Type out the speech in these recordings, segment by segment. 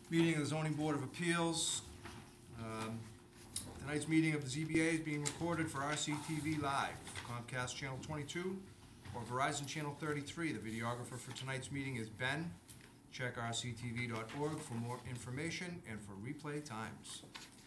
Meeting of the Zoning Board of Appeals. Tonight's meeting of the ZBA is being recorded for RCTV Live, Comcast Channel 22, or Verizon Channel 33. The videographer for tonight's meeting is Ben. Check rctv.org for more information and for replay times.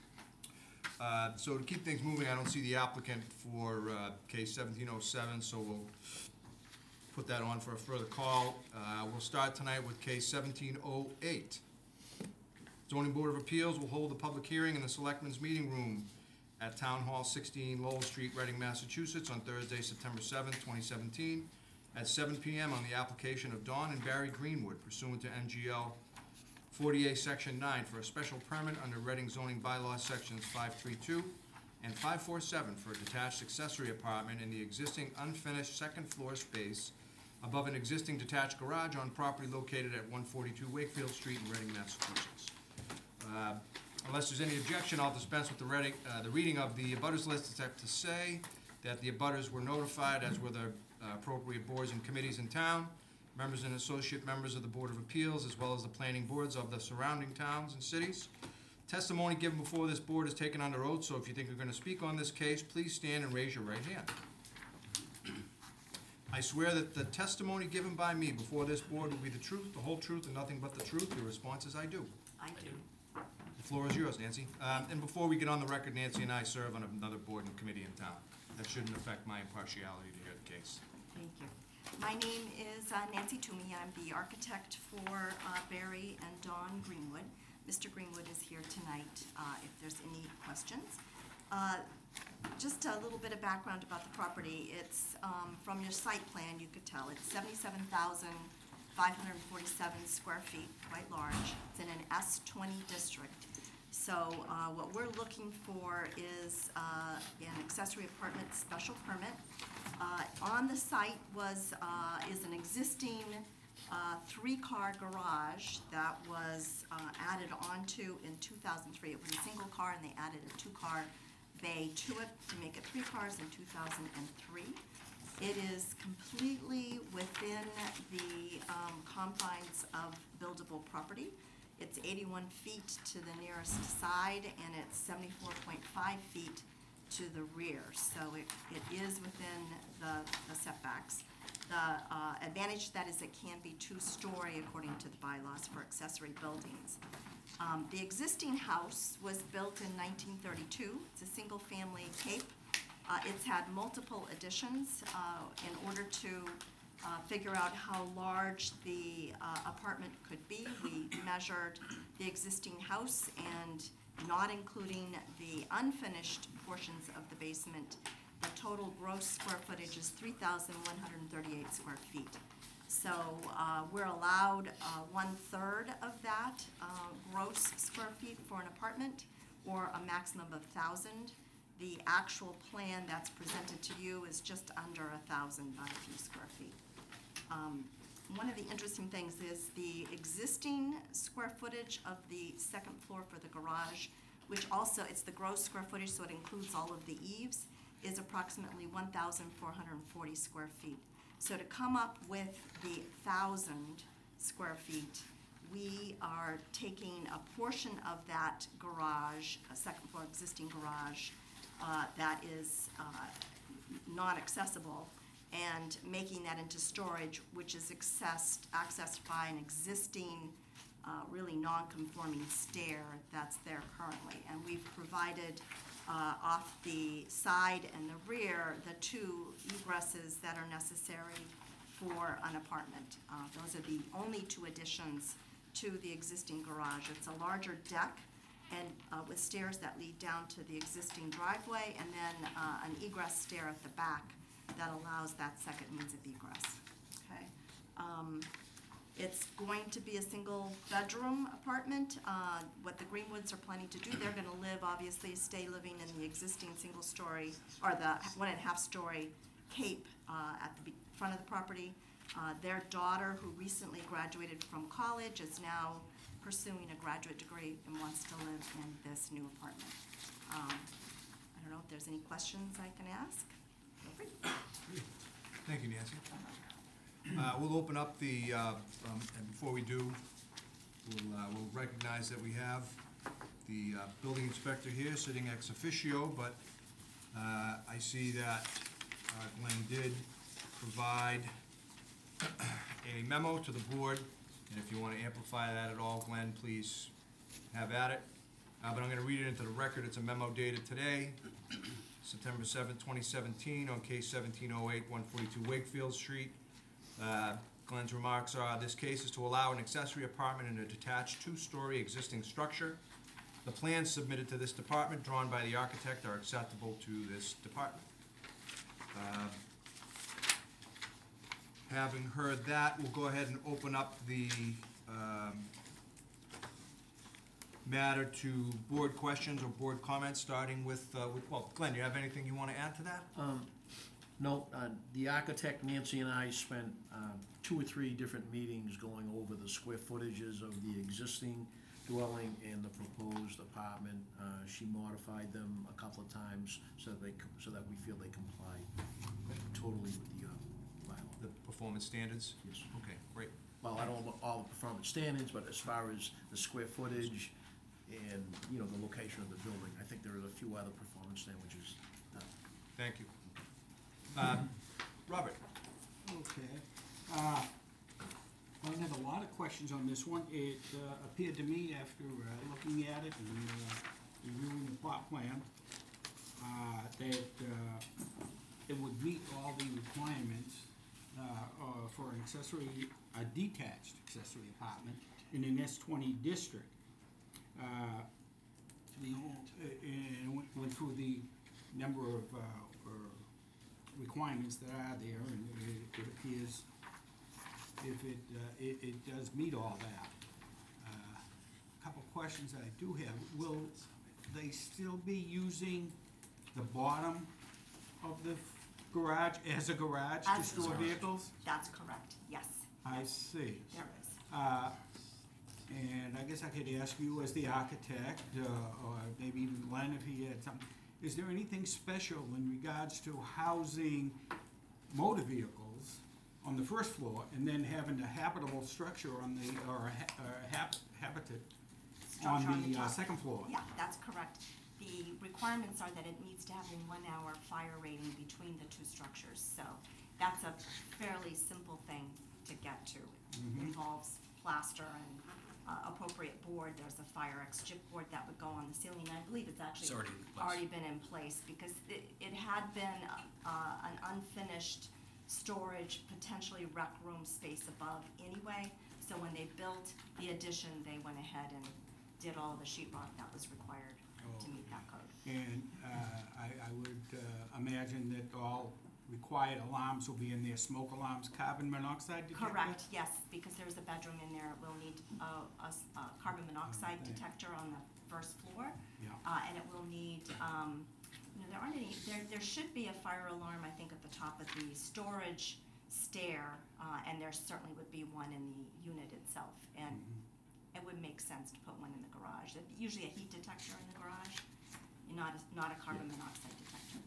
So to keep things moving, I don't see the applicant for case 1707, so we'll put that on for a further call. We'll start tonight with case 1708. Zoning Board of Appeals will hold a public hearing in the Selectmen's Meeting Room at Town Hall 16 Lowell Street, Reading, Massachusetts on Thursday, September 7th, 2017 at 7 p.m. on the application of Don and Barry Greenwood pursuant to MGL 48 Section 9 for a special permit under Reading zoning bylaws sections 532 and 547 for a detached accessory apartment in the existing unfinished second floor space above an existing detached garage on property located at 142 Wakefield Street in Reading, Massachusetts. Unless there's any objection, I'll dispense with the reading of the abutters list, except to say that the abutters were notified, as were the appropriate boards and committees in town, members and associate members of the Board of Appeals, as well as the planning boards of the surrounding towns and cities. Testimony given before this board is taken under oath, so if you think you're going to speak on this case, please stand and raise your right hand. I swear that the testimony given by me before this board will be the truth, the whole truth, and nothing but the truth. Your response is I do. I do. The floor is yours, Nancy. And before we get on the record, Nancy and I serve on another board and committee in town. That shouldn't affect my impartiality to hear the case. Thank you. My name is Nancy Toomey. I'm the architect for Barry and Don Greenwood. Mr. Greenwood is here tonight if there's any questions. Just a little bit of background about the property. It's from your site plan, you could tell it's 77,547 square feet, quite large. It's in an S20 district. So what we're looking for is an accessory apartment special permit. On the site is an existing three-car garage that was added onto in 2003. It was a single car, and they added a two-car bay to it to make it three cars in 2003. It is completely within the confines of buildable property. It's 81 feet to the nearest side, and it's 74.5 feet to the rear. So it is within the setbacks. The advantage to that is it can be two-story according to the bylaws for accessory buildings. The existing house was built in 1932. It's a single-family cape. It's had multiple additions in order to figure out how large the apartment could be. We measured the existing house, and not including the unfinished portions of the basement, the total gross square footage is 3,138 square feet. So we're allowed 1/3 of that gross square feet for an apartment, or a maximum of 1,000. The actual plan that's presented to you is just under 1,000 by a few square feet. One of the interesting things is the existing square footage of the second floor for the garage, which also, it's the gross square footage, so it includes all of the eaves, is approximately 1,440 square feet. So to come up with the 1,000 square feet, we are taking a portion of that garage, a second floor existing garage, that is not accessible, and making that into storage, which is accessed by an existing really non-conforming stair that's there currently. And we've provided off the side and the rear the two egresses that are necessary for an apartment. Those are the only two additions to the existing garage. It's a larger deck, and with stairs that lead down to the existing driveway, and then an egress stair at the back that allows that second means of egress. Okay. It's going to be a single bedroom apartment. What the Greenwoods are planning to do, they're going to live, obviously, stay living in the existing single story, or the 1.5 story cape at the front of the property. Their daughter, who recently graduated from college, is now pursuing a graduate degree and wants to live in this new apartment. I don't know if there's any questions I can ask. Feel free. Thank you, Nancy. We'll open up the, and before we do, We'll recognize that we have the building inspector here, sitting ex officio, but I see that Glenn did provide a memo to the board, and if you want to amplify that at all, Glenn, please have at it. But I'm going to read it into the record. It's a memo dated today, September 7th, 2017, on case 1708, 142 Wakefield Street. Glenn's remarks are, this case is to allow an accessory apartment in a detached two-story existing structure. The plans submitted to this department, drawn by the architect, are acceptable to this department. Having heard that, we'll go ahead and open up the matter to board questions or board comments, starting with, well, Glenn, do you have anything you want to add to that? No, the architect Nancy and I spent 2 or 3 different meetings going over the square footages of the existing dwelling and the proposed apartment. She modified them a couple of times so that we feel they comply totally with the bylaw. The performance standards? Yes. Okay, great. Well, I don't know about all the performance standards, but as far as the square footage and, you know, the location of the building, I think there are a few other performance standards. Thank you. Robert? Okay. I have a lot of questions on this one. It appeared to me after looking at it and reviewing the plot plan that it would meet all the requirements for an accessory, a detached accessory apartment in an S20 district. And went through the number of requirements that are there, and it appears if it does meet all that. A couple questions that I do have. Will they still be using the bottom of the garage as a garage to As a store garage. vehicles? That's correct, yes. I see. There is. And I guess I could ask you as the architect, or maybe even Glenn if he had something, is there anything special in regards to housing motor vehicles on the first floor and then having a habitable structure on the, or a habitat Structure on the top. second floor? Yeah, that's correct. The requirements are that it needs to have a 1-hour fire rating between the two structures, so that's a fairly simple thing to get to. It involves plaster and appropriate board. There's a FireX chip board that would go on the ceiling, and I believe it's actually It's already in place. already been in place, because it had been an unfinished storage, potentially rec room space above anyway, so when they built the addition, they went ahead and did all the sheetrock that was required to meet that code. And I would imagine that all required alarms will be in there, smoke alarms, carbon monoxide detector? Correct, yes, because there's a bedroom in there, it will need a carbon monoxide Okay. detector on the first floor. Yeah. And it will need, there aren't any, there should be a fire alarm, I think, at the top of the storage stair, and there certainly would be one in the unit itself. And it would make sense to put one in the garage. Usually a heat detector in the garage, not a carbon monoxide detector.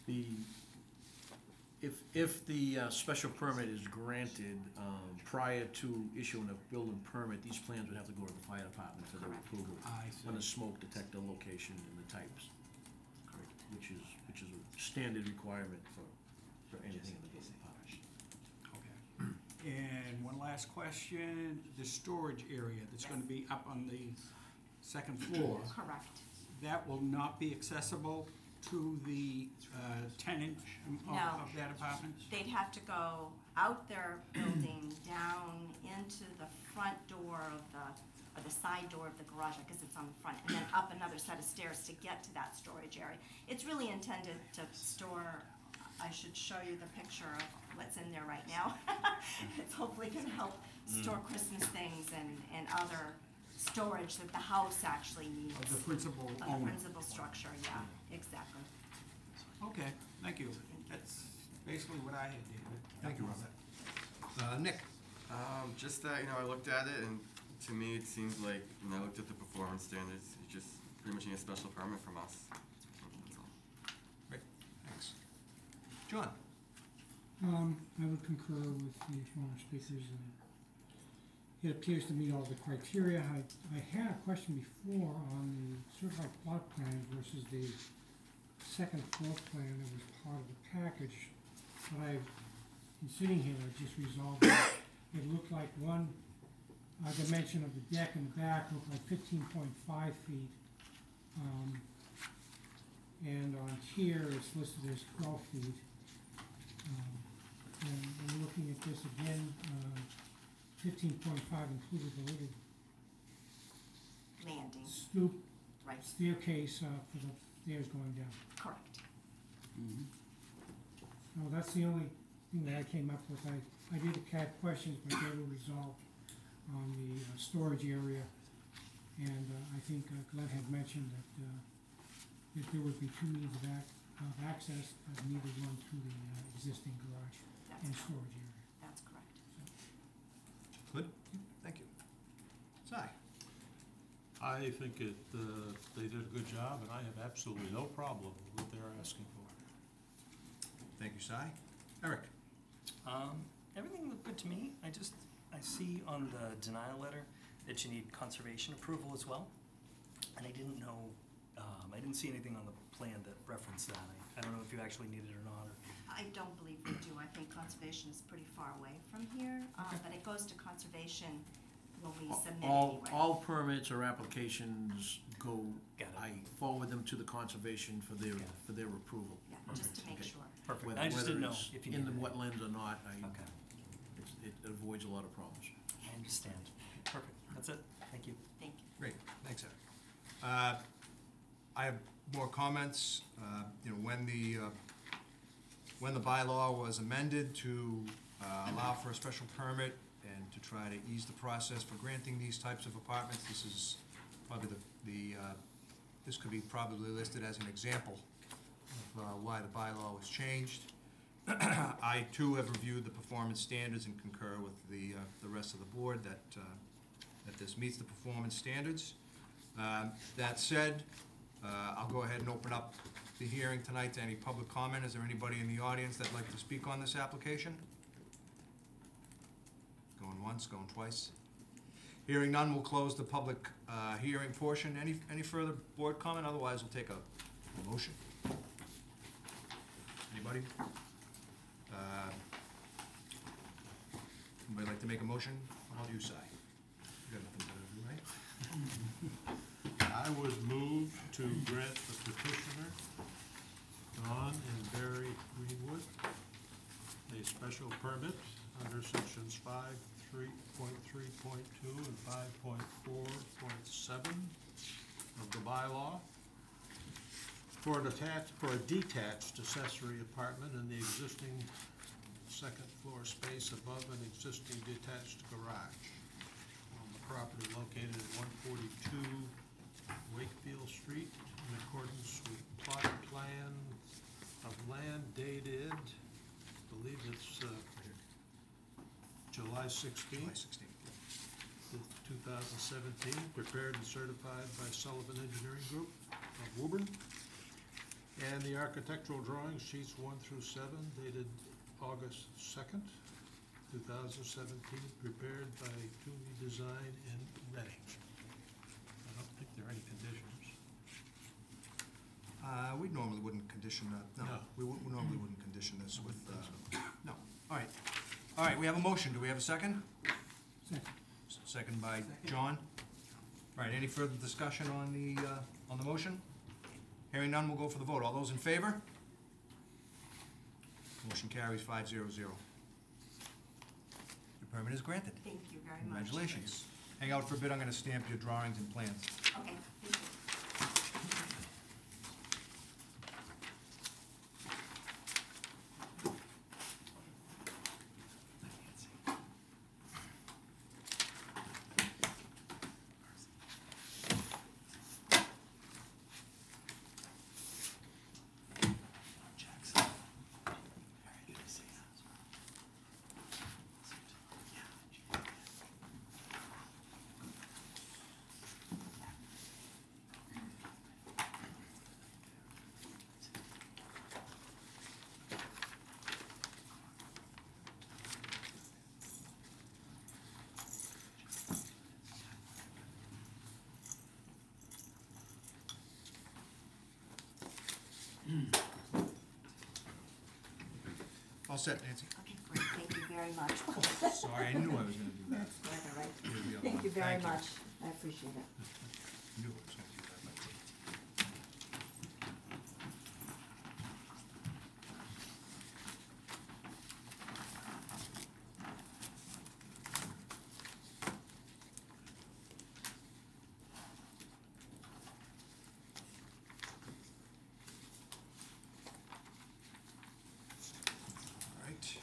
If the special permit is granted, prior to issuing a building permit, these plans would have to go to the fire department for their Correct. approval I see. on the smoke detector location and the types, Correct. which is a standard requirement for anything in the building department. Okay. And one last question, the storage area that's gonna be up on the second floor, Correct. that will not be accessible to the tenant No. of that apartment? They'd have to go out their building, down into the front door of or the side door of the garage, I guess it's on the front, and then up another set of stairs to get to that storage area. It's really intended to store, I should show you the picture of what's in there right now. It's hopefully gonna help store Christmas things and other storage that the house actually needs. Of the principal Of the owner? principal structure, yeah, exactly. Okay, thank you. That's basically what I had, David. Thank you, Robert. Nick? Just that, I looked at it, and to me, it seems like, when I looked at the performance standards, it's just pretty much need a special permit from us. That's all. Great, thanks. John? I would concur with the former speakers, and it appears to meet all the criteria. I had a question before on the certified plot plan versus the second floor plan that was part of the package. But in sitting here, I just resolved it. It looked like one dimension of the deck in the back looked like 15.5 feet. And on here, it's listed as 12 feet. And looking at this again, 15.5 included the little Landing, stoop right, staircase for the stairs going down. correct. No, that's the only thing that I came up with. I did have questions, but they were resolved on the storage area. And I think Glenn had mentioned that there would be two means of access, but neither one through the existing garage and That's, storage area. that's correct. Good, thank you. Si? I think they did a good job, and I have absolutely no problem with what they're asking for. Thank you, Si. Eric? Everything looked good to me. I see on the denial letter that you need conservation approval as well. And I didn't know, I didn't see anything on the plan that referenced that. I don't know if you actually need it or not. I don't believe we do. I think conservation is pretty far away from here, but it goes to conservation when we submit anyway. All permits or applications go, Got it. I forward them to the conservation for their approval. Yeah, just to make Okay. sure. Perfect. Whether I just didn't know it's if you in needed the it. wetlands or not, Okay, it avoids a lot of problems. I understand. Perfect. That's it. Thank you. Thank you. Great, thanks, Eric. I have more comments. When the bylaw was amended to allow for a special permit and to try to ease the process for granting these types of apartments, this is probably this could be probably listed as an example of why the bylaw was changed. I too have reviewed the performance standards and concur with the rest of the board that this meets the performance standards. That said, I'll go ahead and open up the hearing tonight to any public comment. Is there anybody in the audience that'd like to speak on this application? Going once, going twice. Hearing none, we'll close the public hearing portion. Any further board comment? Otherwise, we'll take a motion. Anybody? Anybody like to make a motion? How do you say? You got nothing better to do, right? I would move to grant the petitioner, Don and Barry Greenwood, a special permit under sections 5.3.2 and 5.4.7 of the bylaw for a detached accessory apartment in the existing second floor space above an existing detached garage on the property located at 142 Wakefield Street in accordance with plot plan of land dated, I believe it's July 16th, July 16th. 2017, prepared and certified by Sullivan Engineering Group of Woburn. And the architectural drawings, sheets 1 through 7, dated August 2nd, 2017, prepared by Toomey Design in Reading. I don't think there are any conditions. We normally wouldn't condition that, no. No. We normally wouldn't condition this with, no. All right. All right, we have a motion. Do we have a second? Second. Second by John. All right, any further discussion on the motion? Hearing none, we'll go for the vote. All those in favor? Motion carries 5-0-0. Your permit is granted. Thank you very much. Congratulations. Hang out for a bit, I'm gonna stamp your drawings and plans. Okay, thank you. All set, Nancy. Okay, great, thank you very much. Sorry, I knew I was gonna do that. That's quite all right. You're the other Thank one. you very Thank you. much. I appreciate it. Knew I was gonna do that. All right.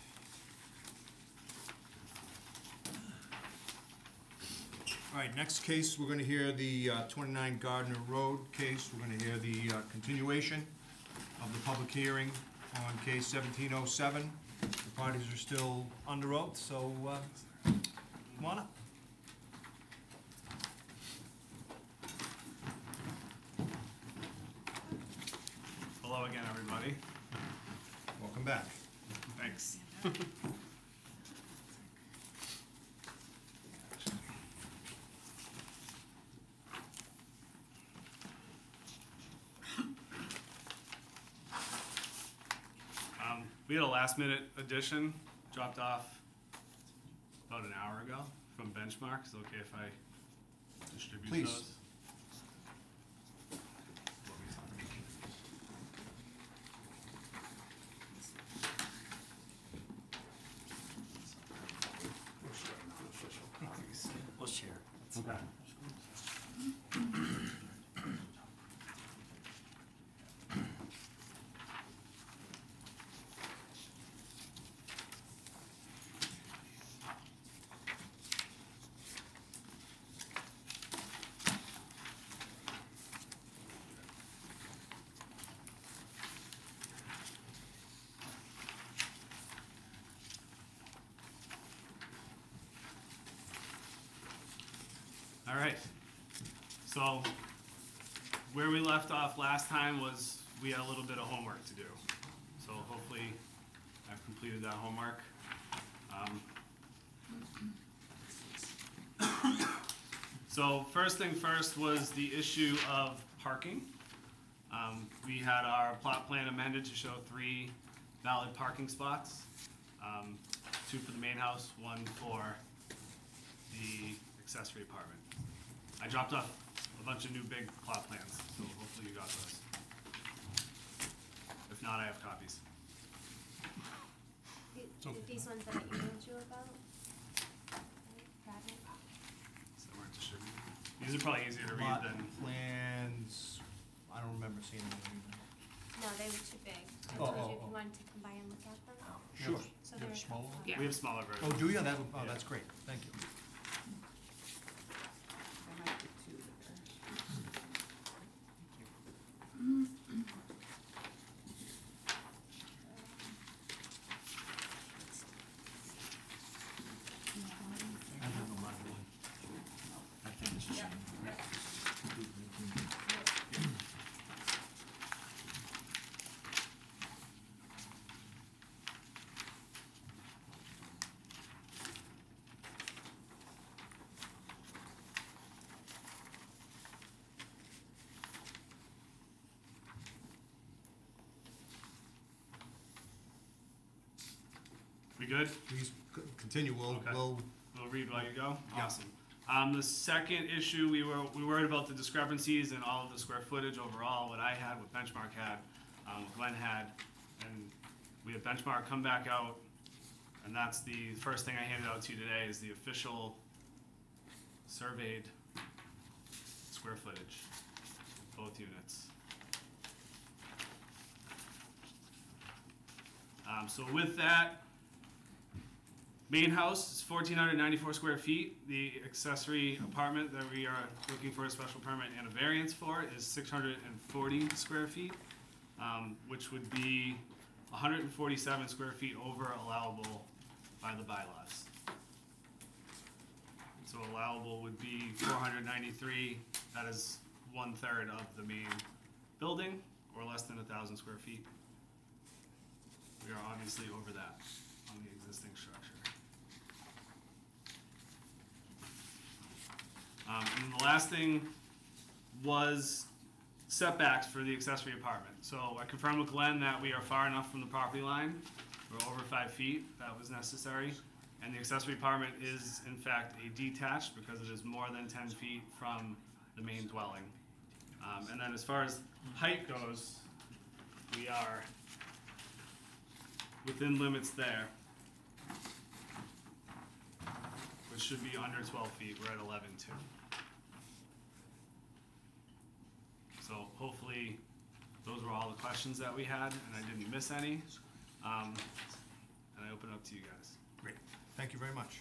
All right, next case, we're gonna hear the 29 Gardner Road case. We're gonna hear the continuation of the public hearing on case 1707. The parties are still under oath, so come on up. Hello again, everybody. Welcome back. Thanks. We had a last-minute addition dropped off about an hour ago from Benchmark. Is it okay if I distribute Please. those? We'll share. Okay. All right. So where we left off last time was we had a little bit of homework to do. So hopefully I've completed that homework. So first thing first was the issue of parking. We had our plot plan amended to show 3 valid parking spots. 2 for the main house, 1 for the accessory apartment. I dropped off a bunch of new big plot plans, so hopefully you got those. If not, I have copies. These ones that I emailed you about? Right, So they weren't distributed. These are probably easier to read Lot than, plans, I don't remember seeing them. No, they were too big. I Oh, told you oh, if oh. you wanted to come by and look at them. Sure. So they were smaller ones? we have smaller Oh, versions. do you? That, oh, Yeah. that's great, thank you. I might get 2 there. I have no mind one. I think it's the same. We good? Please continue, Okay. we'll, We'll read while you go? Yeah. Awesome. The second issue, we worried about the discrepancies in all of the square footage overall, what I had, what Benchmark had, what Glenn had, and we had Benchmark come back out, and that's the first thing I handed out to you today is the official surveyed square footage, both units. So with that, main house is 1,494 square feet. The accessory apartment that we are looking for a special permit and a variance for is 640 square feet, which would be 147 square feet over allowable by the bylaws. So allowable would be 493, that is 1/3 of the main building, or less than 1,000 square feet. We are obviously over that on the existing structure. And then the last thing was setbacks for the accessory apartment. So I confirmed with Glenn that we are far enough from the property line or over 5 feet, that was necessary. And the accessory apartment is in fact a detached because it is more than 10 feet from the main dwelling. And then as far as height goes, we are within limits there, which should be under 12 feet. We're at 11.2. So hopefully those were all the questions that we had, and I didn't miss any. And I open it up to you guys. Great, thank you very much.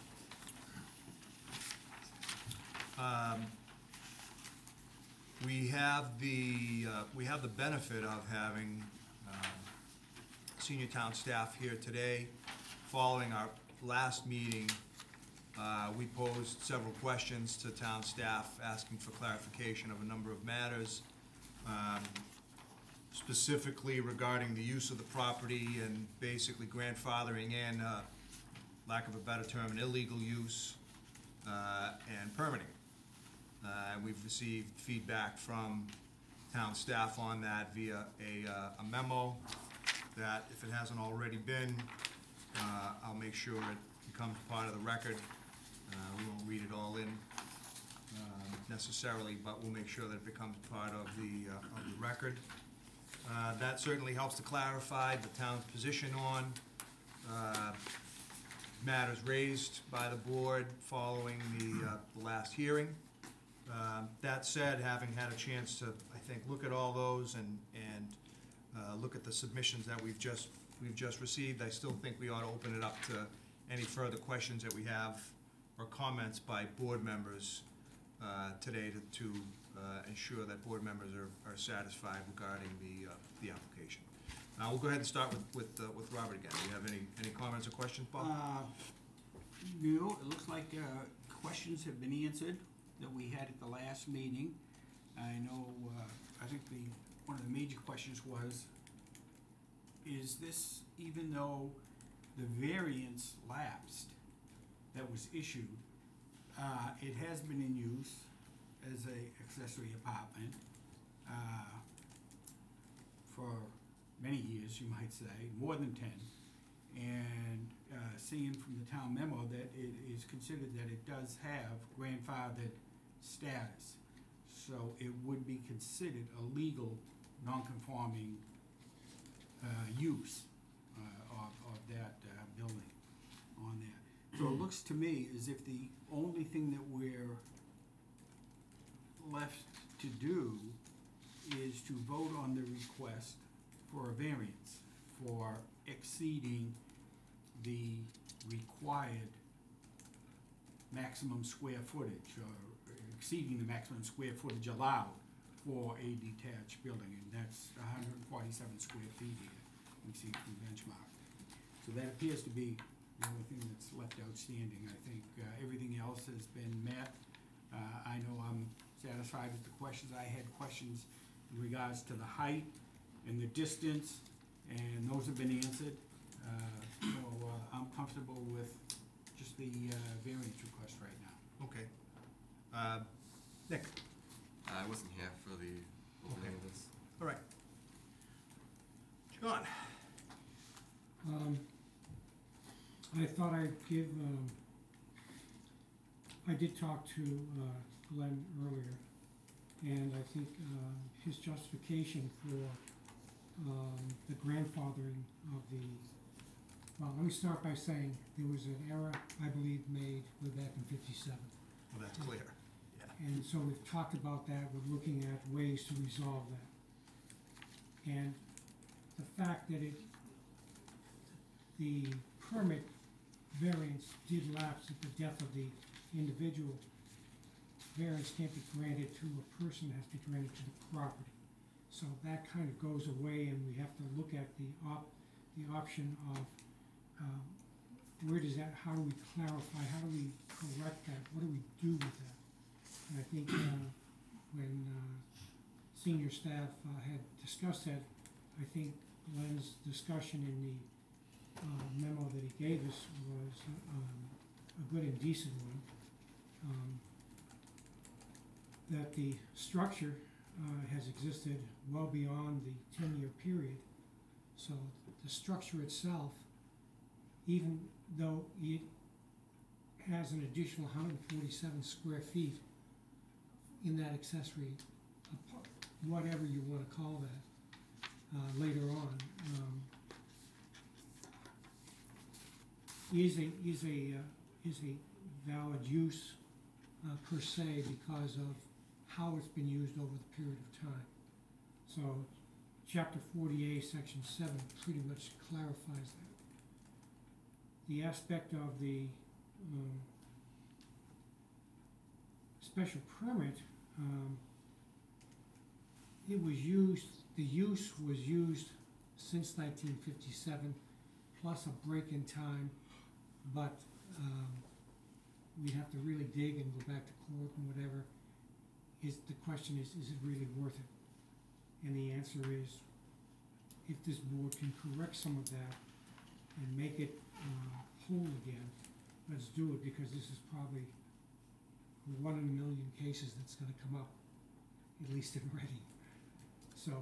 We have the benefit of having senior town staff here today. Following our last meeting, we posed several questions to town staff asking for clarification of a number of matters, specifically regarding the use of the property and basically grandfathering in, lack of a better term, an illegal use and permitting. We've received feedback from town staff on that via a memo that, if it hasn't already been, I'll make sure it becomes part of the record. We won't read it all in necessarily, but we'll make sure that it becomes part of the record. That certainly helps to clarify the town's position on matters raised by the board following the last hearing. That said, having had a chance to, I think, look at all those and look at the submissions that we've just received, I still think we ought to open it up to any further questions that we have or comments by board members today to ensure that board members are satisfied regarding the application. We'll go ahead and start with Robert again. Do you have any comments or questions, Bob? No, it looks like questions have been answered that we had at the last meeting. I know, I think one of the major questions was, is this, even though the variance lapsed that was issued, it has been in use as a accessory apartment for many years, you might say, more than 10. And seeing from the town memo that it is considered that it does have grandfathered status. So it would be considered a legal, non-conforming use of that building on there. So it looks to me as if the only thing that we're left to do is to vote on the request for a variance for exceeding the required maximum square footage, or exceeding the maximum square footage allowed for a detached building, and that's 147 square feet here, we see from benchmark. So that appears to be the only thing that's left outstanding. I think everything else has been met. I know I'm satisfied with the questions. I had questions in regards to the height and the distance, and those have been answered. So I'm comfortable with just the variance request right now. Okay. Nick? I wasn't here for the opening of this. All right. John? I thought I'd give, I did talk to Glenn earlier, and I think his justification for the grandfathering of the, well, let me start by saying there was an error, I believe, made way back in '57. Well, that's clear. Yeah. And so we've talked about that, we're looking at ways to resolve that. And the fact that the permit variance did lapse at the death of the individual, variance can't be granted to a person, it has to be granted to the property. So that kind of goes away, and we have to look at the option of where does that, how do we clarify, how do we correct that, what do we do with that? And I think when senior staff had discussed that, I think Glenn's discussion in the memo that he gave us was a good and decent one. That the structure has existed well beyond the 10-year period, So the structure itself, even though it has an additional 147 square feet in that accessory, whatever you want to call that, later on, is a valid use per se because of how it's been used over the period of time. So Chapter 40A, Section 7 pretty much clarifies that. The aspect of the special permit, it was used, the use was used since 1957, plus a break in time, but we'd have to really dig and go back to court and whatever. The question is it really worth it? And the answer is, if this board can correct some of that and make it whole again, let's do it, because this is probably a 1 in a million cases that's gonna come up, at least in Reading. So,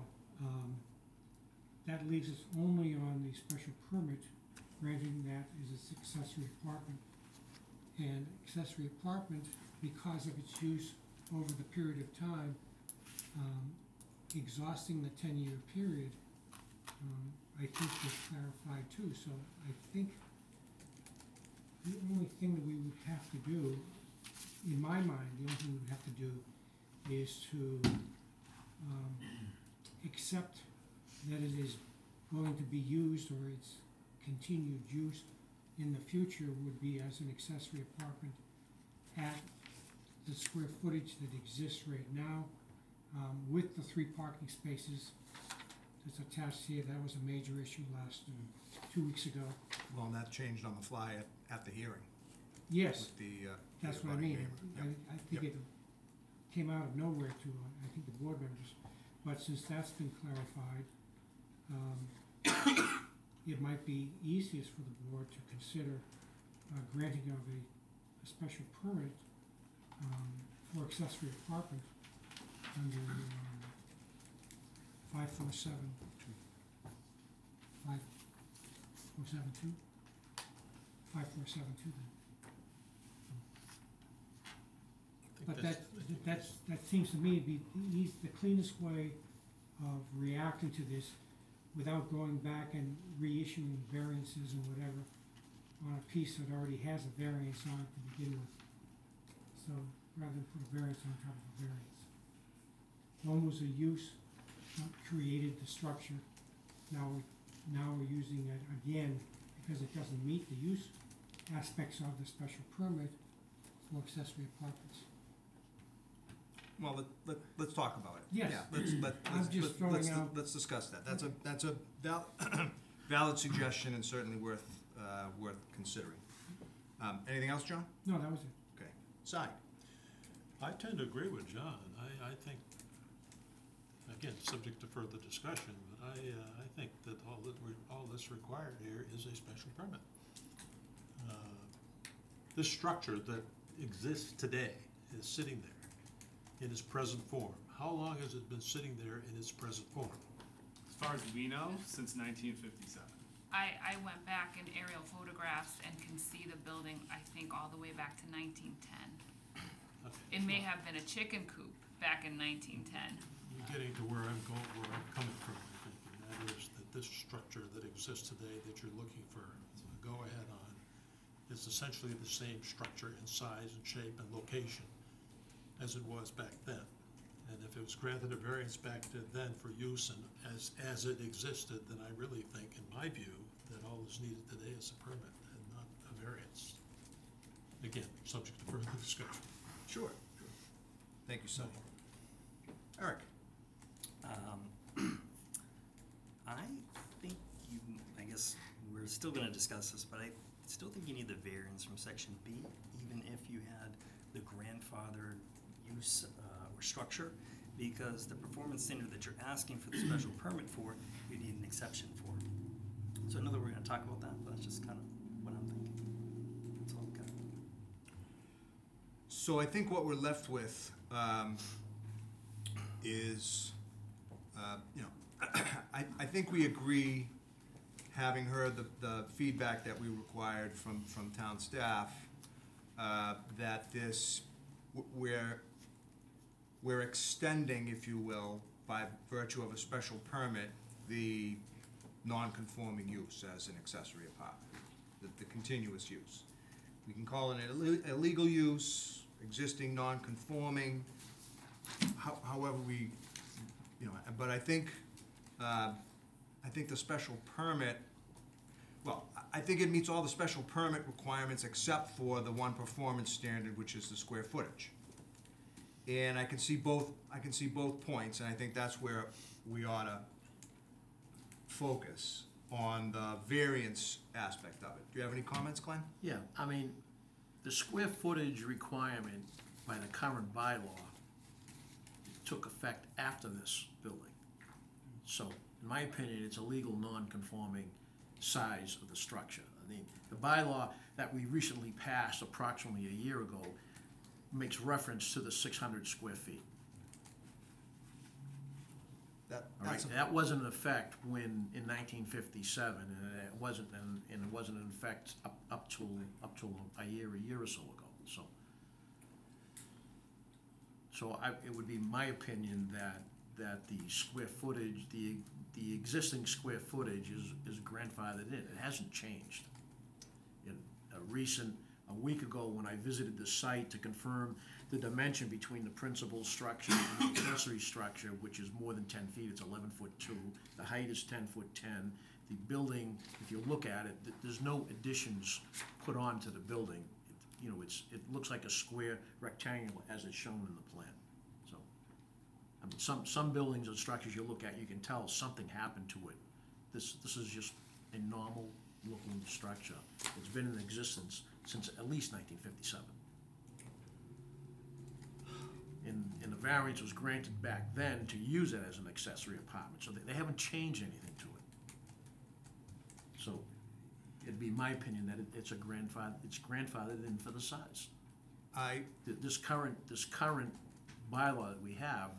that leaves us only on the special permit, granting that is its accessory apartment. And accessory apartment, because of its use over the period of time, exhausting the 10-year period, I think was clarified too. So I think the only thing that we would have to do, in my mind, the only thing we would have to do is to accept that it is going to be used, or its continued use in the future would be as an accessory apartment at the square footage that exists right now, with the 3 parking spaces that's attached here. That was a major issue last 2 weeks ago. Well, and that changed on the fly at the hearing. Yes, With the, that's the what I abutting mean. neighbor. I think Yep. it came out of nowhere to, I think, the board members. But since that's been clarified, it might be easiest for the board to consider granting of a special permit for accessory apartment under 5472. 5472? 5472 then. But that seems to me to be the cleanest way of reacting to this without going back and reissuing variances and whatever on a piece that already has a variance on it to begin with. So rather than put a variance on top of a variance. One was a use, created the structure. Now we're using it again because it doesn't meet the use aspects of the special permit for accessory apartments. Well, let's talk about it. Yes. Yeah, I'm just throwing out- let's discuss that. That's a valid suggestion and certainly worth considering. Anything else, John? No, that was it. Okay. Si? I tend to agree with John. I think, again, subject to further discussion, but I think that all that's required here is a special permit. This structure that exists today is sitting there in its present form. How long has it been sitting there in its present form? As far as we know, since 1957. I went back in aerial photographs and can see the building, I think, all the way back to 1910. Okay. It may have been a chicken coop back in 1910. You're getting to where I'm coming from, I think, and that is that this structure that exists today that you're looking for a go-ahead on is essentially the same structure in size and shape and location as it was back then. And if it was granted a variance back then for use and as it existed, then I really think, in my view, that all that's needed today is a permit and not a variance. Again, subject to further discussion. Sure. Thank you, Sonny. Eric? I think I guess we're still gonna discuss this, but I still think you need the variance from section B, even if you had the grandfathered use or structure, because the performance standard that you're asking for the special permit for, you need an exception for. So I know that we're gonna talk about that, but that's just kind of what I'm thinking. That's all I've got. So I think what we're left with is, I think we agree having heard the feedback that we required from town staff, that this, we're extending, if you will, by virtue of a special permit, the non-conforming use as an accessory apartment, the continuous use. We can call it an illegal use, existing non-conforming, however we, but I think the special permit, well, I think it meets all the special permit requirements except for the one performance standard, which is the square footage. And I can see both points, and I think that's where we ought to focus on the variance aspect of it. Do you have any comments, Glenn? Yeah, I mean, the square footage requirement by the current bylaw took effect after this building. So, in my opinion, it's a legal non-conforming size of the structure. I mean, the bylaw that we recently passed approximately a year ago makes reference to the 600 square feet. All right, that wasn't in effect when, in 1957, and it wasn't in effect up till a year or so ago, so. So it would be my opinion that the square footage, the existing square footage is grandfathered in. It hasn't changed. A week ago, when I visited the site to confirm the dimension between the principal structure and the accessory structure, which is more than 10 feet, it's 11'2". The height is 10'10". The building, if you look at it, there's no additions put onto the building. It looks like a square rectangle as it's shown in the plan. So, I mean, some buildings and structures you look at, you can tell something happened to it. This is just a normal looking structure. It's been in existence since at least 1957. And the variance was granted back then to use it as an accessory apartment, so they haven't changed anything to it. So it'd be my opinion that it's grandfathered in for the size. This current bylaw that we have,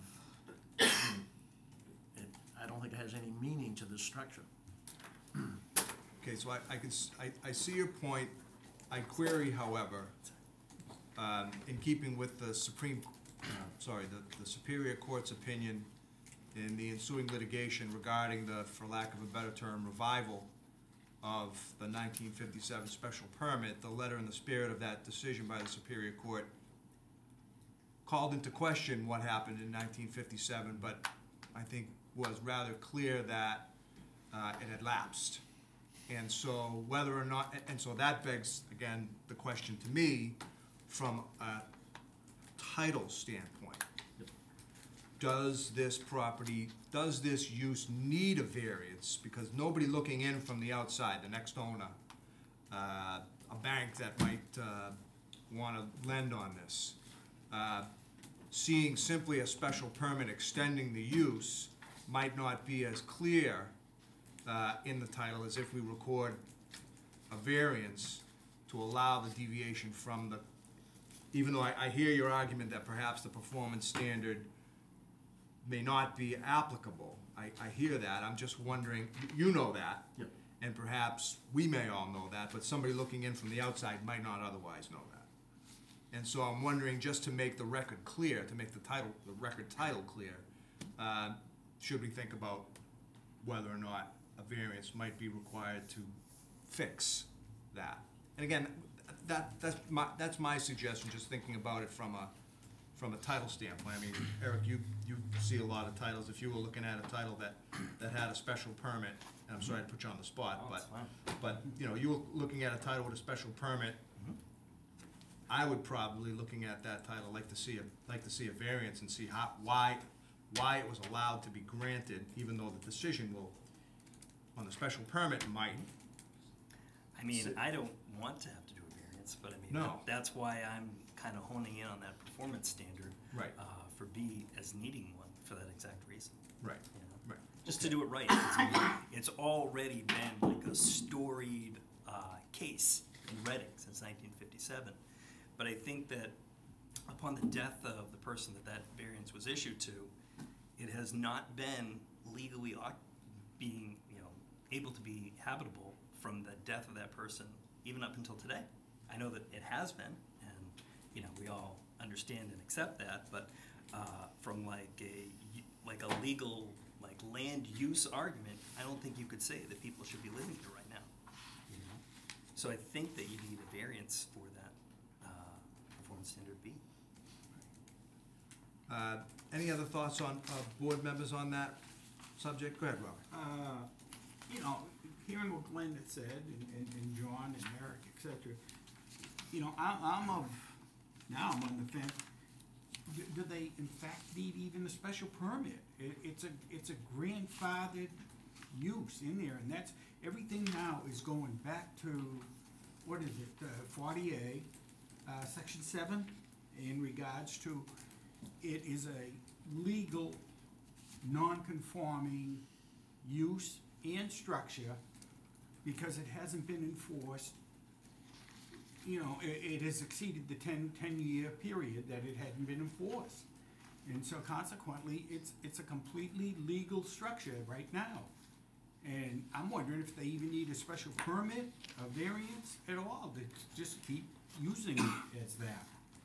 I don't think it has any meaning to this structure. Okay, so I see your point. I query, however, in keeping with the the Superior Court's opinion in the ensuing litigation regarding the, for lack of a better term, revival of the 1957 special permit, the letter and the spirit of that decision by the Superior Court called into question what happened in 1957, but I think was rather clear that it had lapsed. And so whether or not, and so that begs, again, the question to me, from a title standpoint. Does this use need a variance? Because nobody looking in from the outside, the next owner, a bank that might want to lend on this, seeing simply a special permit extending the use might not be as clear in the title as if we record a variance to allow the deviation from the, even though I hear your argument that perhaps the performance standard may not be applicable. I hear that. I'm just wondering, you know that, Yep. and perhaps we may all know that, but somebody looking in from the outside might not otherwise know that. And so I'm wondering, just to make the record clear, to make the record title clear, should we think about whether or not a variance might be required to fix that? And again, that's my suggestion, just thinking about it from a title standpoint. I mean, Eric, you see a lot of titles. If you were looking at a title that had a special permit, and I'm sorry to put you on the spot, but you were looking at a title with a special permit, I would probably, looking at that title, like to see a variance and see why it was allowed to be granted, even though the decision will, on the special permit, might. I mean, I don't want to have to do a variance, but I mean, No. that's why I'm kind of honing in on that performance standard. Right. For B as needing one for that exact reason. Right. You know? Right. Just to do it right. It's already been like a storied case in Reading since 1957. But I think that upon the death of the person that variance was issued to, it has not been legally being, able to be habitable from the death of that person, even up until today. I know that it has been, and, you know, we all understand and accept that, but from like a legal, like, land use argument, I don't think you could say that people should be living here right now. You know? So I think that you need a variance for that performance standard B. Any other thoughts on, board members on that subject? Go ahead, Robert. You know, hearing what Glenn had said, and John and Eric, et cetera, you know, I'm on the fence. Do they in fact need even a special permit? It's a grandfathered use in there, and that's, everything now is going back to, what is it, 40A, section 7, in regards to, it is a legal, non-conforming use and structure, because it hasn't been enforced. You know, it has exceeded the 10-year period that it hadn't been enforced. And so consequently, it's a completely legal structure right now. And I'm wondering if they even need a special permit, a variance at all, to just keep using it as that.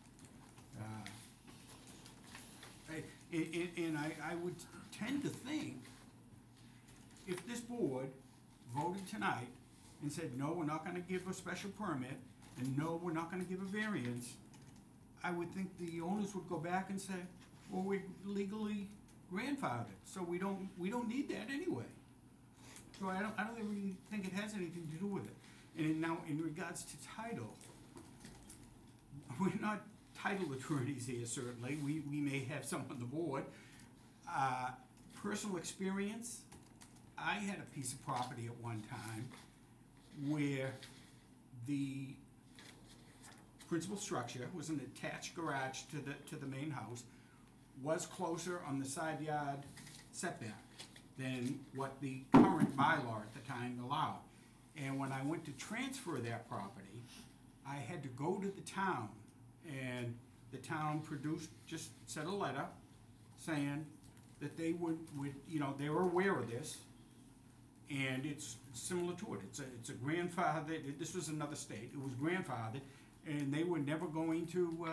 And I would tend to think, if this board voted tonight and said, no, we're not gonna give a special permit, and no, we're not gonna give a variance, I would think the owners would go back and say, well, we're legally grandfathered, so we don't need that anyway. So I don't really think it has anything to do with it. And now, in regards to title, we're not title attorneys here, certainly. We may have some on the board. Personal experience, I had a piece of property at one time where the principal structure was an attached garage to the main house, was closer on the side yard setback than what the current bylaw at the time allowed. And when I went to transfer that property, I had to go to the town, and the town sent a letter saying that they would, you know, they were aware of this, and it's similar to it. It's a grandfather, this was another state, it was grandfathered, and they were never going to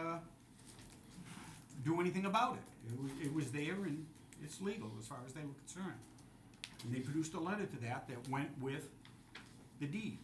do anything about it. It was there, and it's legal as far as they were concerned. And they produced a letter to that went with the deed.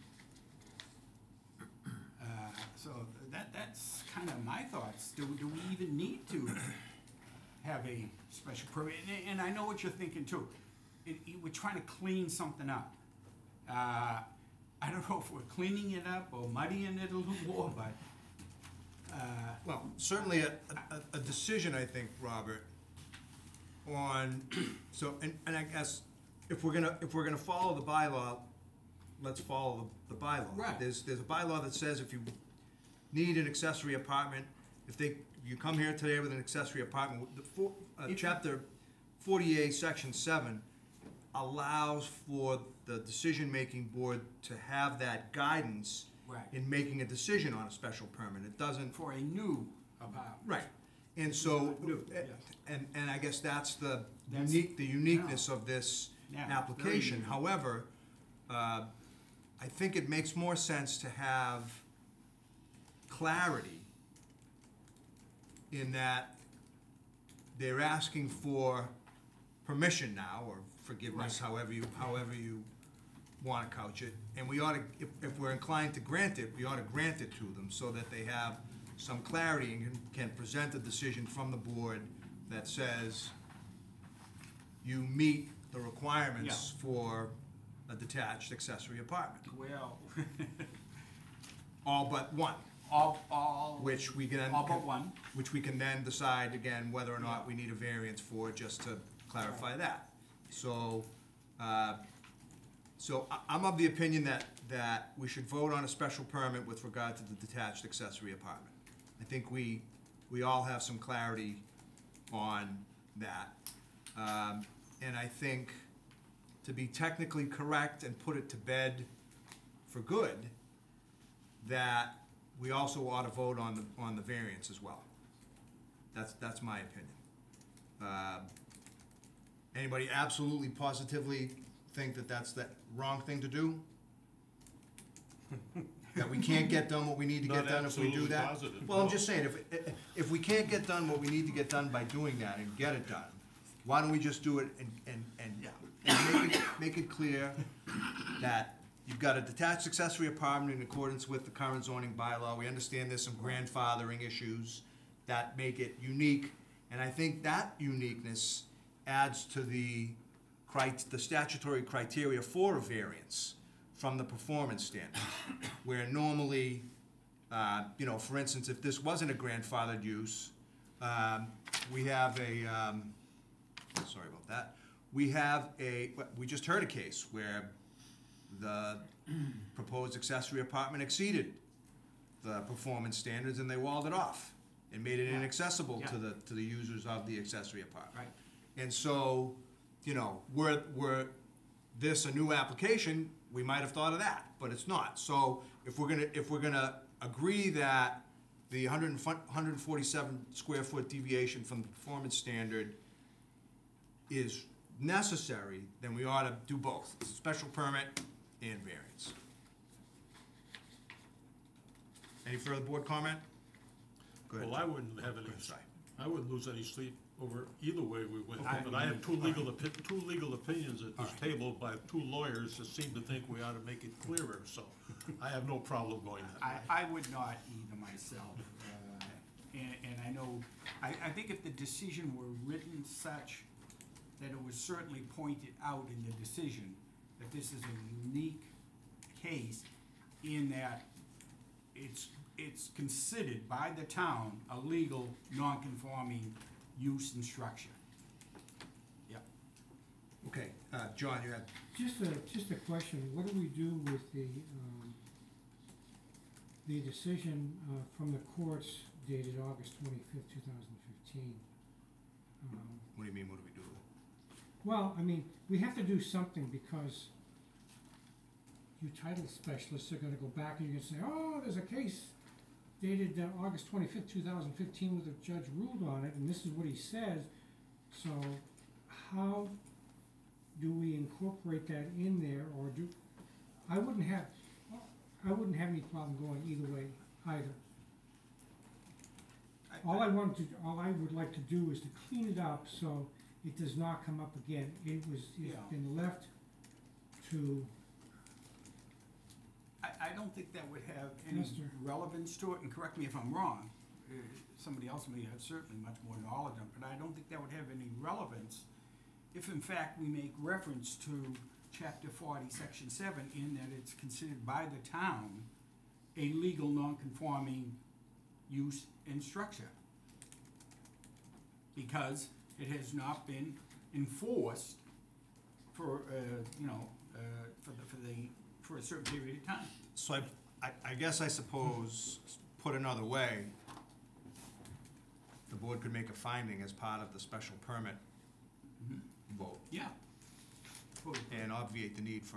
So that's kind of my thoughts. Do we even need to have a special permit? And I know what you're thinking too. We're trying to clean something up. I don't know if we're cleaning it up or muddying it a little more, but Well, certainly a decision, I think, Robert, on, so, and I guess, if we're gonna follow the bylaw, let's follow the bylaw. Right. There's a bylaw that says if you need an accessory apartment, you come here today with an accessory apartment, chapter 48, section 7 allows for the decision-making board to have that guidance Right. in making a decision on a special permit. It doesn't. for a new apartment. Right. And so, New, yes. and I guess that's the That's- uniqueness of this Yeah, very application. unique. However, I think it makes more sense to have clarity in that they're asking for permission now, or forgiveness, Right. however you wanna couch it. And we ought to, if we're inclined to grant it, we ought to grant it to them so that they have some clarity and can present a decision from the board that says you meet the requirements for a detached accessory apartment, Well, all but one, all, which we can. all but one. Which we can then decide again whether or not we need a variance for, just to clarify that. So, I'm of the opinion that we should vote on a special permit with regard to the detached accessory apartment. I think we all have some clarity on that. And I think, to be technically correct and put it to bed for good, that we also ought to vote on the variance as well. That's my opinion. Anybody absolutely positively think that that's the wrong thing to do? That we can't get done what we need to get Not done if we do absolutely that? positive, Well, I'm no. just saying, if we can't get done what we need to get done by doing that and get it done, why don't we just do it and make it clear that you've got a detached accessory apartment in accordance with the current zoning bylaw. We understand there's some grandfathering issues that make it unique, and I think that uniqueness adds to the statutory criteria for a variance from the performance standard, where normally, you know, for instance, if this wasn't a grandfathered use, we have a, sorry about that, we just heard a case where the proposed accessory apartment exceeded the performance standards and they walled it off and made it inaccessible to the users of the accessory apartment. Right. And so, you know, were this a new application, we might have thought of that, but it's not. So if we're gonna agree that the 147 square foot deviation from the performance standard is necessary, then we ought to do both, special permit and variance. Any further board comment? Go ahead, Well, I John. wouldn't have any, Go ahead, Si. I wouldn't lose any sleep over either way we went, Okay. but I have two legal opinions at this table by two lawyers that seem to think we ought to make it clearer, so I have no problem going that way. I would not either myself. And I know, I think if the decision were written such that it was certainly pointed out in the decision that this is a unique case in that it's considered by the town a legal, non-conforming use and structure. Yep. Okay, John, you had, Just a question, what do we do with the decision from the courts dated August 25th, 2015? what do you mean, what do we do with it? Well, I mean, we have to do something because you title specialists are gonna go back and you're gonna say, oh, there's a case dated August 25th, 2015 where the judge ruled on it, and this is what he says. So how do we incorporate that in there, or I wouldn't have any problem going either way either. All I would like to do is to clean it up so it does not come up again. It's been left to, I don't think that would have any Yes, sir. relevance to it, and correct me if I'm wrong. Somebody else may have certainly much more knowledge on it, but I don't think that would have any relevance if in fact we make reference to chapter 40, section 7, in that it's considered by the town a legal non-conforming use and structure. Because it has not been enforced for, for a certain period of time. So I guess I suppose, put another way, the board could make a finding as part of the special permit vote Yeah. and obviate the need for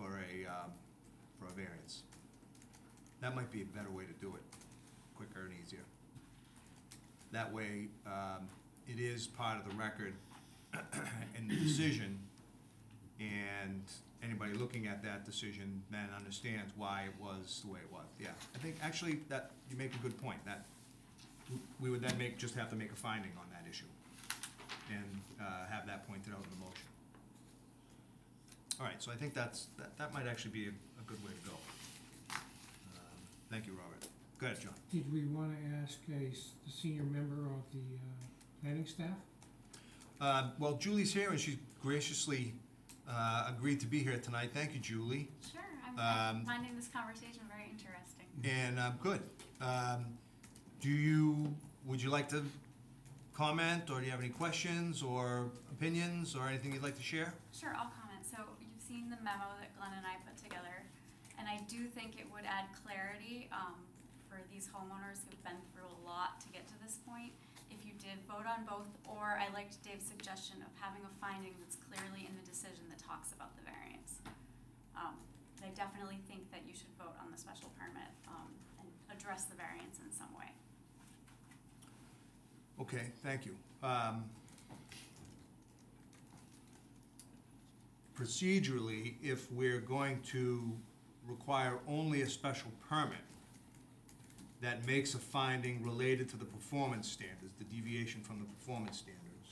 a variance. That might be a better way to do it, quicker and easier. That way, it is part of the record in the decision, and anybody looking at that decision then understands why it was the way it was. Yeah, I think actually that, you make a good point, that we would then just have to make a finding on that issue and have that pointed out in the motion. All right, so I think that might actually be a good way to go. Thank you, Robert. Go ahead, John. did we wanna ask the senior member of the planning staff? Well, Julie's here and she's graciously agreed to be here tonight. Thank you, Julie. Sure, I'm finding this conversation very interesting. And good. Would you like to comment, or do you have any questions or opinions or anything you'd like to share? Sure, I'll comment. So you've seen the memo that Glenn and I put together, and I do think it would add clarity for these homeowners who've been through a lot to get to this point. If you did vote on both, or I liked Dave's suggestion of having a finding that's clearly in the decision that talks about the variance. I definitely think that you should vote on the special permit and address the variance in some way. Okay, thank you. procedurally, if we're going to require only a special permit that makes a finding related to the performance standards, the deviation from the performance standards,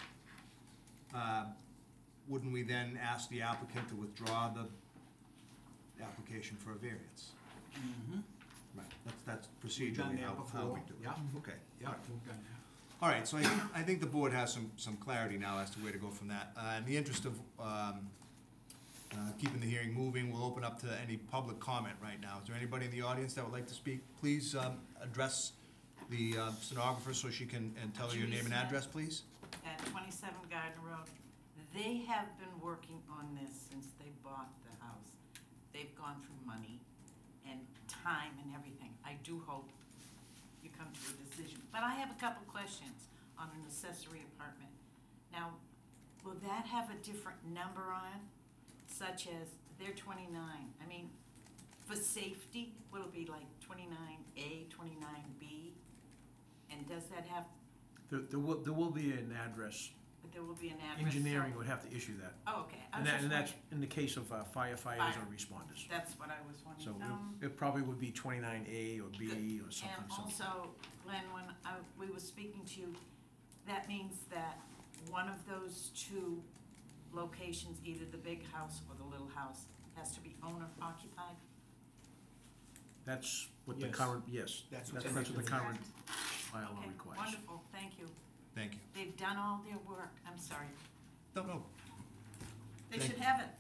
wouldn't we then ask the applicant to withdraw the application for a variance? Mm-hmm. Right, that's We've done procedurally that how before. we do it. Yeah. Okay. Yeah, we've done that. All right, so I think the board has some clarity now as to where to go from that. In the interest of keeping the hearing moving, we'll open up to any public comment right now. Is there anybody in the audience that would like to speak? Please address the stenographer so she can, and tell her your name and address, please. At 27 Garden Road. They have been working on this since they bought the house. They've gone through money and time and everything. I do hope you come to a decision. But I have a couple questions on an accessory apartment. Now, will that have a different number on it, such as they're 29? I mean, for safety, will it be like 29A, 29B? And does that have, There will be an address. but there will be an address? Engineering so- would have to issue that. Oh, okay. I And was that, just and that's wondering. in the case of firefighters Fire. or responders. That's what I was So wondering. it probably would be 29A or B Good. or something. And also, Glenn, when we were speaking to you, that means that one of those two locations, either the big house or the little house, has to be owner occupied? That's what the Yes. current, yes. That's That's what what the the- current bylaw Okay, requires. wonderful, thank you. Thank you. They've done all their work, I'm sorry. No. They Thank should have it.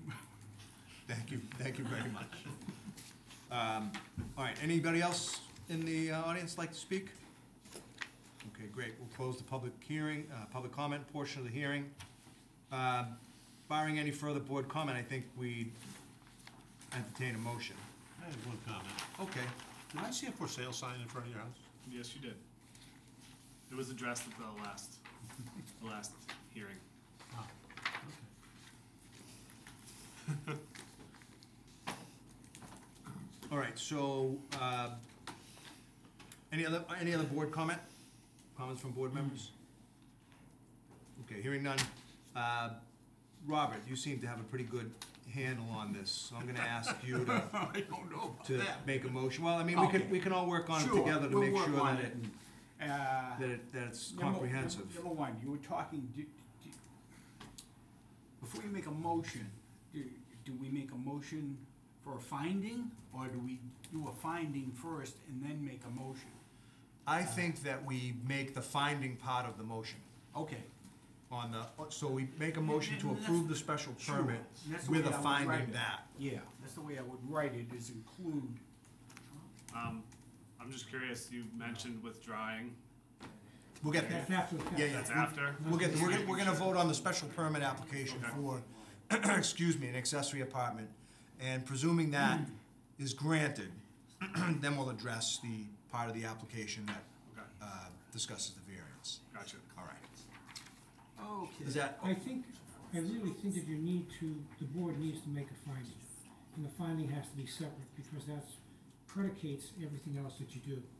Thank you very much. All right, anybody else in the audience like to speak? Okay, great, we'll close the public hearing, public comment portion of the hearing. Barring any further board comment, I think we entertain a motion. I have one comment. Okay, Did I see a for sale sign in front of your house? Yes, you did. It was addressed at the last hearing. Ah, okay. all right, so, any other board comment? Comments from board members? Okay, hearing none. Robert, you seem to have a pretty good handle on this, so I'm gonna ask you to, I don't know about to that. make a motion. Well, I mean, Okay. we can all work on it Sure, together to we'll make work sure on that it. that it's comprehensive. Number one, you were talking, before you make a motion, do we make a motion for a finding, or do we do a finding first and then make a motion? I think that we make the finding part of the motion Okay. on the, so we make a motion to approve the special Sure. permit That's the with way a I would finding write it. that. Yeah, that's the way I would write it, is include. I'm just curious, you mentioned withdrawing. We'll get there. That's after the fact. Yeah, yeah. That's after? We're gonna vote on the special permit application for, excuse me, an accessory apartment. And presuming that is granted, then we'll address the part of the application that Okay, discusses the variance. gotcha. All right. Okay. Is that, I really think that the board needs to make a finding. And the finding has to be separate, because that's predicates everything else that you do.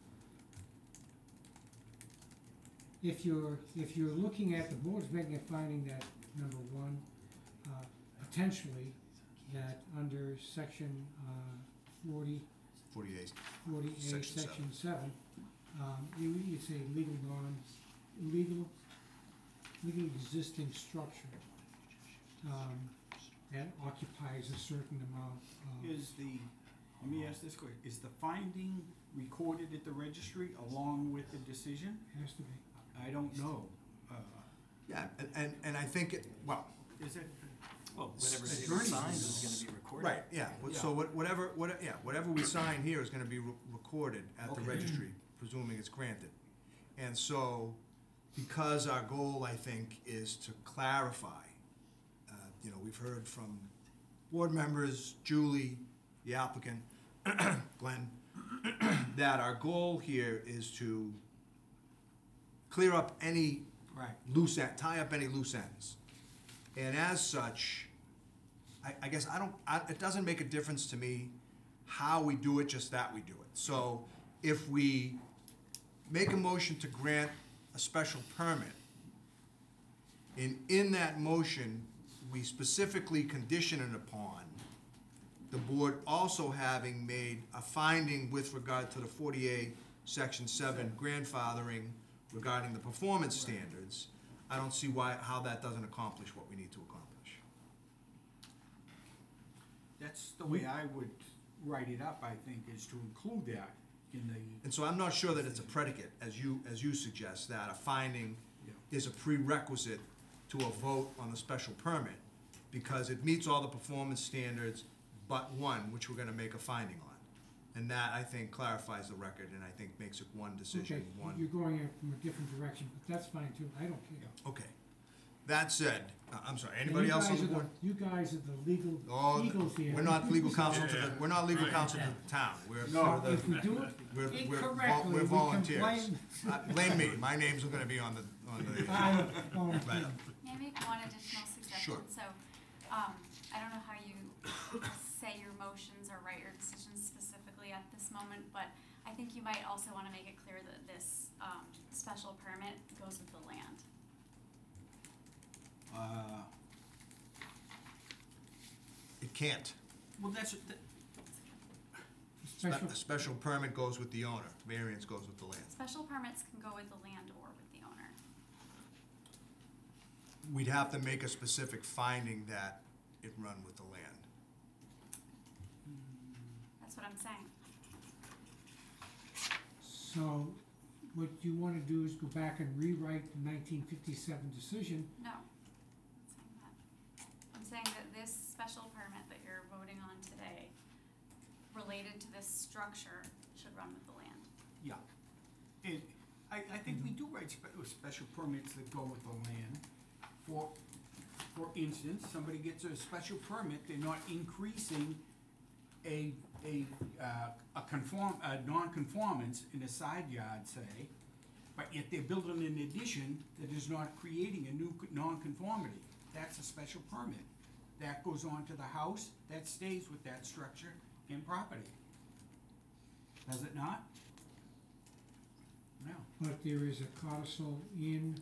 If you're looking at, the board's making a finding that, number one, potentially, that under section 40, 48? 48, Section section 7, it's a legal existing structure that occupies a certain amount of. Let me ask this question, is the finding recorded at the registry along with the decision? Has to be. I don't know. Yeah, and I think, well, Is it? Well, whatever It's David signs is gonna be recorded. right, yeah, so whatever we sign here is gonna be recorded at the Okay. registry, presuming it's granted. And so, because our goal, I think, is to clarify, we've heard from board members, Julie, the applicant, Glenn, that our goal here is to clear up any Right. tie up any loose ends. And as such, I guess it doesn't make a difference to me how we do it, just that we do it. So if we make a motion to grant a special permit, and in that motion, we specifically condition it upon the board also having made a finding with regard to the 48, Section 7 grandfathering regarding the performance standards, I don't see how that doesn't accomplish what we need to accomplish. That's the way I would write it up, I think, is to include that in the, And so I'm not sure that it's a predicate, as you suggest, that a finding Yeah. is a prerequisite to a vote on the special permit, because it meets all the performance standards but one, which we're gonna make a finding on. And that, I think, clarifies the record, and I think makes it one Okay, decision, one. you're going in from a different direction, but that's fine too, I don't care. Okay. That said, I'm sorry, anybody else on the board? You guys are the legal Oh, eagles here. we're not legal counsel to the, we're not legal counsel to the town. We're So the, if we do it incorrectly, we're we can volunteers. blame. Blame me, my name's gonna be on the, I don't right. care. May I make one additional suggestion? Sure. So, I don't know how you say your motions or write your decisions specifically at this moment, but I think you might also wanna make it clear that this, special permit goes with the land. It can't. well, that's, Special, A special permit goes with the owner, variance goes with the land. Special permits can go with the land or with the owner. We'd have to make a specific finding that it run with the land. That's what I'm saying. so what you wanna do is go back and rewrite the 1957 decision. No, I'm saying that. I'm saying that this special permit that you're voting on today, related to this structure, should run with the land. yeah. And I think we do write special permits that go with the land. For instance, somebody gets a special permit, they're not increasing a non-conformance in a side yard, say, but yet they're building an addition that is not creating a new non-conformity. That's a special permit. That goes on to the house, that stays with that structure and property. Does it not? No. But there is a codicil in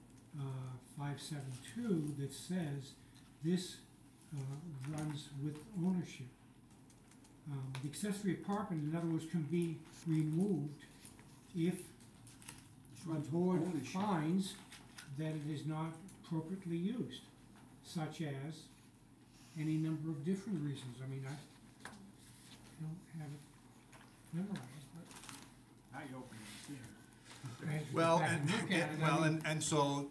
572 that says this runs with ownership. The accessory apartment, in other words, can be removed if the board Ownership. finds that it is not appropriately used, such as any number of different reasons. I mean, I don't have it memorized, but Now you open it, yeah. I have to go Well, back and, and look at it. I well, mean, and so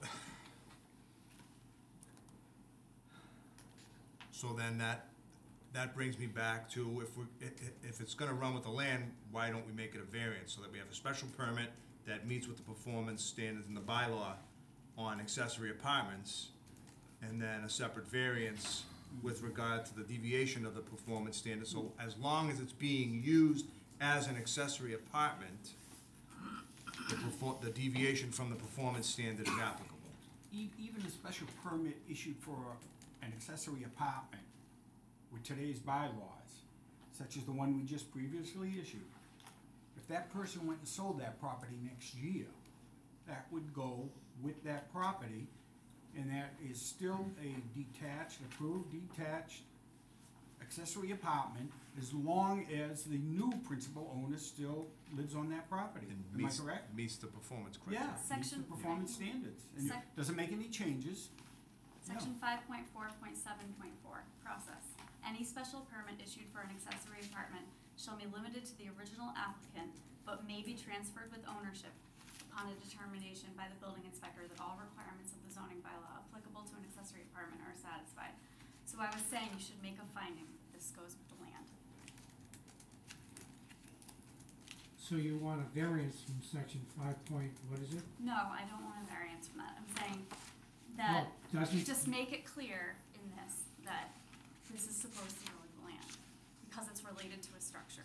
then that brings me back to if it's gonna run with the land, why don't we make it a variance so that we have a special permit that meets with the performance standards in the bylaw on accessory apartments, and then a separate variance with regard to the deviation of the performance standards. So as long as it's being used as an accessory apartment, the deviation from the performance standard is applicable. Even a special permit issued for an accessory apartment with today's bylaws, such as the one we just previously issued, if that person went and sold that property next year, that would go with that property, and that is still a approved detached accessory apartment, as long as the new principal owner still lives on that property. And Am I correct? meets the performance criteria. Yeah, meets the Section- performance standards, and it Sec- doesn't make any changes. Section 5.4.7.4, process. Any special permit issued for an accessory apartment shall be limited to the original applicant, but may be transferred with ownership upon a determination by the building inspector that all requirements of the zoning bylaw applicable to an accessory apartment are satisfied. So I was saying you should make a finding that this goes with the land. So you want a variance from section 5 point, what is it? No, I don't want a variance from that. I'm saying that, Well, doesn't, just make it clear in this that this is supposed to go with the land, because it's related to a structure.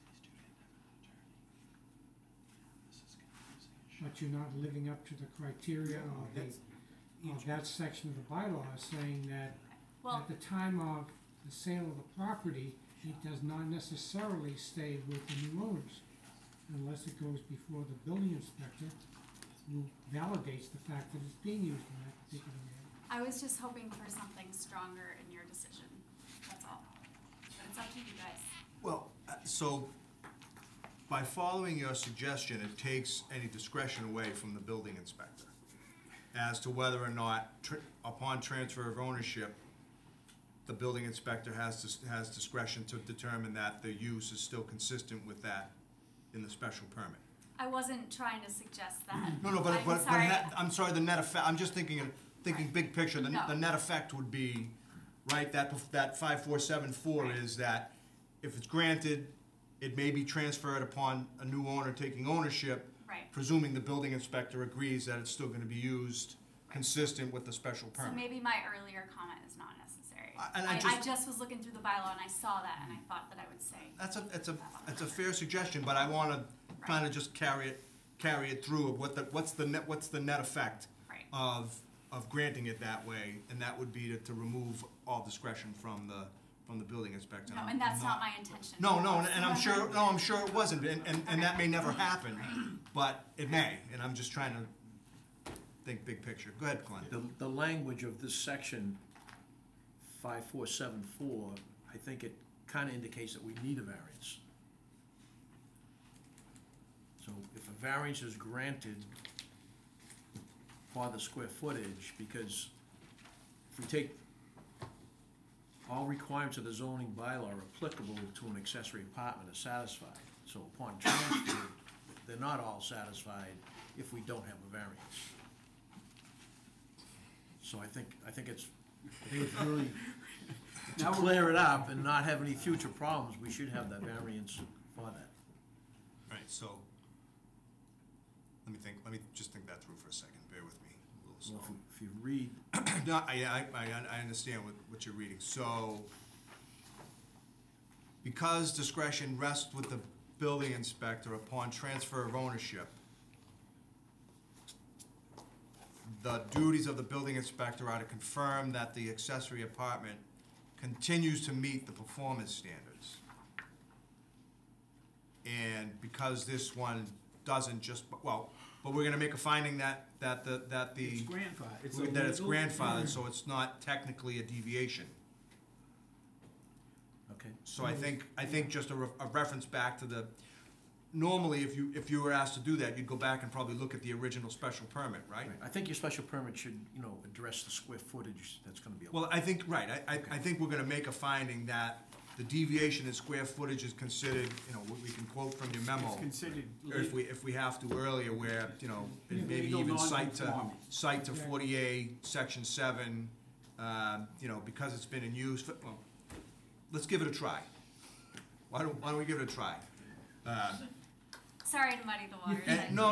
but you're not living up to the criteria of that section of the bylaw saying that Well, at the time of the sale of the property, it does not necessarily stay with the new owners unless it goes before the building inspector who validates the fact that it's being used in that particular area. I was just hoping for something stronger in your decision, that's all. But it's up to you guys. Well, so by following your suggestion, it takes any discretion away from the building inspector as to whether or not, upon transfer of ownership, the building inspector has discretion to determine that the use is still consistent with that in the special permit. I wasn't trying to suggest that. No, but, I'm but, sorry. I'm sorry, the net effect, I'm just thinking big picture, the No. net effect would be, right, that 5474 is that if it's granted, it may be transferred upon a new owner taking ownership, Right. presuming the building inspector agrees that it's still gonna be used consistent with the special So permit. maybe my earlier comment is not necessary. And I I just- just was looking through the bylaw and I saw that and I thought that I would say. It's a fair suggestion, but I wanna kinda just carry it through of what's the net effect Right. of granting it that way, and that would be to remove all discretion from the building inspector. No, I'm and that's not my intention. No, and I'm sure it wasn't, and that may never happen, but it may, and I'm just trying to think big picture. Go ahead, Glenn. The language of this section 5474, I think it kind of indicates that we need a variance. So if a variance is granted for the square footage, because if we take all requirements of the zoning bylaw are applicable to an accessory apartment are satisfied. So upon transfer, they're not all satisfied if we don't have a variance. So I think it's really, to clear it up and not have any future problems, we should have that variance for that. Right, so, let me just think that through for a second, bear with me a little Well, slow. if you read, No, I understand what you're reading. So, because discretion rests with the building inspector upon transfer of ownership, the duties of the building inspector are to confirm that the accessory apartment continues to meet the performance standards. And because this one doesn't just, but we're gonna make a finding that the. It's grandfathered. That it's grandfathered, so it's not technically a deviation. okay, So I think just a reference back to the, normally, if you were asked to do that, you'd go back and probably look at the original special permit, right? I think your special permit should, address the square footage that's gonna be allowed. Well, I think, right, I think we're gonna make a finding that the deviation in square footage is considered, we can quote from your memo. It's considered Or if we have to earlier, where, maybe Legal even cite to non-conforming. 48, section 7, because it's been in use, well, let's give it a try. Why don't we give it a try? Sorry to muddy the waters. No,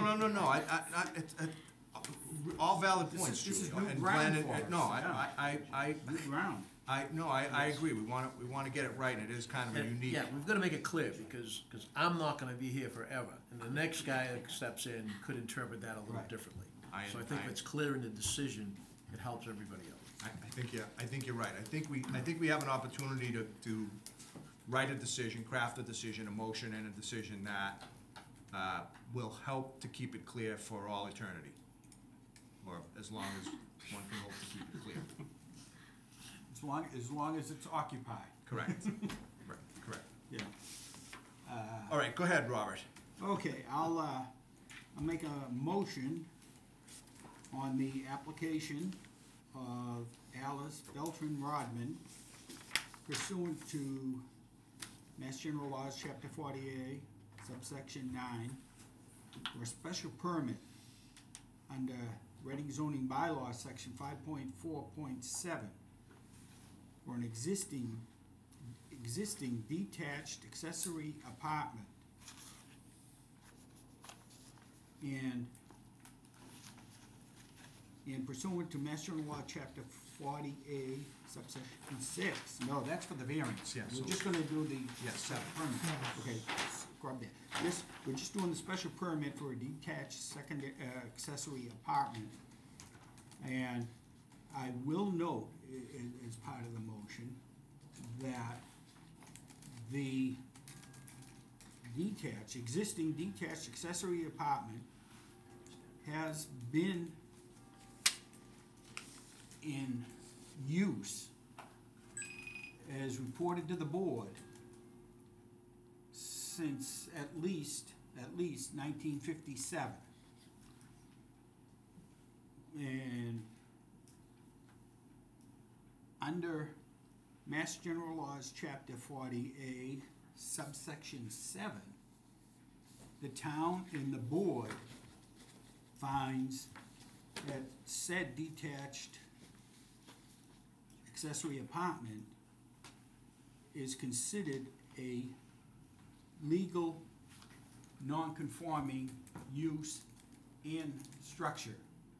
all valid points, This is Julie. new And ground Glenn, for us, no, yeah. New ground. I agree, we wanna get it right, and it is kind of a unique. Yeah, we've gotta make it clear, because I'm not gonna be here forever, and the next guy that steps in could interpret that a little Right. differently. I- So I think I- if it's clear in the decision, it helps everybody else. I think you're right. I think we have an opportunity to write a decision, craft a decision, a motion and a decision that will help to keep it clear for all eternity. Or as long as one can hope to keep it clear. As long as it's occupied. Correct. Right, correct. Yeah. All right, go ahead, Robert. Okay, I'll make a motion on the application of Alice Beltran Rodman pursuant to Mass General Laws, Chapter 48, subsection 9, for a special permit under Reading zoning bylaw, section 5.4.7, for an existing detached accessory apartment. And pursuant to Mass General Law, Chapter 40A, subsection 6, no, that's for the variance. Yeah, We're so- just gonna do the Yes, special permit. Okay, scrub that. We're just doing the special permit for a detached secondary, accessory apartment. And I will note, as part of the motion, that the existing detached accessory apartment has been in use as reported to the board since at least 1957. And under Mass General Laws, Chapter 40A, subsection 7, the town and the board finds that said detached accessory apartment is considered a legal, non-conforming use and structure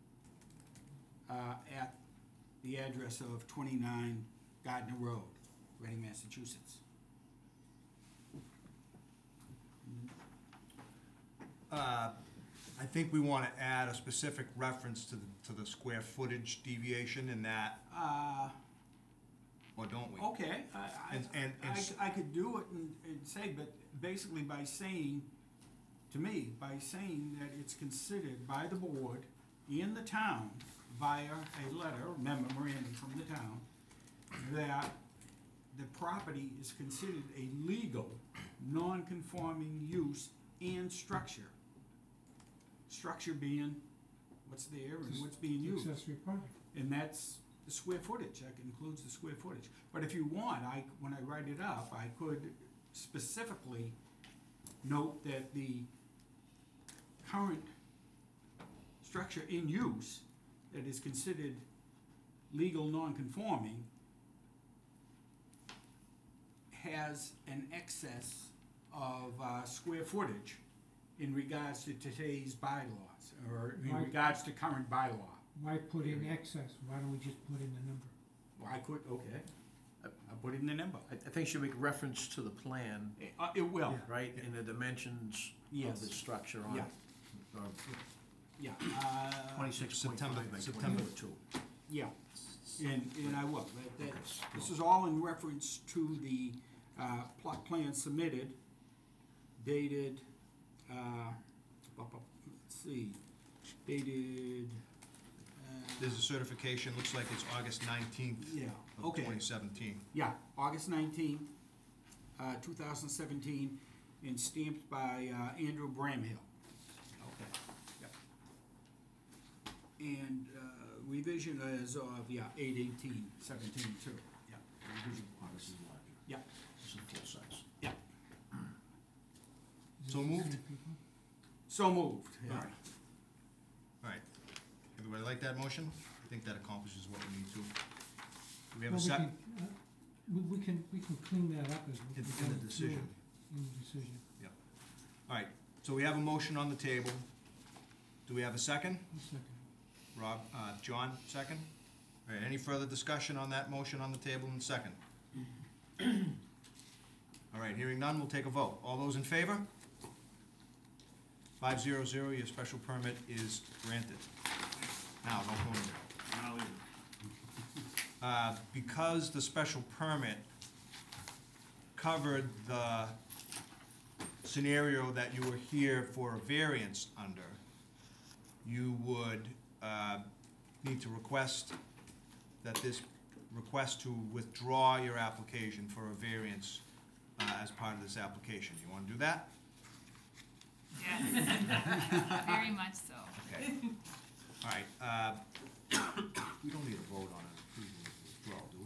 at the address of 29 Gardner Road, Reading, Massachusetts. I think we want to add a specific reference to the square footage deviation in that, or don't we? Okay, And I could do it and say, but basically by saying, to me, by saying that it's considered by the board in the town via a letter, memorandum from the town, that the property is considered a legal, non-conforming use and structure. Structure being what's there and what's being used. Accessory apartment. And that's the square footage, that includes the square footage. But if you want, when I write it up, I could specifically note that the current structure in use that is considered legal non-conforming has an excess of square footage in regards to today's bylaws, or in Right. regards to current bylaw. Why put in excess? Why don't we just put in the number? Well, I could, okay, I'll put in the number. I think you should make reference to the plan, It will, right, and the dimensions of Yes. the structure on Yeah. it. Or yeah. 26.5 by September. 22. Yeah, and I will. This is all in reference to the plot plan submitted, dated, let's see, dated, There's a certification, looks like it's August 19th yeah, of okay. 2017. Yeah, August 19th, 2017, and stamped by Andrew Bramhill. Okay. Yep. And revision as of, 8/18/17 too. Yeah, revision. This is larger. Yeah, This is full size. yeah. Is So this the moved? same people? So moved, yeah. All right. Everybody like that motion? I think that accomplishes what we need to. Do we have a Well, second? we can clean that up as we In go the through decision. In the decision. All right, so we have a motion on the table. Do we have a second? A second. Rob, John, second? All right, any further discussion on that motion on the table in second? All right, hearing none, we'll take a vote. All those in favor? 500, your special permit is granted. Now, don't go anywhere. Because the special permit covered the scenario that you were here for a variance under, you would need to request that this request to withdraw your application for a variance as part of this application. You want to do that? Yes, very much so. Okay. All right, we don't need a vote on an approval of withdrawal, do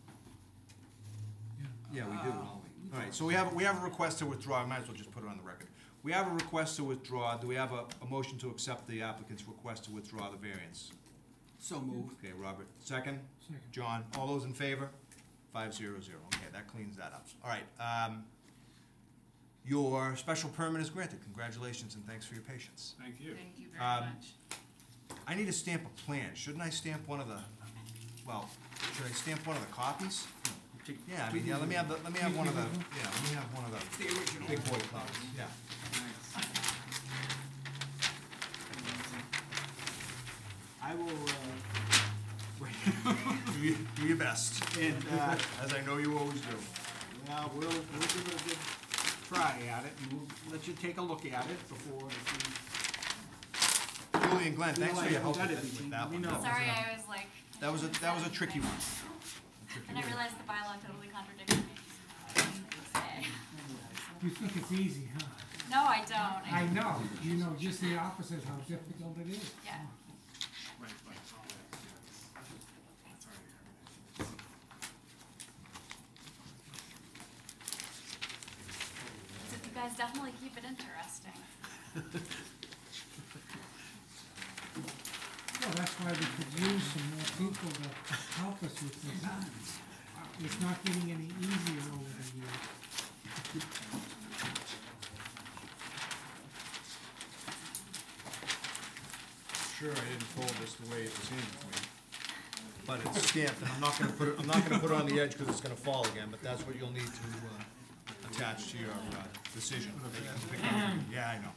we? Yeah, we do, don't we? All right, so we have a request to withdraw, I might as well just put it on the record. We have a request to withdraw, do we have a motion to accept the applicant's request to withdraw the variance? So moved. Okay, Robert, second? Second. John, all those in favor? 500, okay, that cleans that up. All right, your special permit is granted, congratulations and thanks for your patience. Thank you very Um, much. I need to stamp a plan. Shouldn't I stamp one of the, well, should I stamp one of the copies? Yeah, I mean, yeah, let me have one of the, yeah, let me have one of the The original. big boy copies, yeah. I will, Do your best, and, as I know you always do. well, we'll give it a good try at it, and we'll let you take a look at it before we Julie and Glenn, thanks for your help Feel like with I've done that one. everything. Sorry, I was like That was a tricky one. And I realized the bylaw totally contradicted me. You think it's easy, huh? No, I don't. I know, you know just the opposite how difficult it is. Yeah. So you guys definitely keep it interesting. Well, that's why we could use some more people to help us with this. It's not getting any easier over the years. Sure, I didn't fold this the way it was handed to me. But it's stamped, and I'm not gonna put it on the edge because it's gonna fall again, but that's what you'll need to, attach to your, decision. That you can pick up. Yeah, I know.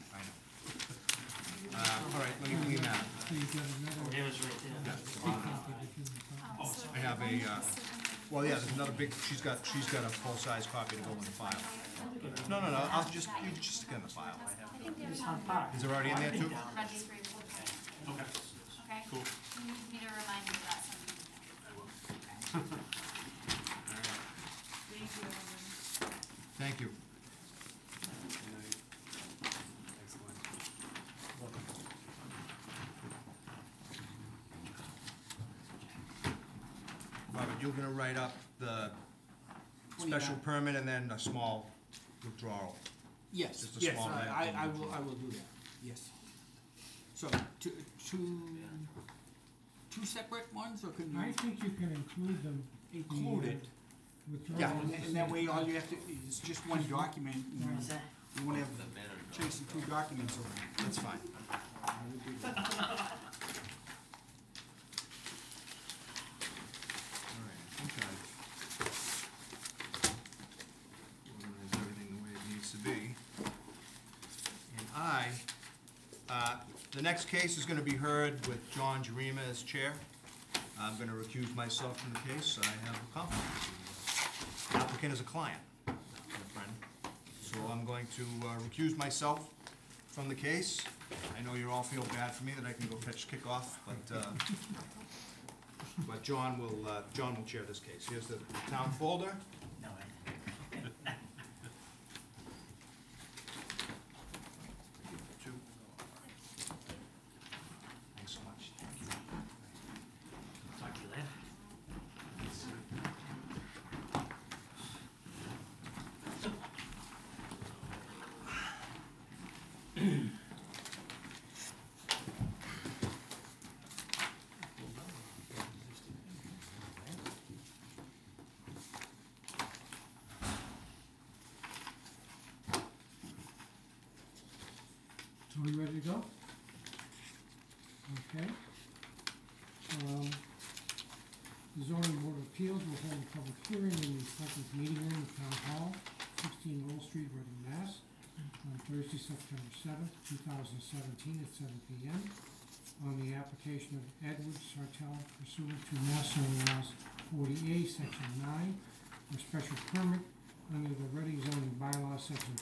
All right, let me clean that. So you got another big copy that you can I have a, well, yeah, there's another big, she's got a full-size copy to go in the file. No, I'll just, you can just stick it in the file. I think there's on part. Is it already in there too? Registry. Okay. Okay? Cool. You need to remind me of that sometime. Thank you. Robert, you're gonna write up the special permit and then a small withdrawal. Yes, Just a yes, small amount. I will do that, yes. So, two separate ones, or can I you think you can include them. include it? Withdrawal Yeah, at the and that same way all time. you have to, it's just one document, you know. You won't have chasing two documents around. That's fine. I would do that. All right, I think I've organized everything the way it needs to be. And the next case is gonna be heard with John Jarima as chair. I'm gonna recuse myself from the case. I have a conflict. The applicant is a client, my friend. So I'm going to recuse myself from the case. I know you all feel bad for me that I can go pitch kickoff, but John will chair this case. Here's the town folder. Two. Thanks so much. Talk to you later. So we ready to go? Okay. The zoning board of appeals will hold a public hearing in the selectmen's meeting room at Town Hall, 16 Lowell Street, Reading, Mass, on Thursday, September 7th, 2017, at 7 p.m. on the application of Edward Sartell pursuant to Mass General Laws 40A, Section 9, for special permit under the Reading zoning bylaw, Section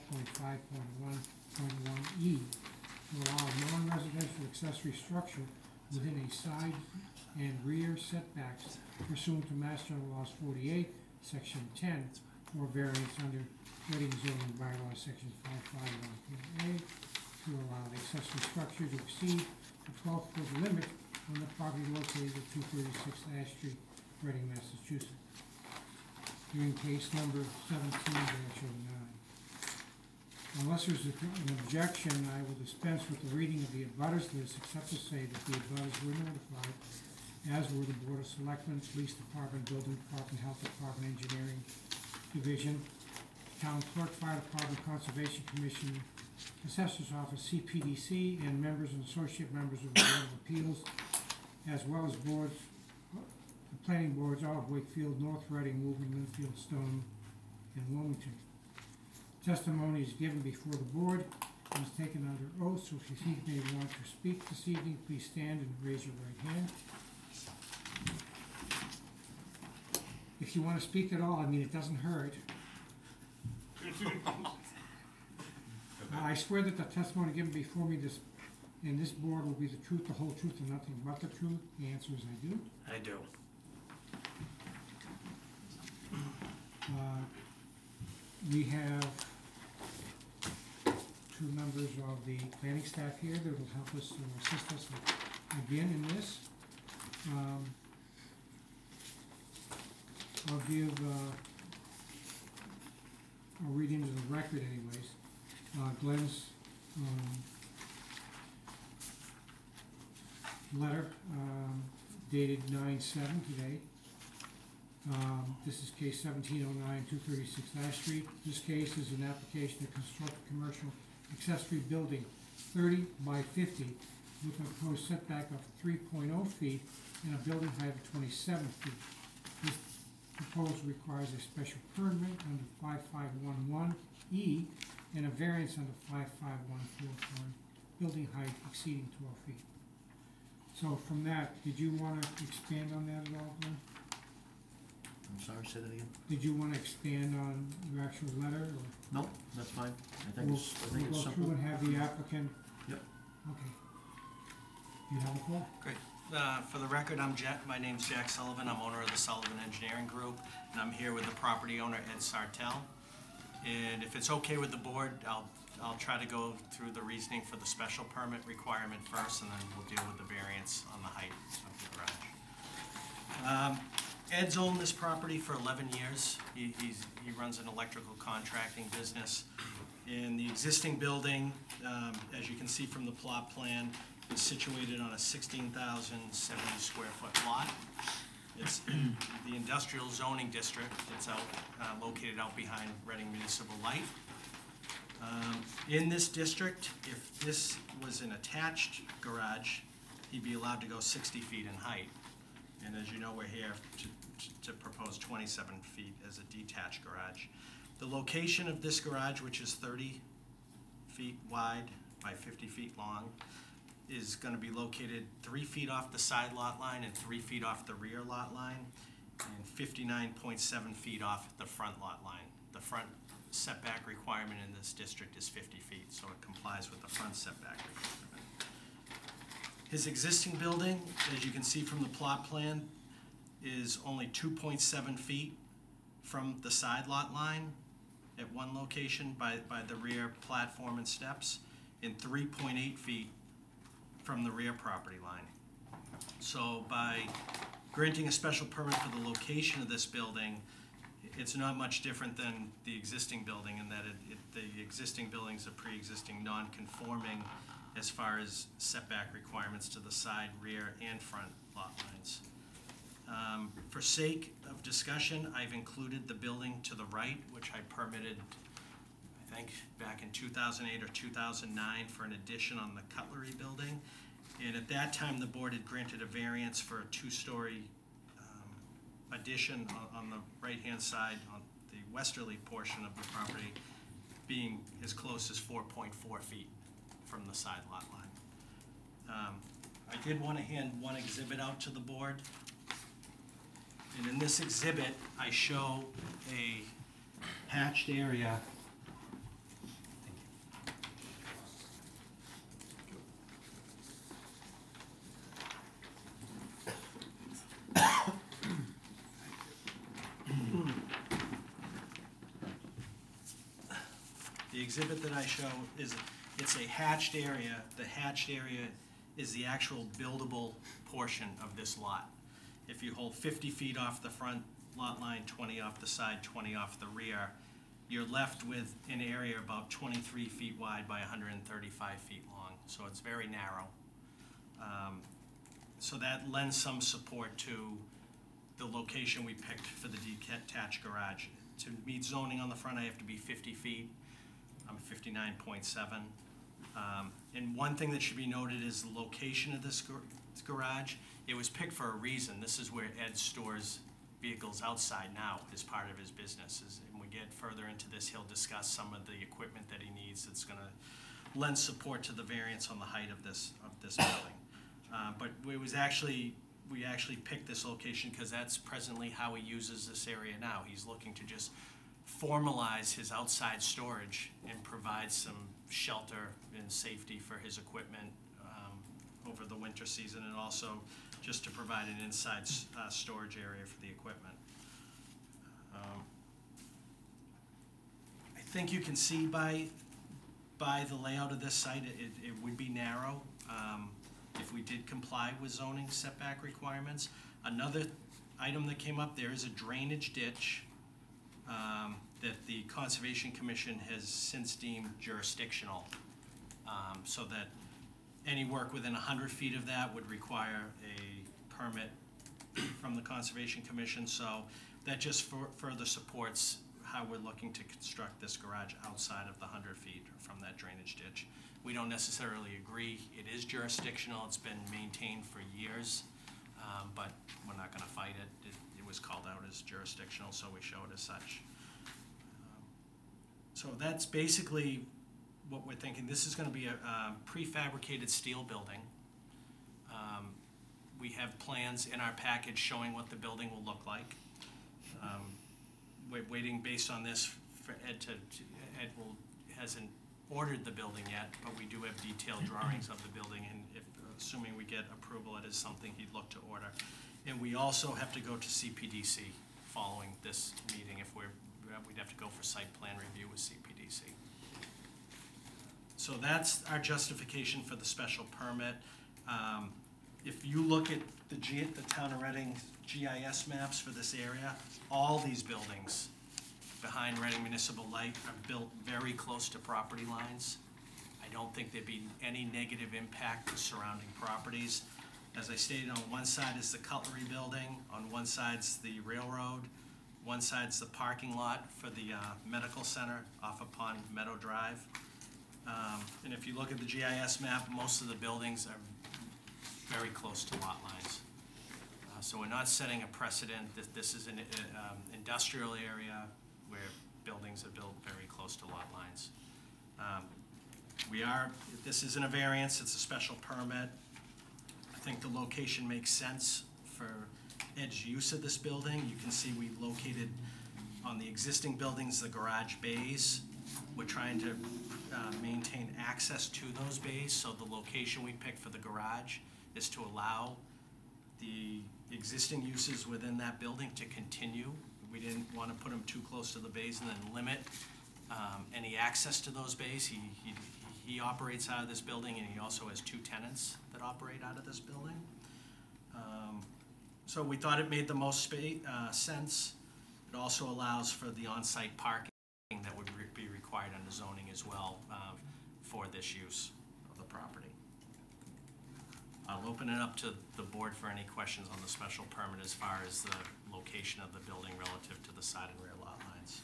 5.5.1.1E, to allow a non-residential accessory structure within a side and rear setbacks pursuant to Mass General Laws 48, Section 10, for variance under Reading zoning bylaw, Section 551.A, to allow the accessory structure to exceed the 12-foot limit on the property located at 236 Ash Street, Reading, Massachusetts. Hearing case number 17-09. Unless there's an objection, I will dispense with the reading of the abutters list, except to say that the abutters were notified, as were the Board of Selectmen, Police Department, Building Department, Health Department, Engineering Division, Town Clerk, Fire Department, Conservation Commission, Assessor's Office, CPDC, and members and associate members of the Board of Appeals, as well as boards, the planning boards of Wakefield, North Reading, Woburn, Linfield, Stone, and Wilmington. Testimony is given before the board and is taken under oath, so if you think you may want to speak this evening, please stand and raise your right hand. If you want to speak at all, I mean, it doesn't hurt. I swear that the testimony given before me this and this board will be the truth, the whole truth, and nothing but the truth? The answer is I do. I do. We have two members of the planning staff here that will help us and assist us again in this. I'll give, I'll read into the record anyways, Glenn's, letter, dated 9/7 today. This is case 1709, 236 Ash Street. This case is an application to construct a commercial accessory building 30 by 50 with a proposed setback of 3.0 feet and a building height of 27 feet. This proposal requires a special permit under 5511E and a variance under 5514 for a building height exceeding 12 feet. So from that, did you want to expand on that at all, Glenn? I'm sorry, say that again? Did you want to expand on your actual letter, or? No, that's fine. I think We'll it's go through simple. and have the applicant. Yep. Okay. You have the floor. Great. For the record, my name's Jack Sullivan. I'm owner of the Sullivan Engineering Group, and I'm here with the property owner, Ed Sartell. And if it's okay with the board, I'll try to go through the reasoning for the special permit requirement first, and then we'll deal with the variance on the height of the garage. Ed's owned this property for 11 years. He runs an electrical contracting business. And the existing building, as you can see from the plot plan, is situated on a 16,070 square foot lot. It's in the industrial zoning district. It's located out behind Reading Municipal Light. In this district, if this was an attached garage, he'd be allowed to go 60 feet in height. And as you know, we're here to propose 27 feet as a detached garage. The location of this garage, which is 30 feet wide by 50 feet long, is going to be located 3 feet off the side lot line and 3 feet off the rear lot line, and 59.7 feet off the front lot line. The front setback requirement in this district is 50 feet, so it complies with the front setback requirement. His existing building, as you can see from the plot plan, is only 2.7 feet from the side lot line at one location by the rear platform and steps, and 3.8 feet from the rear property line. So by granting a special permit for the location of this building, it's not much different than the existing building in that the existing building is a pre-existing non-conforming as far as setback requirements to the side, rear, and front lot lines. For sake of discussion, I've included the building to the right, which I permitted, I think, back in 2008 or 2009 for an addition on the cutlery building. And at that time, the board had granted a variance for a two-story addition on the right-hand side, on the westerly portion of the property, being as close as 4.4 feet from the side lot line. I did want to hand one exhibit out to the board. And in this exhibit, I show a hatched area. The exhibit that I show is, it's a hatched area. The hatched area is the actual buildable portion of this lot. If you hold 50 feet off the front lot line, 20 off the side, 20 off the rear, you're left with an area about 23 feet wide by 135 feet long. So it's very narrow. So that lends some support to the location we picked for the detached garage. To meet zoning on the front, I have to be 50 feet. I'm 59.7. And one thing that should be noted is the location of this garage. It was picked for a reason. This is where Ed stores vehicles outside now as part of his business. And we get further into this, he'll discuss some of the equipment that he needs that's going to lend support to the variance on the height of this building. But we actually picked this location because that's presently how he uses this area now. He's looking to just formalize his outside storage and provide some shelter and safety for his equipment over the winter season, and also just to provide an inside storage area for the equipment. I think you can see by the layout of this site, it would be narrow if we did comply with zoning setback requirements. Another item that came up, there is a drainage ditch that the Conservation Commission has since deemed jurisdictional, so that any work within 100 feet of that would require a permit from the Conservation Commission. So that just further supports how we're looking to construct this garage outside of the 100 feet from that drainage ditch. We don't necessarily agree. It is jurisdictional. It's been maintained for years, but we're not going to fight it. It was called out as jurisdictional, so we show it as such. So that's basically what we're thinking. This is going to be a prefabricated steel building. We have plans in our package showing what the building will look like. We're waiting based on this for Ed Ed hasn't ordered the building yet, but we do have detailed drawings of the building, and if, assuming we get approval, it is something he'd look to order. And we also have to go to CPDC following this meeting. If we'd have to go for site plan review with CPDC. So that's our justification for the special permit. If you look at the Town of Reading GIS maps for this area, all these buildings behind Reading Municipal Light are built very close to property lines. I don't think there'd be any negative impact to surrounding properties. As I stated, on one side is the Cutlery Building, on one side's the railroad, one side's the parking lot for the medical center off of Pond Meadow Drive. And if you look at the GIS map, most of the buildings are very close to lot lines. So we're not setting a precedent. This is an industrial area where buildings are built very close to lot lines. This isn't a variance, it's a special permit. I think the location makes sense for Ed's use of this building. You can see we located on the existing buildings the garage bays. We're trying to maintain access to those bays, so the location we picked for the garage is to allow the existing uses within that building to continue. We didn't want to put them too close to the bays and then limit any access to those bays. He operates out of this building, and he also has 2 tenants that operate out of this building. So we thought it made the most sense. It also allows for the on-site parking that would be required under zoning as well for this use of the property. I'll open it up to the board for any questions on the special permit as far as the location of the building relative to the side and rear lot lines.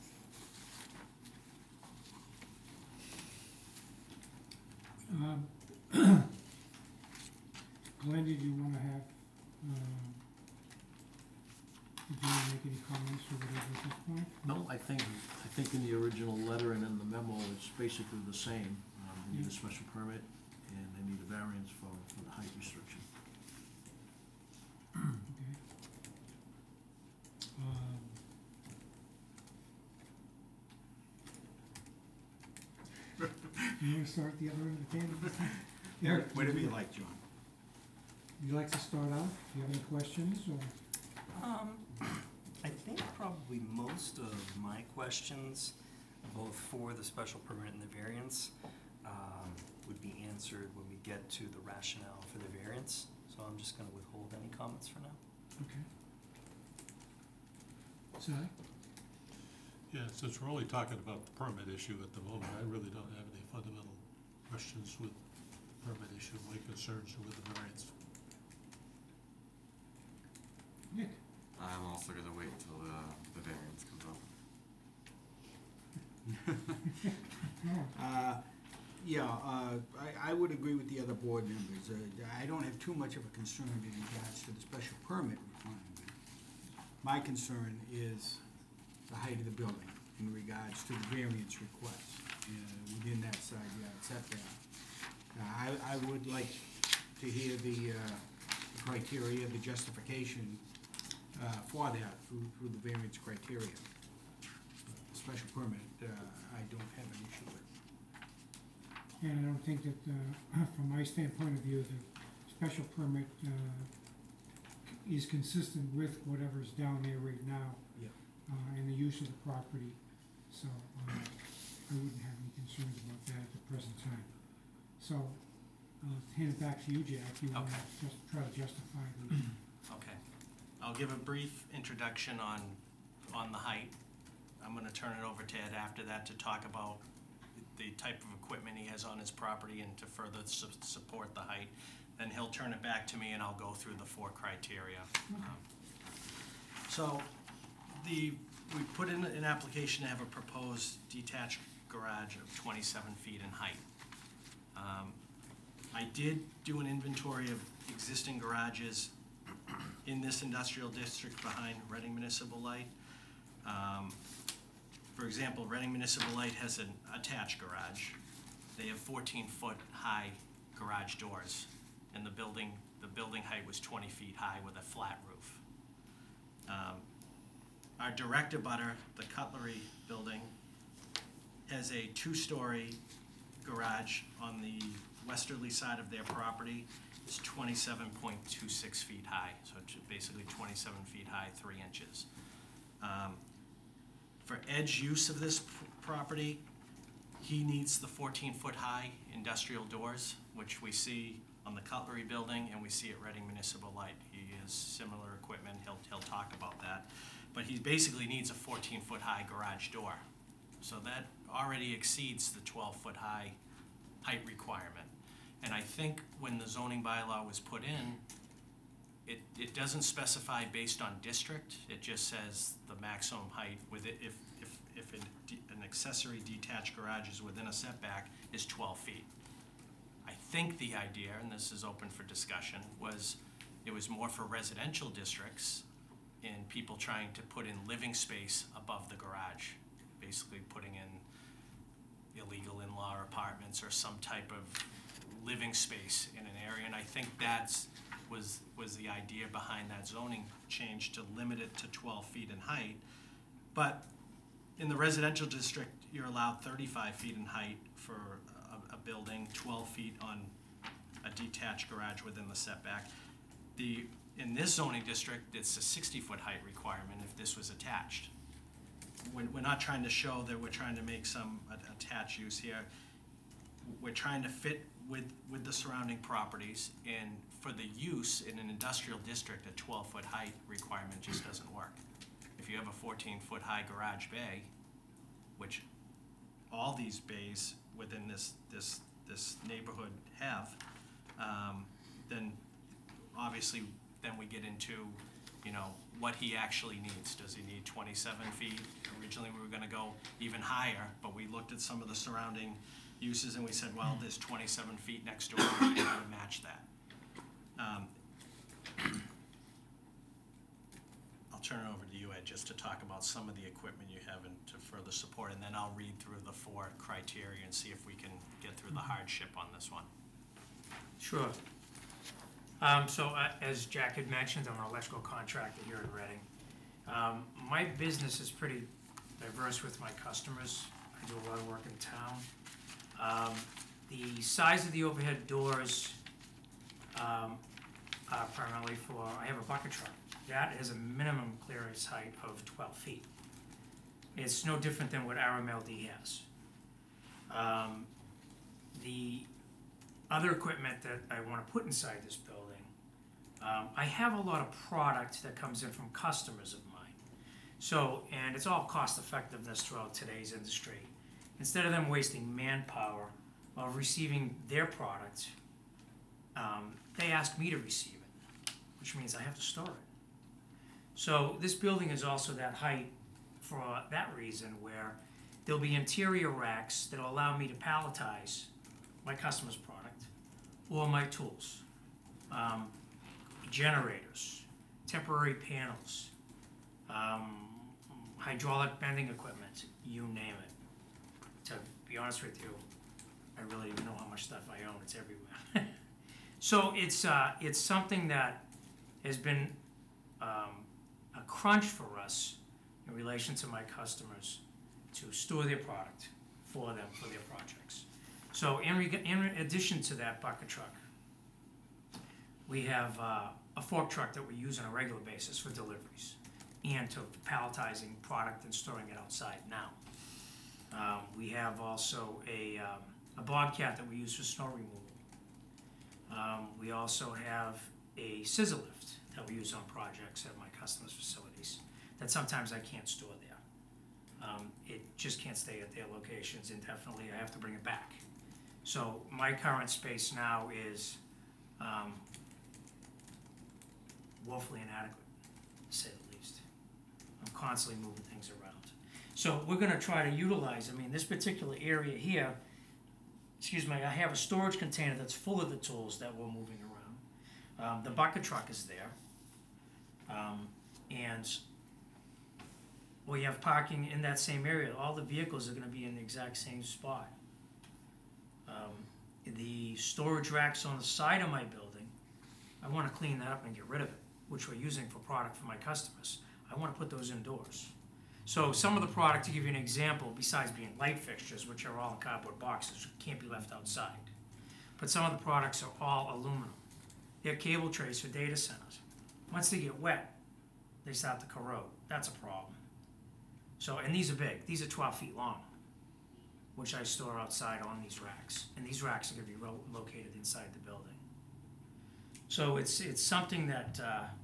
Glenn, did you want to have, did you want to make any comments or whatever at this point? No, I think in the original letter and in the memo, it's basically the same. They need a special permit, and they need a variance for the height restriction. Okay. You want to start at the other end of the table? Eric, Whatever you like, John. You'd like to start out? Do you have any questions, or? I think probably most of my questions, both for the special permit and the variance, would be answered when we get to the rationale for the variance. So I'm just gonna withhold any comments for now. Okay. Si? Yeah, since we're only talking about the permit issue at the moment, I really don't have any fundamental questions with the permit issue. My concerns are with the variance. Nick? I'm also gonna wait until the variance comes up. I would agree with the other board members. I don't have too much of a concern in regards to the special permit requirement. My concern is the height of the building in regards to the variance request within that side yard setback. I would like to hear the criteria, the justification for that through the variance criteria. Special permit, I don't have an issue with. And I don't think that, from my standpoint of view, the special permit is consistent with whatever's down there right now. Yeah. And the use of the property, so I wouldn't have any concerns about that at the present time. So I'll hand it back to you, Jack, you want to Okay. just try to justify the, Okay. I'll give a brief introduction on the height. I'm gonna turn it over to Ed after that to talk about the type of equipment he has on his property and to further support the height. Then he'll turn it back to me and I'll go through the 4 criteria. So we put in an application to have a proposed detached garage of 27 feet in height. I did do an inventory of existing garages in this industrial district behind Reading Municipal Light. For example, Reading Municipal Light has an attached garage. They have 14-foot high garage doors, and the building height was 20 feet high with a flat roof. Our direct abutter, the Cutlery Building, has a 2-story garage on the westerly side of their property. It's 27.26 feet high, so it's basically 27 feet high, 3 inches. For Ed's use of this property, he needs the 14-foot high industrial doors, which we see on the Cutlery Building and we see at Reading Municipal Light. He has similar equipment, he'll talk about that. But he basically needs a 14-foot high garage door. So that already exceeds the 12-foot high height requirement. And I think when the zoning bylaw was put in, it doesn't specify based on district, it just says the maximum height with it, if an accessory detached garage is within a setback, is 12 feet. I think the idea, and this is open for discussion, was it was more for residential districts and people trying to put in living space above the garage, basically putting in illegal in-law apartments or some type of living space in an area, and I think was the idea behind that zoning change, to limit it to 12 feet in height. But in the residential district, you're allowed 35 feet in height for a building, 12 feet on a detached garage within the setback. In this zoning district, it's a 60-foot height requirement if this was attached. We're not trying to show that we're trying to make some attached use here. We're trying to fit with the surrounding properties, and for the use in an industrial district, a 12-foot height requirement just doesn't work. If you have a 14-foot high garage bay, which all these bays within this neighborhood have, then obviously then we get into, you know, what he actually needs. Does he need 27 feet? Originally we were gonna go even higher, but we looked at some of the surrounding uses and we said, well, there's 27 feet next door, we're gonna match that. I'll turn it over to you, Ed, just to talk about some of the equipment you have and to further support, and then I'll read through the 4 criteria and see if we can get through the hardship on this one. Sure. As Jack had mentioned, I'm an electrical contractor here in Reading. My business is pretty diverse with my customers. I do a lot of work in town. The size of the overhead doors are primarily for, I have a bucket truck. That has a minimum clearance height of 12 feet. It's no different than what RMLD has. The other equipment that I want to put inside this building, I have a lot of product that comes in from customers of mine. So, and it's all cost effectiveness throughout today's industry. Instead of them wasting manpower while receiving their product, they ask me to receive it, which means I have to store it. So this building is also that height for that reason, where there'll be interior racks that will allow me to palletize my customer's product or my tools, generators, temporary panels, hydraulic bending equipment, you name it. To be honest with you, I really don't know how much stuff I own. It's everywhere. So it's something that has been a crunch for us in relation to my customers to store their product for them for their projects. So in addition to that bucket truck, we have a fork truck that we use on a regular basis for deliveries and to palletizing product and storing it outside now. We have also a Bobcat that we use for snow removal. We also have a scissor lift that we use on projects at my customers' facilities that sometimes I can't store there. It just can't stay at their locations indefinitely. I have to bring it back. So my current space now is woefully inadequate, to say the least. I'm constantly moving things around. So we're gonna try to utilize, this particular area here, I have a storage container that's full of the tools that we're moving around. The bucket truck is there. And we have parking in that same area. All the vehicles are gonna be in the exact same spot. The storage racks on the side of my building, I wanna clean that up and get rid of it, which we're using for product for my customers. I wanna put those indoors. So some of the product, to give you an example, besides being light fixtures, which are all in cardboard boxes, can't be left outside. But some of the products are all aluminum. They're cable trays for data centers. Once they get wet, they start to corrode. That's a problem. So, and these are big. These are 12 feet long, which I store outside on these racks. And these racks are gonna be located inside the building. So it's something that,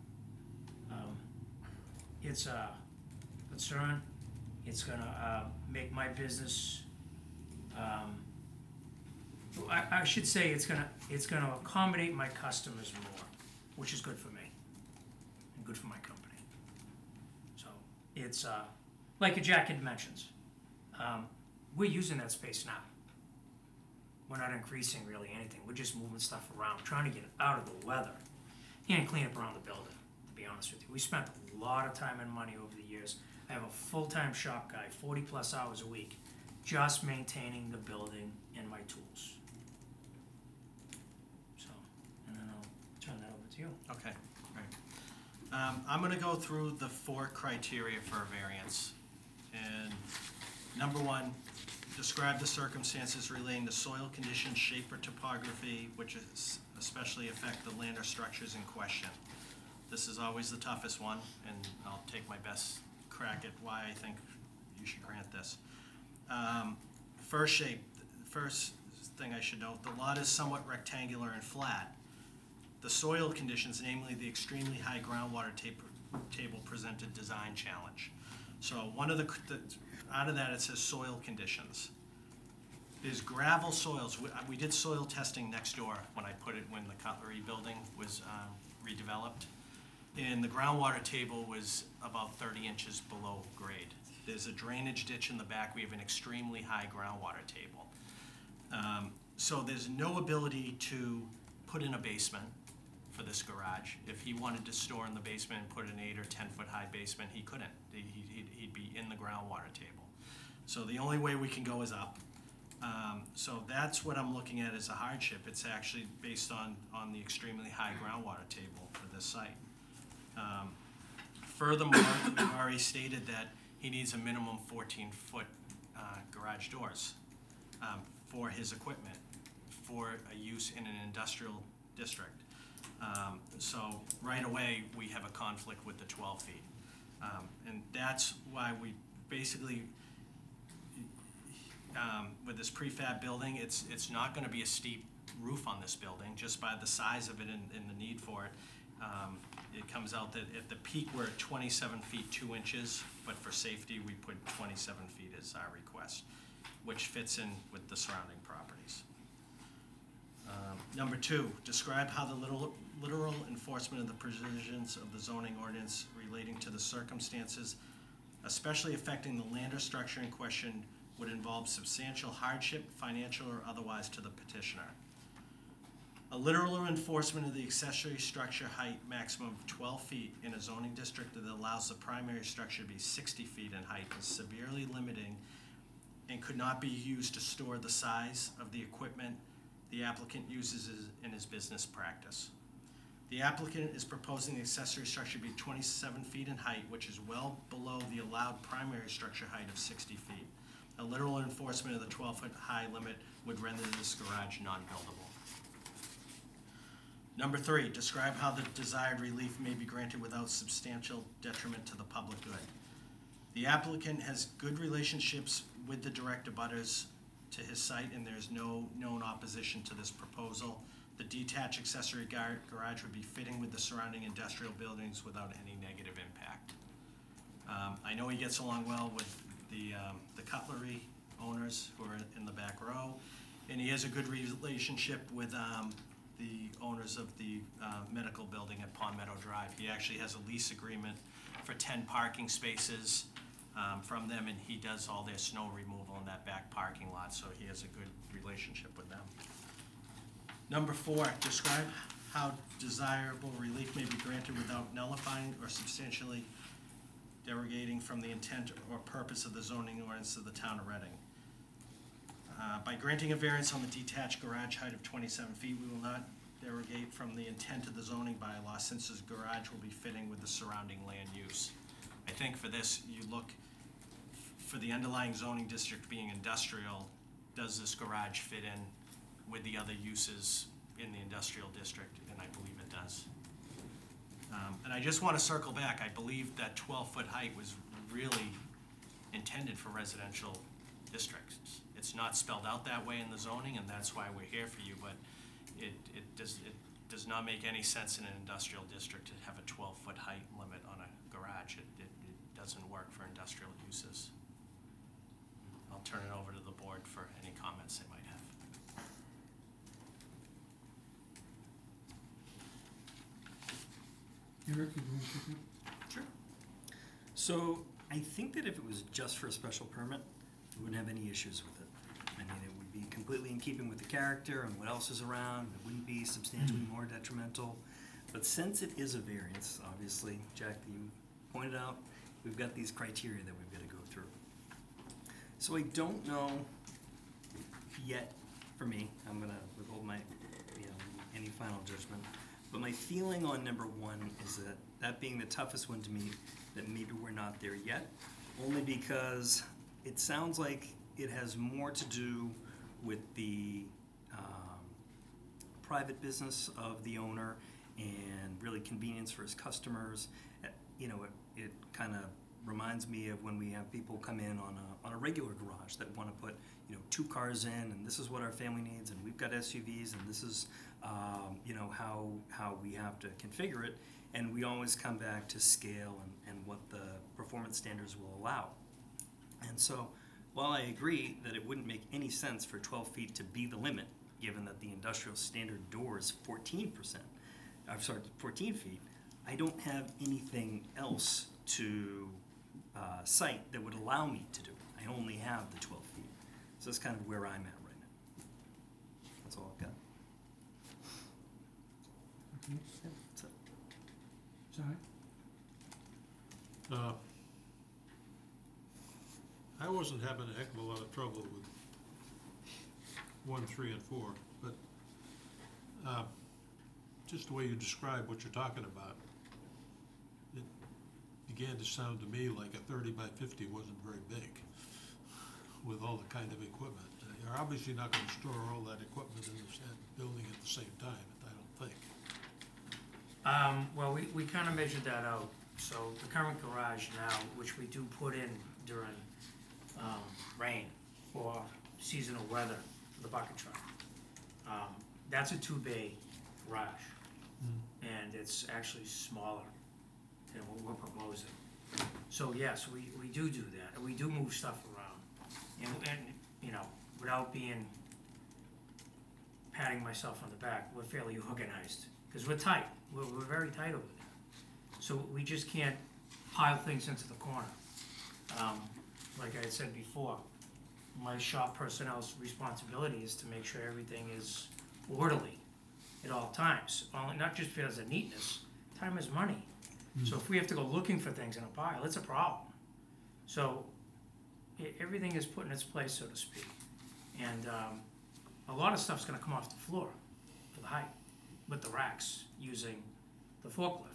it's a concern. It's gonna make my business, I should say it's gonna accommodate my customers more, which is good for me and good for my company. So it's, like Jack had mentioned, we're using that space now. We're not increasing really anything. We're just moving stuff around, trying to get it out of the weather and clean up around the building, to be honest with you. We spent a lot of time and money over the years. I have a full-time shop guy, 40-plus hours a week, just maintaining the building and my tools. So, and then I'll turn that over to you. Okay, great. I'm gonna go through the 4 criteria for a variance. And number 1, describe the circumstances relating to soil conditions, shape, or topography, which especially affect the land or structures in question. This is always the toughest one, and I'll take my best crack at why I think you should grant this. First shape, first thing I should note, the lot is somewhat rectangular and flat. The soil conditions, namely the extremely high groundwater table, presented design challenge. So one of out of that it says soil conditions. There's gravel soils. We did soil testing next door when the Cutlery building was redeveloped. And the groundwater table was about 30 inches below grade. There's a drainage ditch in the back. We have an extremely high groundwater table. So there's no ability to put in a basement for this garage. If he wanted to store in the basement and put an 8 or 10 foot high basement, he couldn't. He'd be in the groundwater table. So the only way we can go is up. So that's what I'm looking at as a hardship. It's actually based on the extremely high groundwater table for this site. Furthermore, we've already stated that he needs a minimum 14-foot garage doors for his equipment for a use in an industrial district. So right away, we have a conflict with the 12 feet. And that's why we basically, with this prefab building, it's not gonna be a steep roof on this building, just by the size of it and the need for it. It comes out that at the peak, we're at 27 feet 2 inches, but for safety, we put 27 feet as our request, which fits in with the surrounding properties. Number 2, describe how the literal enforcement of the provisions of the zoning ordinance relating to the circumstances, especially affecting the land or structure in question, would involve substantial hardship, financial or otherwise, to the petitioner. A literal enforcement of the accessory structure height maximum of 12 feet in a zoning district that allows the primary structure to be 60 feet in height is severely limiting and could not be used to store the size of the equipment the applicant uses in his business practice. The applicant is proposing the accessory structure be 27 feet in height, which is well below the allowed primary structure height of 60 feet. A literal enforcement of the 12-foot high limit would render this garage non-buildable. Number 3, describe how the desired relief may be granted without substantial detriment to the public good. The applicant has good relationships with the direct abutters to his site, and there's no known opposition to this proposal. The detached accessory garage would be fitting with the surrounding industrial buildings without any negative impact. I know he gets along well with the cutlery owners who are in the back row, and he has a good relationship with the owners of the medical building at Pond Meadow Drive. He actually has a lease agreement for 10 parking spaces from them, and he does all their snow removal in that back parking lot, so he has a good relationship with them. Number 4, describe how desirable relief may be granted without nullifying or substantially derogating from the intent or purpose of the zoning ordinance of the town of Reading. By granting a variance on the detached garage height of 27 feet, we will not derogate from the intent of the zoning bylaw, since this garage will be fitting with the surrounding land use. I think for this, you look for the underlying zoning district being industrial, does this garage fit in with the other uses in the industrial district? And I believe it does. And I just want to circle back. I believe that 12-foot height was really intended for residential districts. It's not spelled out that way in the zoning, and that's why we're here for you, but it does not make any sense in an industrial district to have a 12-foot height limit on a garage. It doesn't work for industrial uses. I'll turn it over to the board for any comments they might have. Eric, you want to pick up? Sure. So I think that if it was just for a special permit, we wouldn't have any issues with it. I mean, it would be completely in keeping with the character and what else is around. It wouldn't be substantially more detrimental. But since it is a variance, obviously, Jack, you pointed out, we've got these criteria that we've got to go through. So I don't know yet, for me, I'm gonna withhold my, any final judgment. But my feeling on number 1 is that being the toughest one to me, that maybe we're not there yet, only because it sounds like it has more to do with the private business of the owner and really convenience for his customers. It kind of reminds me of when we have people come in on a regular garage that want to put 2 cars in, and this is what our family needs, and we've got SUVs, and this is how we have to configure it, and we always come back to scale and what the performance standards will allow. And so, while I agree that it wouldn't make any sense for 12 feet to be the limit, given that the industrial standard door is 14 feet, I don't have anything else to cite that would allow me to do it. I only have the 12 feet. So that's kind of where I'm at right now. That's all I've got. Okay. That's it. Sorry? I wasn't having a heck of a lot of trouble with 1, 3, and 4, but just the way you describe what you're talking about, it began to sound to me like a 30 by 50 wasn't very big with all the kind of equipment. You're obviously not going to store all that equipment in the building at the same time, I don't think. Well, we kind of measured that out. So the current garage now, which we do put in during rain or seasonal weather for the bucket truck, that's a 2-bay garage. And it's actually smaller than what we're proposing. So yes, we do that, and we do move stuff around. And without patting myself on the back, we're fairly organized, because we're tight. We're very tight over there. So we just can't pile things into the corner. Like I had said before, my shop personnel's responsibility is to make sure everything is orderly at all times. Not just because of neatness, time is money. So if we have to go looking for things in a pile, it's a problem. So everything is put in its place, so to speak. And a lot of stuff's gonna come off the floor for the height, with the racks using the forklift.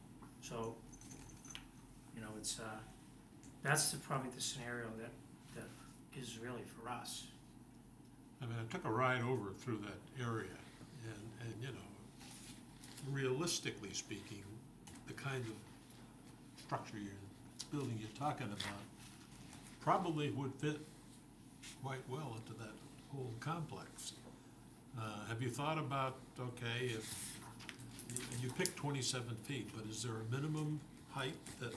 So, it's, that's probably the scenario that is really for us. I mean, I took a ride over through that area, and you know, realistically speaking, the kind of structure building you're talking about probably would fit quite well into that whole complex. Have you thought about, okay, if you pick 27 feet, but is there a minimum height that,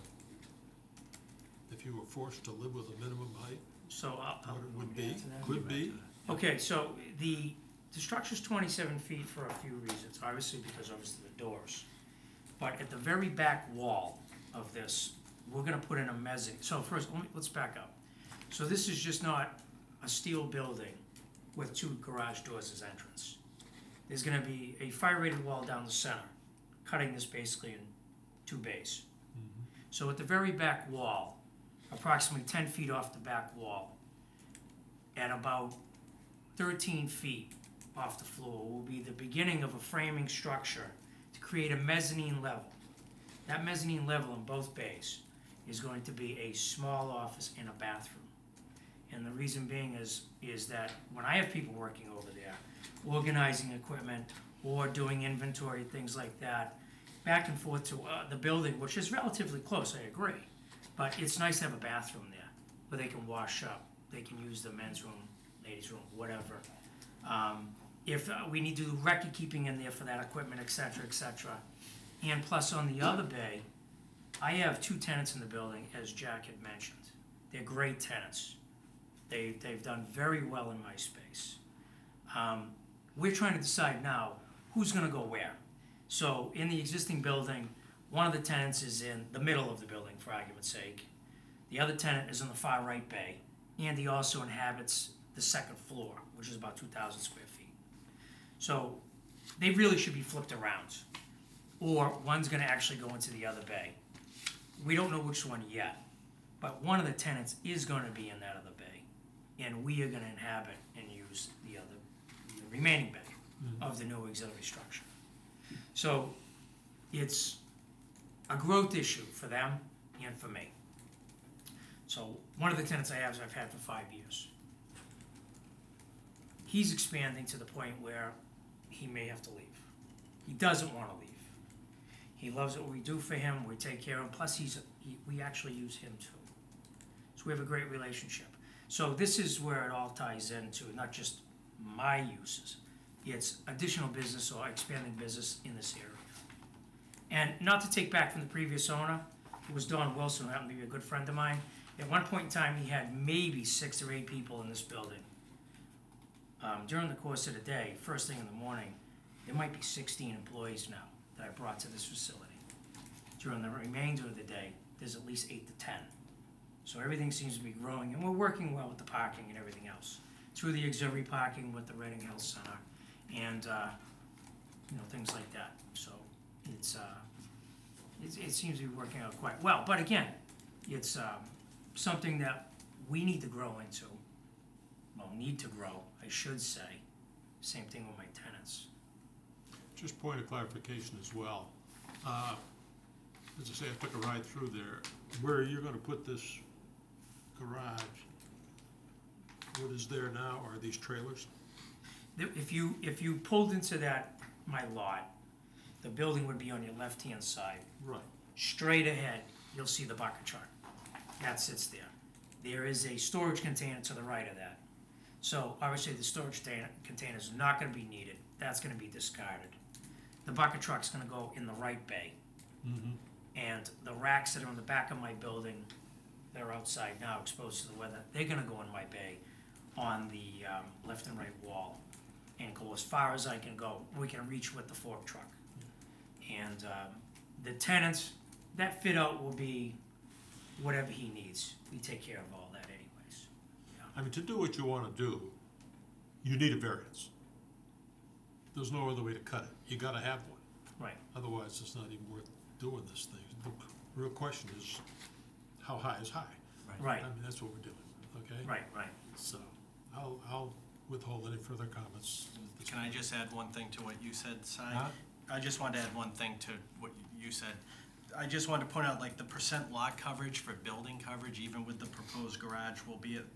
if you were forced to live with a minimum height, So I'll what it would get be, to that. could be? Okay, so the structure's 27 feet for a few reasons, obviously because obviously the doors. But at the very back wall of this, we're gonna put in a mezzanine. So first, let's back up. So this is just not a steel building with 2 garage doors as entrance. There's gonna be a fire-rated wall down the center, cutting this basically in 2 bays. So at the very back wall, approximately 10 feet off the back wall, at about 13 feet off the floor will be the beginning of a framing structure to create a mezzanine level. That mezzanine level in both bays is going to be a small office and a bathroom. And the reason being is that when I have people working over there, organizing equipment or doing inventory, things like that, back and forth to the building, which is relatively close, I agree. But it's nice to have a bathroom there where they can wash up. They can use the men's room, ladies' room, whatever. If we need to do record keeping in there for that equipment, et cetera, et cetera. And plus on the other bay, I have 2 tenants in the building, as Jack had mentioned. They're great tenants. They've done very well in my space. We're trying to decide now who's gonna go where. So in the existing building, one of the tenants is in the middle of the building, for argument's sake. The other tenant is in the far right bay, and he also inhabits the 2nd floor, which is about 2,000 square feet. So they really should be flipped around, or one's gonna actually go into the other bay. We don't know which one yet, but one of the tenants is gonna be in that other bay, and we are gonna inhabit and use the remaining bay of the new auxiliary structure. So it's a growth issue for them and for me. So one of the tenants I have I've had for 5 years. He's expanding to the point where he may have to leave. He doesn't want to leave. He loves what we do for him, we take care of him, plus we actually use him too. So we have a great relationship. So this is where it all ties into, not just my uses, it's additional business or expanding business in this area. And not to take back from the previous owner, it was Don Wilson, who happened to be a good friend of mine. At one point in time, he had maybe 6 or 8 people in this building. During the course of the day, first thing in the morning, there might be 16 employees now that I brought to this facility. During the remainder of the day, there's at least 8 to 10. So everything seems to be growing, and we're working well with the parking and everything else. Through the auxiliary parking with the Reading Health Center, and things like that. So it seems to be working out quite well. But again, it's something that we need to grow into. Well, need to grow, I should say. Same thing with my tenants. Just point of clarification as well. As I say, I took a ride through there. Where you're gonna put this garage, what is there now are these trailers? If you pulled into my lot, the building would be on your left-hand side. Right. Straight ahead, you'll see the bucket truck. That sits there. There is a storage container to the right of that. So obviously the storage container is not gonna be needed. That's gonna be discarded. The bucket truck's gonna go in the right bay. Mm-hmm. And the racks that are on the back of my building, they're outside now, exposed to the weather, they're gonna go in my bay on the left and right wall and go as far as I can go. We can reach with the fork truck. And the tenants, that fit out will be whatever he needs. We take care of all that anyways. I mean, to do what you wanna do, you need a variance. There's no other way to cut it. You gotta have one. Right. Otherwise, it's not even worth doing this thing. The real question is, how high is high? Right. I mean, that's what we're doing, okay? Right. So, I'll withhold any further comments. Can I just add one thing to what you said, Si? Huh? I just wanted to add one thing to what you said. I just wanted to point out, like, the percent lot coverage for building coverage, even with the proposed garage, will be at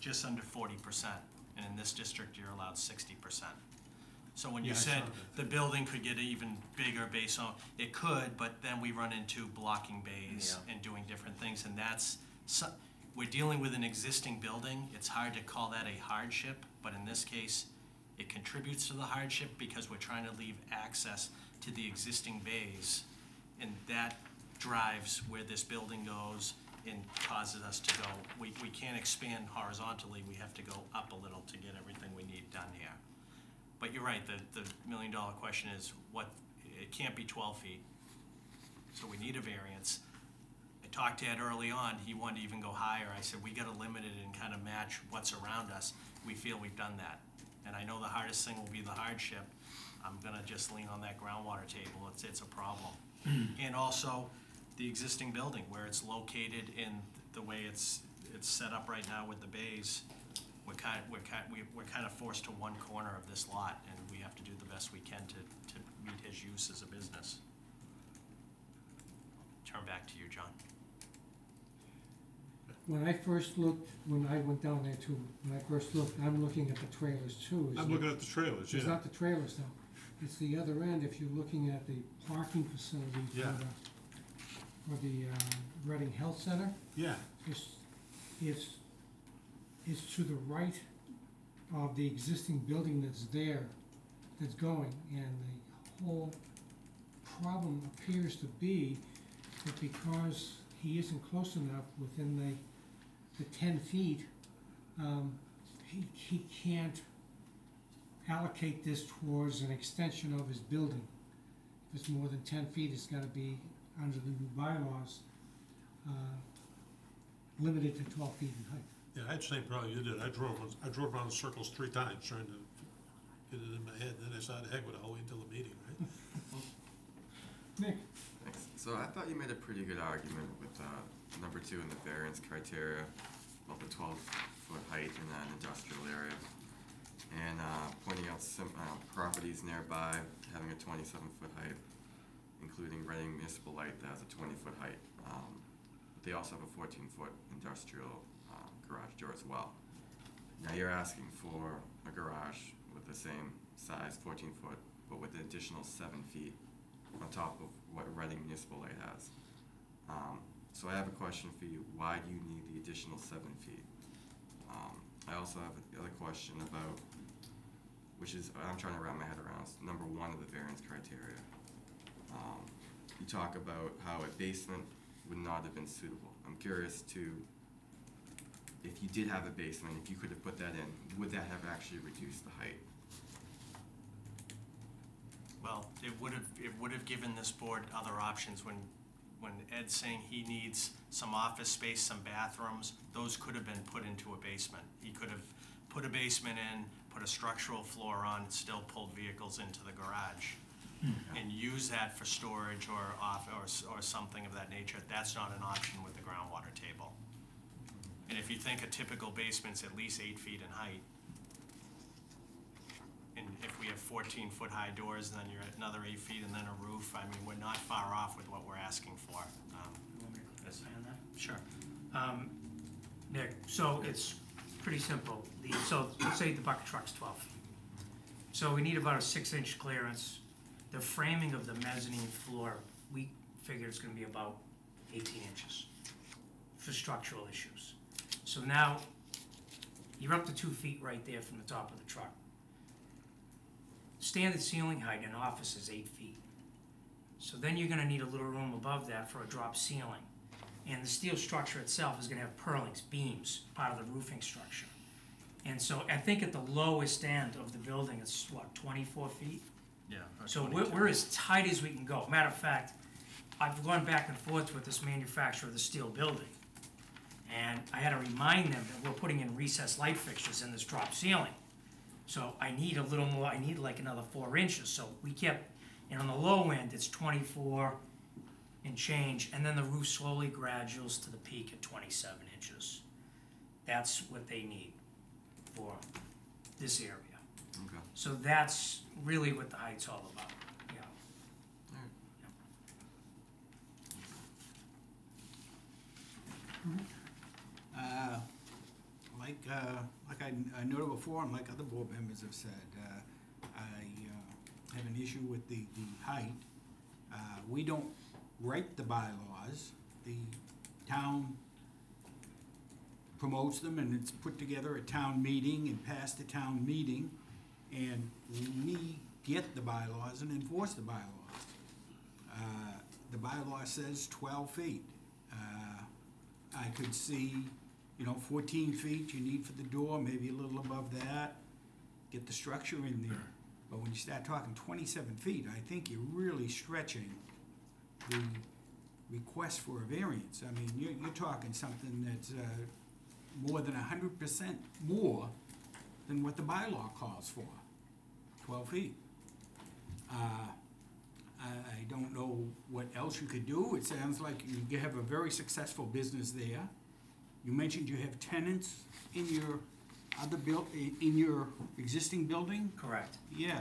just under 40%, and in this district, you're allowed 60%. So when you Yeah, I said saw that. the building could get even bigger based on, it could, but then we run into blocking bays Yeah. and doing different things, and that's, we're dealing with an existing building, it's hard to call that a hardship, but in this case, it contributes to the hardship because we're trying to leave access to the existing bays, and that drives where this building goes and causes us to go, we can't expand horizontally, we have to go up a little to get everything we need done here. But you're right, the million-dollar question is what, it can't be 12 feet, so we need a variance. I talked to Ed early on, he wanted to even go higher, I said, we gotta limit it and kind of match what's around us. We feel we've done that, and I know the hardest thing will be the hardship. I'm gonna just lean on that groundwater table, it's a problem. And also, the existing building, where it's located in the way it's set up right now with the bays, we're kind of forced to one corner of this lot, and we have to do the best we can to meet his use as a business. Turn back to you, John. When I first looked, when I went down there too, when I first looked, I'm looking at the trailers too. I'm looking at the trailers, It's yeah. not the trailers now, it's the other end, if you're looking at the parking facility Yeah. for the Reading Health Center. Yeah, It's to the right of the existing building that's there, that's going, and the whole problem appears to be that because he isn't close enough within the 10 feet, he can't allocate this towards an extension of his building. If it's more than 10 feet, it's gotta be, under the new bylaws, limited to 12 feet in height. yeah, I had the same problem you did. I drove around the circles 3 times trying to get it in my head, and then I decided, heck with it, I'll wait until the meeting, right? Nick? Thanks. So I thought you made a pretty good argument with number 2 in the variance criteria about the 12-foot height in that industrial area, and pointing out some properties nearby having a 27-foot height, including Reading Municipal Light that has a 20-foot height. They also have a 14-foot industrial garage door as well. Now you're asking for a garage with the same size, 14-foot, but with an additional 7 feet on top of what Reading Municipal Light has. So I have a question for you. Why do you need the additional 7 feet? I also have another question about, which is, I'm trying to wrap my head around, number 1 of the variance criteria. You talk about how a basement would not have been suitable. I'm curious to, if you did have a basement, if you could have put that in, would that have actually reduced the height? Well, it would have given this board other options. When Ed's saying he needs some office space, some bathrooms, those could have been put into a basement. He could have put a basement in, put a structural floor on, still pulled vehicles into the garage, and use that for storage or something of that nature. That's not an option with the groundwater table. And if you think a typical basement's at least 8 feet in height, and if we have 14-foot high doors, then you're at another 8 feet and then a roof, I mean, we're not far off with what we're asking for. You want me to say on that? Sure. Nick, so it's pretty simple. So let's say the bucket truck's 12 feet. So we need about a 6-inch clearance. The framing of the mezzanine floor, we figured it's gonna be about 18 inches for structural issues. So now, you're up to 2 feet right there from the top of the truck. Standard ceiling height in an office is 8 feet. So then you're gonna need a little room above that for a drop ceiling. And the steel structure itself is gonna have purlings, beams, part of the roofing structure. And so I think at the lowest end of the building, it's what, 24 feet? Yeah. So we're as tight as we can go. Matter of fact, I've gone back and forth with this manufacturer of the steel building. And I had to remind them that we're putting in recessed light fixtures in this drop ceiling. So I need a little more, I need like another 4 inches. So we kept, and on the low end, it's 24 and change, and then the roof slowly graduates to the peak at 27 inches. That's what they need for this area. Okay. So that's really what the height's all about, yeah. Like I noted before, and like other board members have said, I have an issue with the height. We don't write the bylaws. The town promotes them, and it's put together at town meeting and passed at town meeting, and we get the bylaws and enforce the bylaws. The bylaw says 12 feet. I could see, 14 feet you need for the door, maybe a little above that, get the structure in there. But when you start talking 27 feet, I think you're really stretching the request for a variance. I mean, you're talking something that's more than 100% more than what the bylaw calls for, 12 feet. I don't know what else you could do. It sounds like you have a very successful business there. You mentioned you have tenants in your other in your existing building? Correct. Yeah.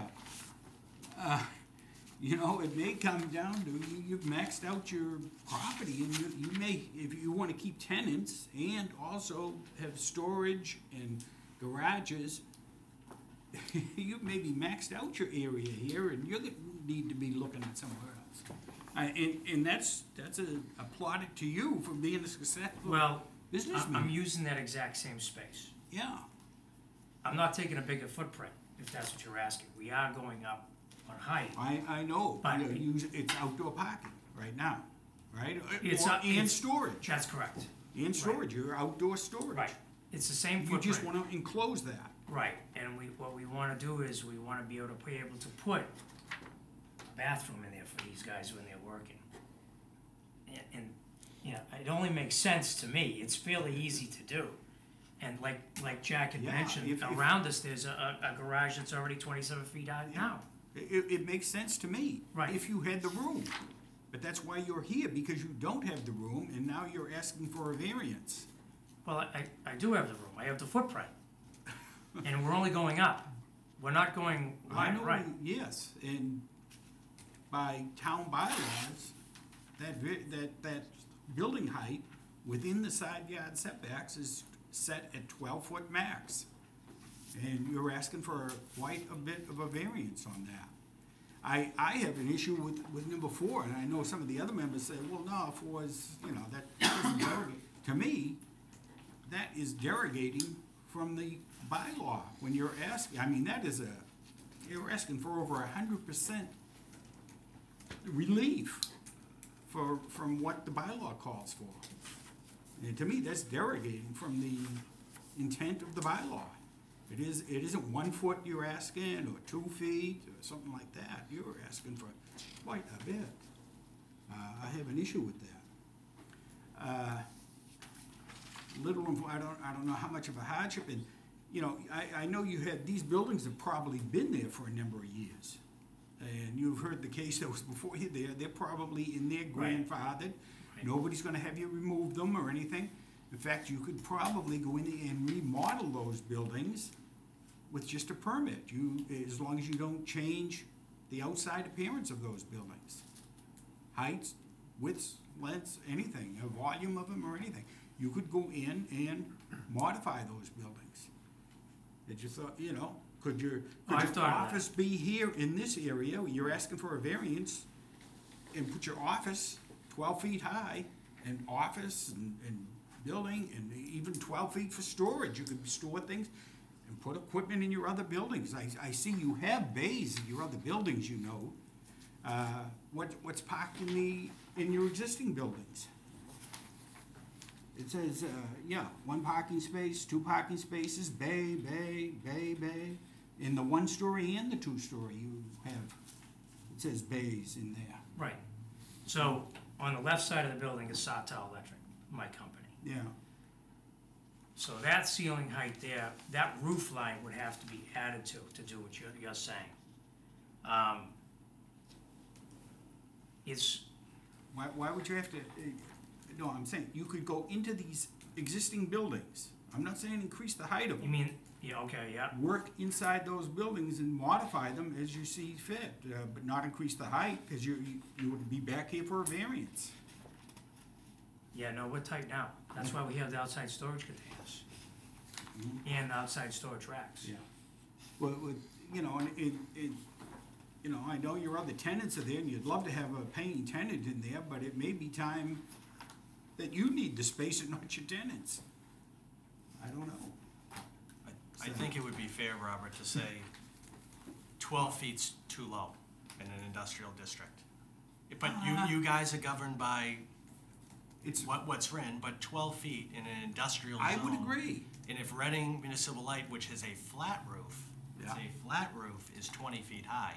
It may come down to you've maxed out your property, and you may, if you want to keep tenants and also have storage and garages, you maybe maxed out your area here, and you're gonna need to be looking at somewhere else. And that's a plaudit to you for being a successful businessman. I'm using that exact same space. Yeah. I'm not taking a bigger footprint, if that's what you're asking. We are going up on height. I know, But it's outdoor parking right now, right? It's Storage. That's correct. And storage, your outdoor storage. Right. It's the same You footprint. just want to enclose that. Right, and what we want to do is we want to be able to put a bathroom in there for these guys when they're working. And it only makes sense to me. It's fairly easy to do. And like Jack had mentioned, around us there's a garage that's already 27 feet high now. It makes sense to me. Right. If you had the room. But that's why you're here, because you don't have the room, and now you're asking for a variance. Well, I do have the room. I have the footprint. And we're only going up. We're not going right. Yes, and by town bylaws, that building height within the side yard setbacks is set at 12-foot max. And you're asking for quite a bit of a variance on that. I have an issue with number 4, and I know some of the other members say, well, no, 4 is, that doesn't derogate. To me, that is derogating from the bylaw when you're asking. I mean, you're asking for over 100% relief from what the bylaw calls for. And to me, that's derogating from the intent of the bylaw. It isn't 1 foot you're asking, or 2 feet, or something like that. You're asking for quite a bit. I have an issue with that. I don't know how much of a hardship, and I know you had, these buildings have probably been there for a number of years. And you've heard the case that was before you there. They're probably in there grandfathered. Right. Nobody's gonna have you remove them or anything. In fact, you could probably go in and remodel those buildings with just a permit. As long as you don't change the outside appearance of those buildings. Heights, widths, lengths, anything, a volume of them or anything. You could go in and modify those buildings. It just thought, could your office be here in this area? You're asking for a variance, and put your office 12 feet high, and office and building, and even 12 feet for storage. You could store things and put equipment in your other buildings. I see you have bays in your other buildings, What's parked in your existing buildings? It says, 1 parking space, 2 parking spaces, bay. In the 1-story and the 2-story, you have, it says bays in there. Right. So on the left side of the building is Sartell Electric, my company. Yeah. So that ceiling height there, that roof line would have to be added to do what you're saying. It's. Why would you have to? No, I'm saying you could go into these existing buildings. I'm not saying increase the height of them. You mean, yeah, okay, yeah. Work inside those buildings and modify them as you see fit, but not increase the height, because you would be back here for a variance. Yeah, no, we're tight now. That's why we have the outside storage containers. and outside storage racks. Yeah. Well, you know, and you know, I know your other tenants are there, and you'd love to have a paying tenant in there, but it may be time that you need the space and not your tenants. I don't know. I think it would be fair, Robert, to say 12 feet's too low in an industrial district. But you guys are governed by what's written, but 12 feet in an industrial zone. I would agree. And if Reading Municipal Light, which has a flat roof, is 20 feet high,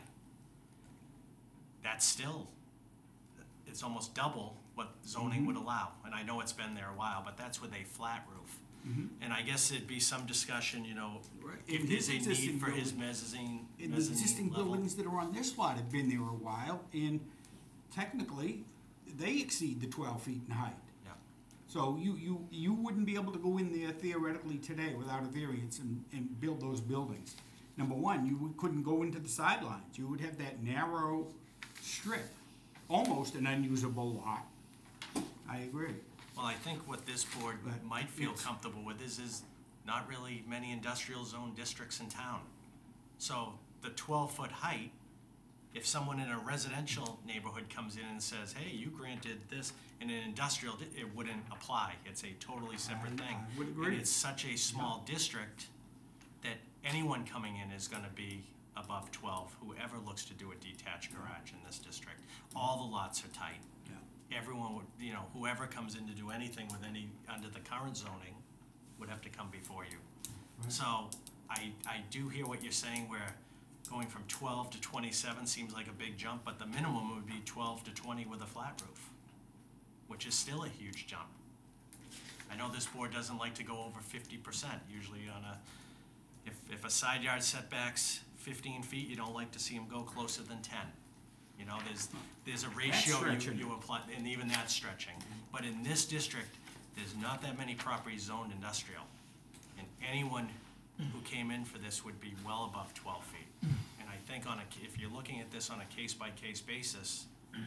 that's still, it's almost double what zoning would allow. And I know it's been there a while, but that's with a flat roof. And I guess it'd be some discussion, you know, if there's a need for his mezzanine And the existing level. buildings that are on this lot have been there a while, and technically, they exceed the 12 feet in height. Yeah. So you wouldn't be able to go in there theoretically today without a variance and build those buildings. Number one, you couldn't go into the sidelines. You would have that narrow strip, almost an unusable lot. I agree. Well, I think what this board might feel comfortable with is not really many industrial zone districts in town. So the 12-foot height, if someone in a residential neighborhood comes in and says, hey, you granted this in an industrial, it wouldn't apply. It's a totally separate thing. I would agree. And it's such a small district that anyone coming in is gonna be above 12, whoever looks to do a detached garage in this district. All the lots are tight. Everyone would, you know, whoever comes in to do anything with under the current zoning would have to come before you. So I do hear what you're saying, where going from 12 to 27 seems like a big jump, but the minimum would be 12 to 20 with a flat roof, which is still a huge jump. I know this board doesn't like to go over 50%, usually on if a side yard setback's 15 feet, you don't like to see them go closer than 10. You know, there's a ratio you apply, and even that's stretching. But in this district, there's not that many properties zoned industrial. And anyone who came in for this would be well above 12 feet. And I think if you're looking at this on a case-by-case basis,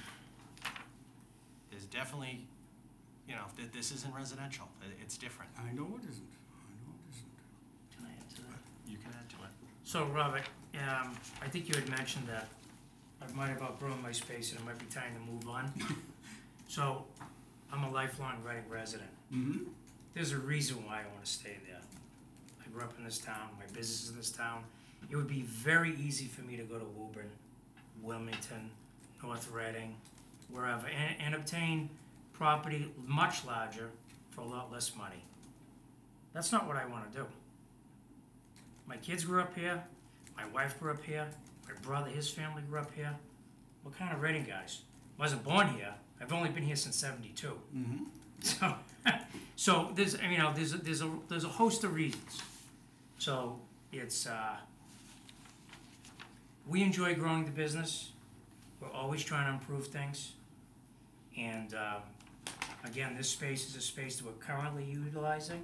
there's definitely, you know, this isn't residential. It's different. I know it isn't. I know it isn't. Can I add to that? You can add to it. So, Robert, I think you had mentioned that I might have outgrown my space and it might be time to move on. So, I'm a lifelong Reading resident. There's a reason why I want to stay there. I grew up in this town, my business is in this town. It would be very easy for me to go to Woburn, Wilmington, North Reading, wherever, and obtain property much larger for a lot less money. That's not what I want to do. My kids grew up here, my wife grew up here, my brother, his family grew up here. What kind of Reading guys? I wasn't born here. I've only been here since '72. So there's, you know, there's a host of reasons. So it's we enjoy growing the business. We're always trying to improve things. And again, this space is a space that we're currently utilizing.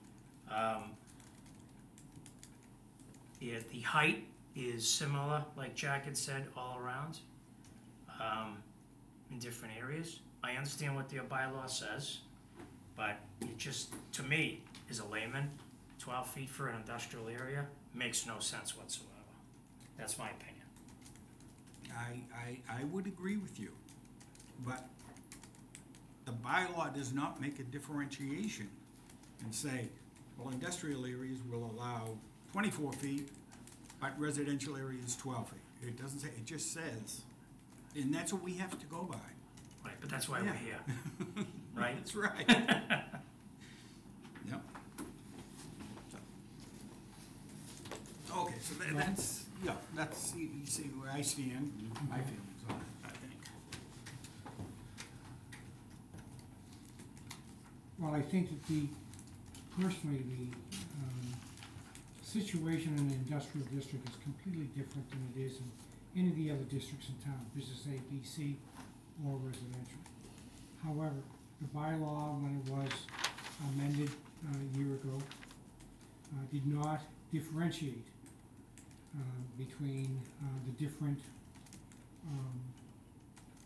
The height is similar, like Jack had said, all around, in different areas. I understand what the bylaw says, but it just, to me, as a layman, 12 feet for an industrial area makes no sense whatsoever. That's my opinion. I would agree with you, but the bylaw does not make a differentiation and say, well, industrial areas will allow 24 feet, but residential areas 12 feet. It doesn't say, it just says, and that's what we have to go by. Right, but that's why we're here, right? That's right. Yep. Okay, so that's, yeah, that's, you see where I stand, my feelings on it, I think. Well, I think that personally, the situation in the industrial district is completely different than it is in any of the other districts in town, business A, B, C, or residential. However, the bylaw, when it was amended a year ago, did not differentiate between the different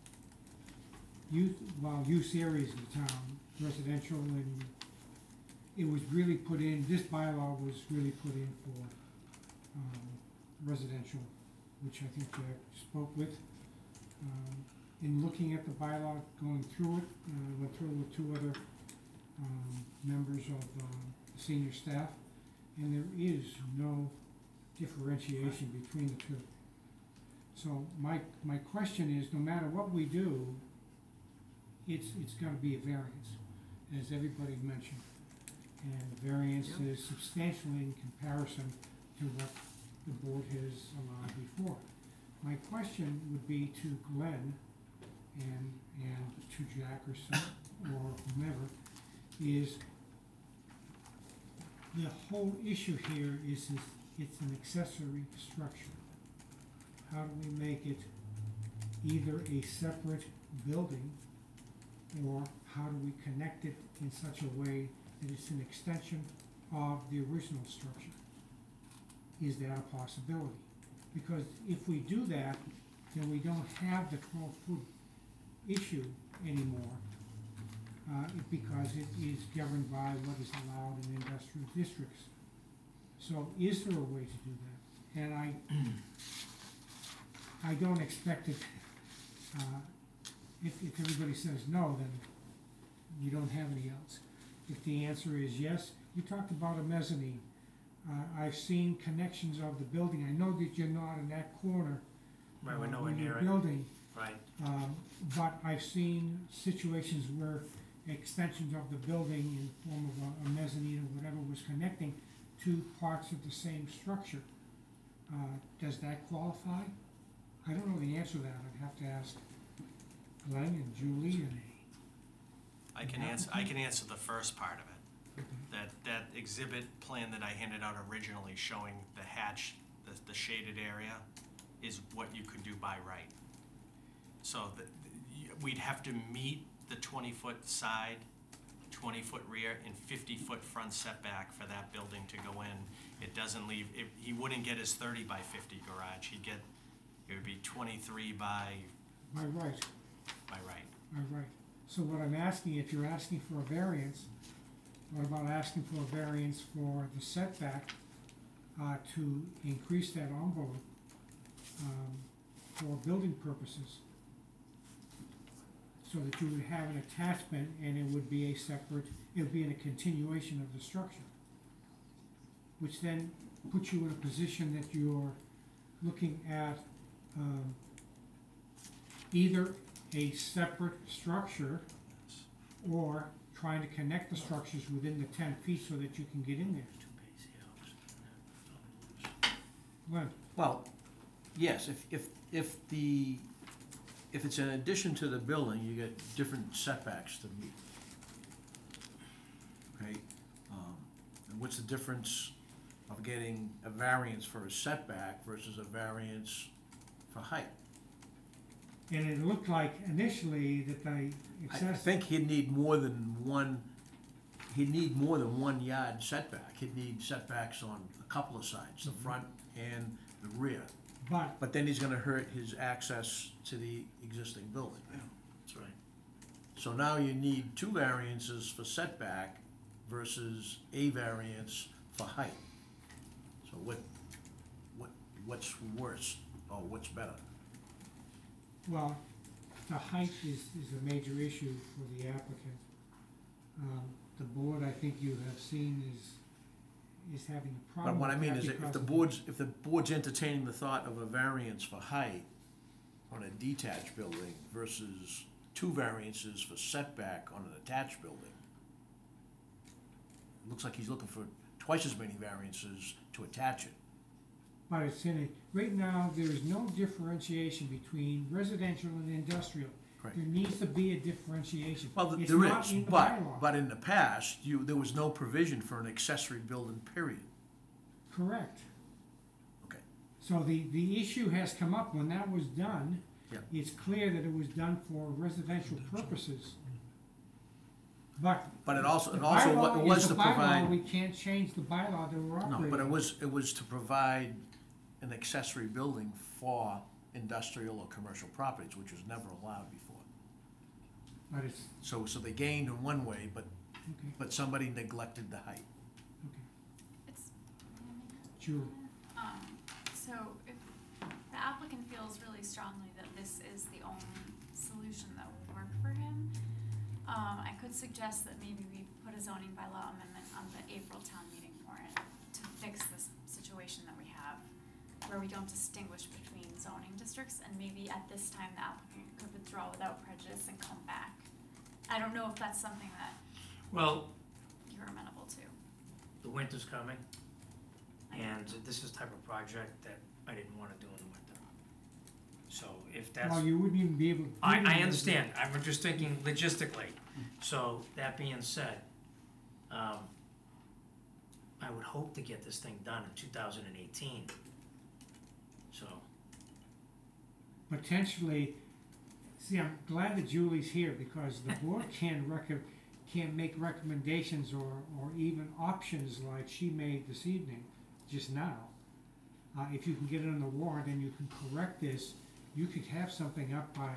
use areas of the town, residential and it was really put in, this bylaw was really put in for, residential, which I think Jack spoke with. In looking at the bylaw, going through it, went through it with two other, members of, senior staff, and there is no differentiation between the two. So my question is, no matter what we do, it's gotta be a variance, as everybody mentioned. And the variance is substantially in comparison to what the board has allowed before. My question would be to Glenn and to Jack or whomever, is the whole issue here is it's an accessory structure. How do we make it either a separate building, or how do we connect it in such a way that it's an extension of the original structure? Is that a possibility? Because if we do that, then we don't have the 12-foot issue anymore, because it is governed by what is allowed in industrial districts. So is there a way to do that? And I don't expect it, if everybody says no, then you don't have any else. If the answer is yes, you talked about a mezzanine. I've seen connections of the building. I know that you're not in that corner. Right, we're nowhere when you're near it. building, Right. but I've seen situations where extensions of the building in the form of a mezzanine or whatever was connecting two parts of the same structure. Does that qualify? I don't know the answer to that. I'd have to ask Glenn and Julie and. I can answer the first part of it. That exhibit plan that I handed out originally showing the hatch, the shaded area, is what you could do by right. So we'd have to meet the 20-foot side, 20-foot rear, and 50-foot front setback for that building to go in. It doesn't leave, he wouldn't get his 30 by 50 garage. It would be 23 by By right. right. By right. So what I'm asking, if you're asking for a variance, what about asking for a variance for the setback, to increase that envelope, for building purposes? So that you would have an attachment and it would be a separate, it would be in a continuation of the structure. Which then puts you in a position that you're looking at, either a separate structure or trying to connect the structures within the 10 feet so that you can get in there. Glenn? Well, yes, if it's in addition to the building, you get different setbacks to meet. Okay, and what's the difference of getting a variance for a setback versus a variance for height? And it looked like initially that I think he'd need more than one yard setback. He'd need setbacks on a couple of sides, the front and the rear. But then he's gonna hurt his access to the existing building. Yeah, that's right. So now you need two variances for setback versus a variance for height. So what's worse, or what's better? Well, the height is a major issue for the applicant. The board, I think you have seen, is having a problem But what I with mean that is, if because the board's entertaining the thought of a variance for height on a detached building versus two variances for setback on an attached building, it looks like he's looking for twice as many variances to attach it. But it's in a, right now, there is no differentiation between residential and industrial. Correct. There needs to be a differentiation. Well, It's there not is, in the but bylaw. in the past, there was no provision for an accessory building, period. Correct. Okay. So the issue has come up when that was done. Yeah. It's clear that it was done for residential purposes. But But it also, the it also bylaw was is to the bylaw. provide. We can't change the bylaw that we're operating. No, but it was to provide an accessory building for industrial or commercial properties, which was never allowed before. But it's, So they gained in one way, but Okay, but somebody neglected the height. okay, It's, sure. so if the applicant feels really strongly that this is the only solution that will work for him, I could suggest that maybe we put a zoning bylaw amendment on the April town meeting warrant to fix this situation that we have, where we don't distinguish between zoning districts, and maybe at this time the applicant could withdraw without prejudice and come back. I don't know if that's something that Well, you're amenable to. the winter's coming, and this is the type of project that I didn't wanna do in the winter. So if that's. Well, you wouldn't even be able to. I understand, I'm just thinking logistically. So, that being said, I would hope to get this thing done in 2018. So, Potentially, see, I'm glad that Julie's here, because the board can make recommendations or even options like she made this evening, just now. If you can get it on the warrant and you can correct this, you could have something up by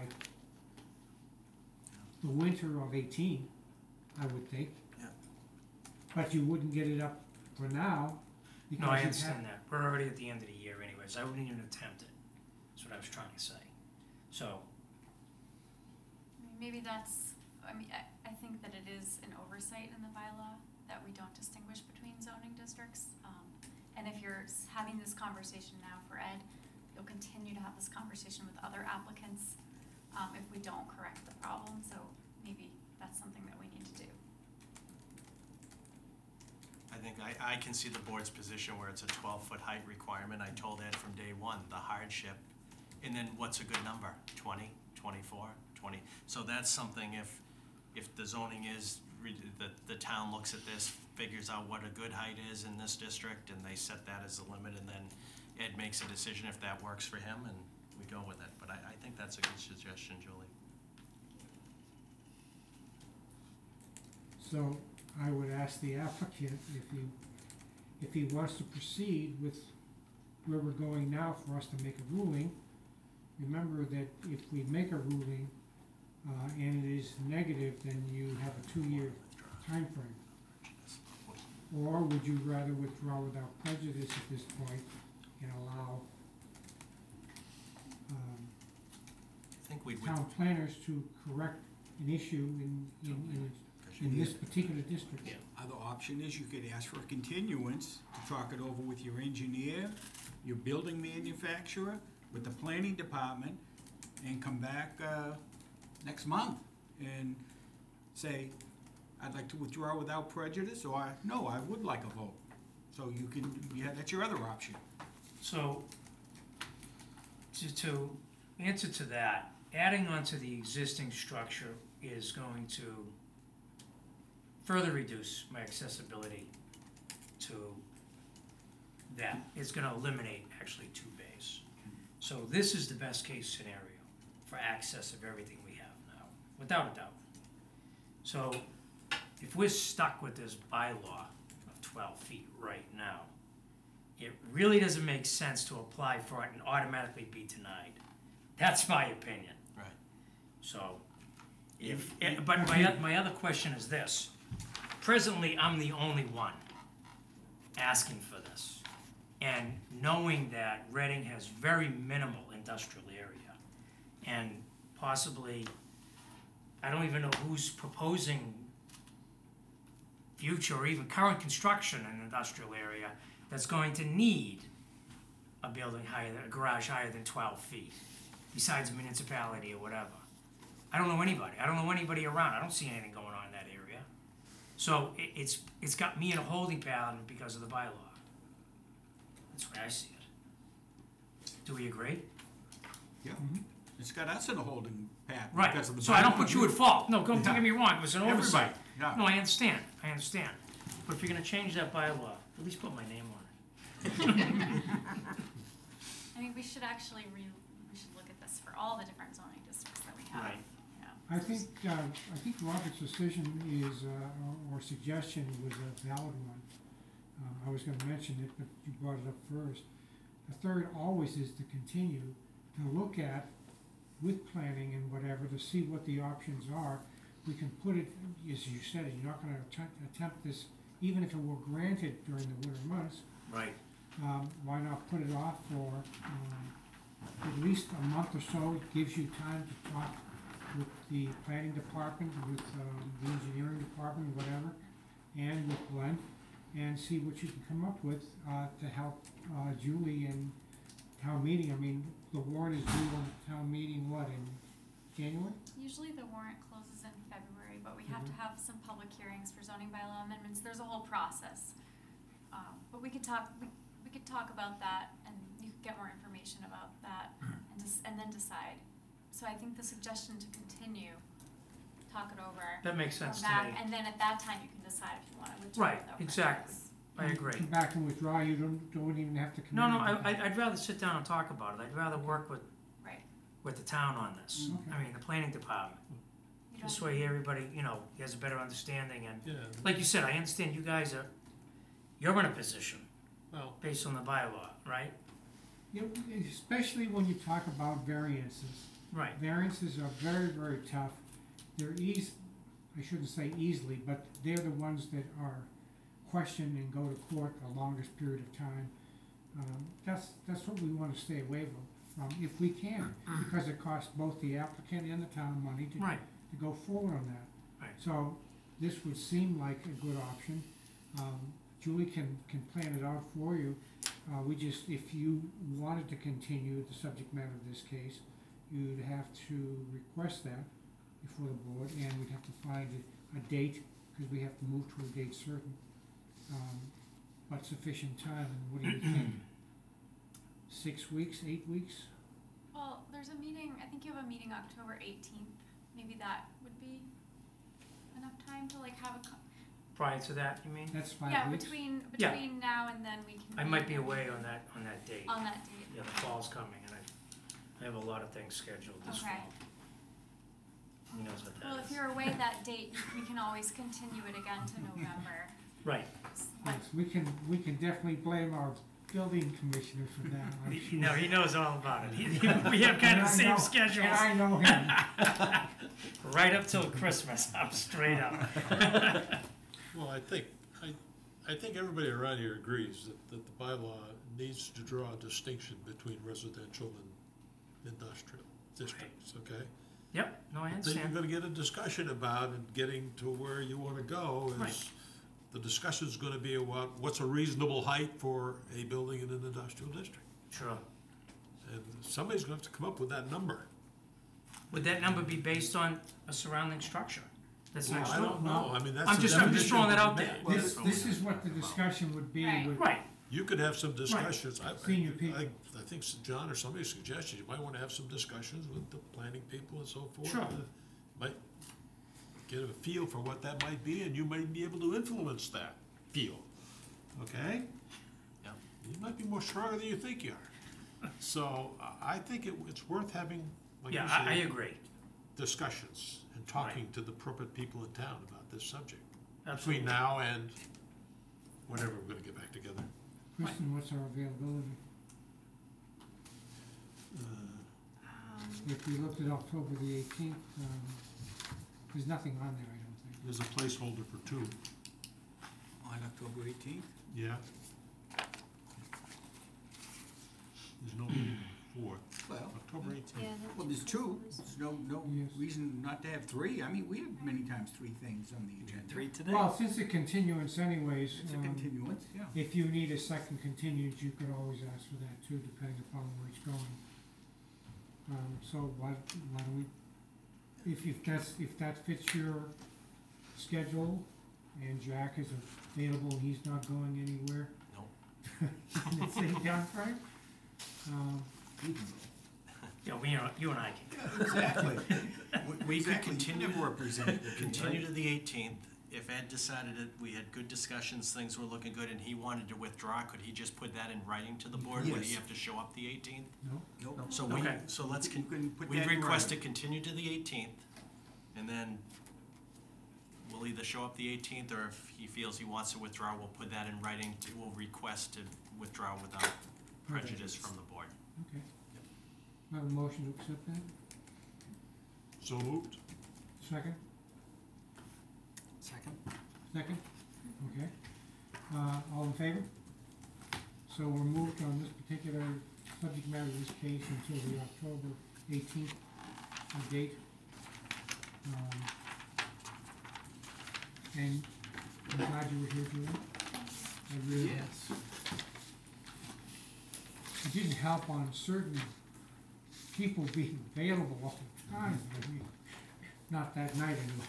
the winter of 18, I would think. Yeah. But you wouldn't get it up for now, because no, I you understand that, we're already at the end of the year anyways, I wouldn't even attempt it, that's what I was trying to say. So, Maybe that's, I think that it is an oversight in the bylaw that we don't distinguish between zoning districts. And if you're having this conversation now for Ed, you'll continue to have this conversation with other applicants if we don't correct the problem, so maybe that's something that we need to do. I think I can see the board's position where it's a 12-foot height requirement. I told Ed from day one, the hardship, and then what's a good number? 20, 24, 20? So that's something if the zoning is, the town looks at this, figures out what a good height is in this district, and they set that as the limit, and then Ed makes a decision if that works for him, and we go with it. But I think that's a good suggestion, Julie. So I would ask the applicant if he wants to proceed with where we're going now for us to make a ruling. Remember that if we make a ruling, and it is negative, then you have a 2-year time frame. Or would you rather withdraw without prejudice at this point and allow I think we'd town planners to correct an issue in this particular district? Other option is you could ask for a continuance to talk it over with your engineer, your building manufacturer, with the planning department, and come back next month and say, I'd like to withdraw without prejudice, or no, I would like a vote. So you can, that's your other option. So, to answer to that, adding onto the existing structure is going to further reduce my accessibility to that. It's gonna eliminate actually 2 bays. So this is the best case scenario for access of everything we have now, without a doubt. So if we're stuck with this bylaw of 12 feet right now, it really doesn't make sense to apply for it and automatically be denied. That's my opinion. Right. So, but my other question is this. Presently, I'm the only one asking for this. And knowing that Reading has very minimal industrial area, and possibly, I don't even know who's proposing future or even current construction in an industrial area that's going to need a building higher, a garage higher than 12 feet, besides a municipality or whatever. I don't know anybody. I don't know anybody around. I don't see anything going on in that area. So it's got me in a holding pattern because of the bylaw. That's the way I see it. Do we agree? Yeah. It's got us in a holding pattern Right, because of the so I don't bylaw. put you at fault. No, don't get me wrong, it was an oversight. Everybody, yeah. No, I understand. But if you're gonna change that bylaw, at least put my name on it. I mean, we should actually we should look at this for all the different zoning districts that we have. Right. I think Robert's decision is, or suggestion was a valid one. I was gonna mention it, but you brought it up first. The third always is to continue to look at, with planning and whatever, to see what the options are, we can put it, as you said, you're not gonna attempt this, even if it were granted during the winter months, Right. why not put it off for, at least a month or so? It gives you time to talk with the planning department, with, the engineering department, whatever, and with Glenn, and see what you can come up with, to help, Julie in town meeting. I mean, the warrant is due on town meeting, what, in January? Usually the warrant closes in February, but we have to have some public hearings for zoning bylaw amendments. There's a whole process. But we could talk about that, and you could get more information about that, and then decide. So I think the suggestion to continue, talk it over. That makes sense to come back, me. and then at that time, you can decide if you wanna withdraw Right, without exactly. prejudice. I agree. Come back and withdraw, you don't even have to commit. No, I'd rather sit down and talk about it. I'd rather work with, Right. with the town on this. Okay. I mean, the planning department. You This don't- way everybody, has a better understanding, and, Yeah, like you said, I understand you guys you're in a position well, based on the bylaw, right? Yeah, especially when you talk about variances. Right. Variances are very, very tough. I shouldn't say easily, but they're the ones that are questioned and go to court the longest period of time. That's what we wanna stay away from, if we can, because it costs both the applicant and the town money to Right. go forward on that. Right. So this would seem like a good option. Julie can plan it out for you. If you wanted to continue the subject matter of this case, you'd have to request that before the board, and we'd have to find a date, because we have to move to a date certain. But sufficient time, and what do you think? 6 weeks, 8 weeks? Well, there's a meeting, I think you have a meeting October 18th. Maybe that would be enough time to have a, Prior to that, you mean? That's 5 yeah, weeks? between Yeah. now and then we can. I meet might be and- away on that date. On that date. Yeah, the fall's coming, and I have a lot of things scheduled this fall. Okay. Who knows what Well, that if is? you're away that date, we can always continue it again to November. Right. But Yes, we can definitely blame our building commissioner for that, I'm sure. No, he knows all about it. We have kind of the same schedules. And I know him. Right up till Christmas, I'm straight up. well, I think everybody around here agrees that the bylaw needs to draw a distinction between residential and industrial districts, okay? Yep, no, I Then understand. you're gonna get a discussion about and getting to where you wanna go Right. is, the discussion's gonna be about what's a reasonable height for a building in an industrial district. Sure. And somebody's gonna have to come up with that number. Would that number be based on a surrounding structure that's Well, next I door? don't know, I mean, that's I'm the just definition throwing that of out the there. man. This is what the discussion would be Right. with. Right, You could have some discussions, Senior people. I think John or somebody suggested, you might wanna have some discussions with the planning people and so forth. Sure. Might get a feel for what that might be, and you might be able to influence that feel, okay? Yeah. You might be more stronger than you think you are. So, I think it's worth having, like you yeah, say. I agree, Discussions and talking to the appropriate people in town about this subject. absolutely. Between now and whenever we're gonna get back together. Kristen, what's our availability? If we looked at October the 18th, there's nothing on there, I don't think. There's a placeholder for 2. On October 18th? Yeah. There's no meeting for Well, October 18th. well, there's 2. There's no Yes. reason not to have 3. I mean, we have many times 3 things on the agenda. 3 today. Well, since a continuance anyways, It's a continuance, yeah. if you need a second continuance, you could always ask for that too, depending upon where it's going. So why don't we, if that fits your schedule and Jack is available and he's not going anywhere. Nope. In the same timeframe, Yeah, you and I can. Exactly. We could Exactly. continue, Never represented. continue to the 18th. If Ed decided that we had good discussions, things were looking good, and he wanted to withdraw, could he just put that in writing to the board? Would he Yes. have to show up the 18th? no? Nope. So Okay. let's, You can put we that in request to writing. continue to the 18th, and then we'll either show up the 18th, or if he feels he wants to withdraw, we'll put that in writing, we'll request to withdraw without prejudice from the board. Okay. I have a motion to accept that, So moved? second? Second? Okay. All in favor? So we're moved on this particular subject matter of this case until the October 18th date. And I'm glad you were here today. I really Yes. It didn't help on certain people being available all the time. I mean, not that night anyway.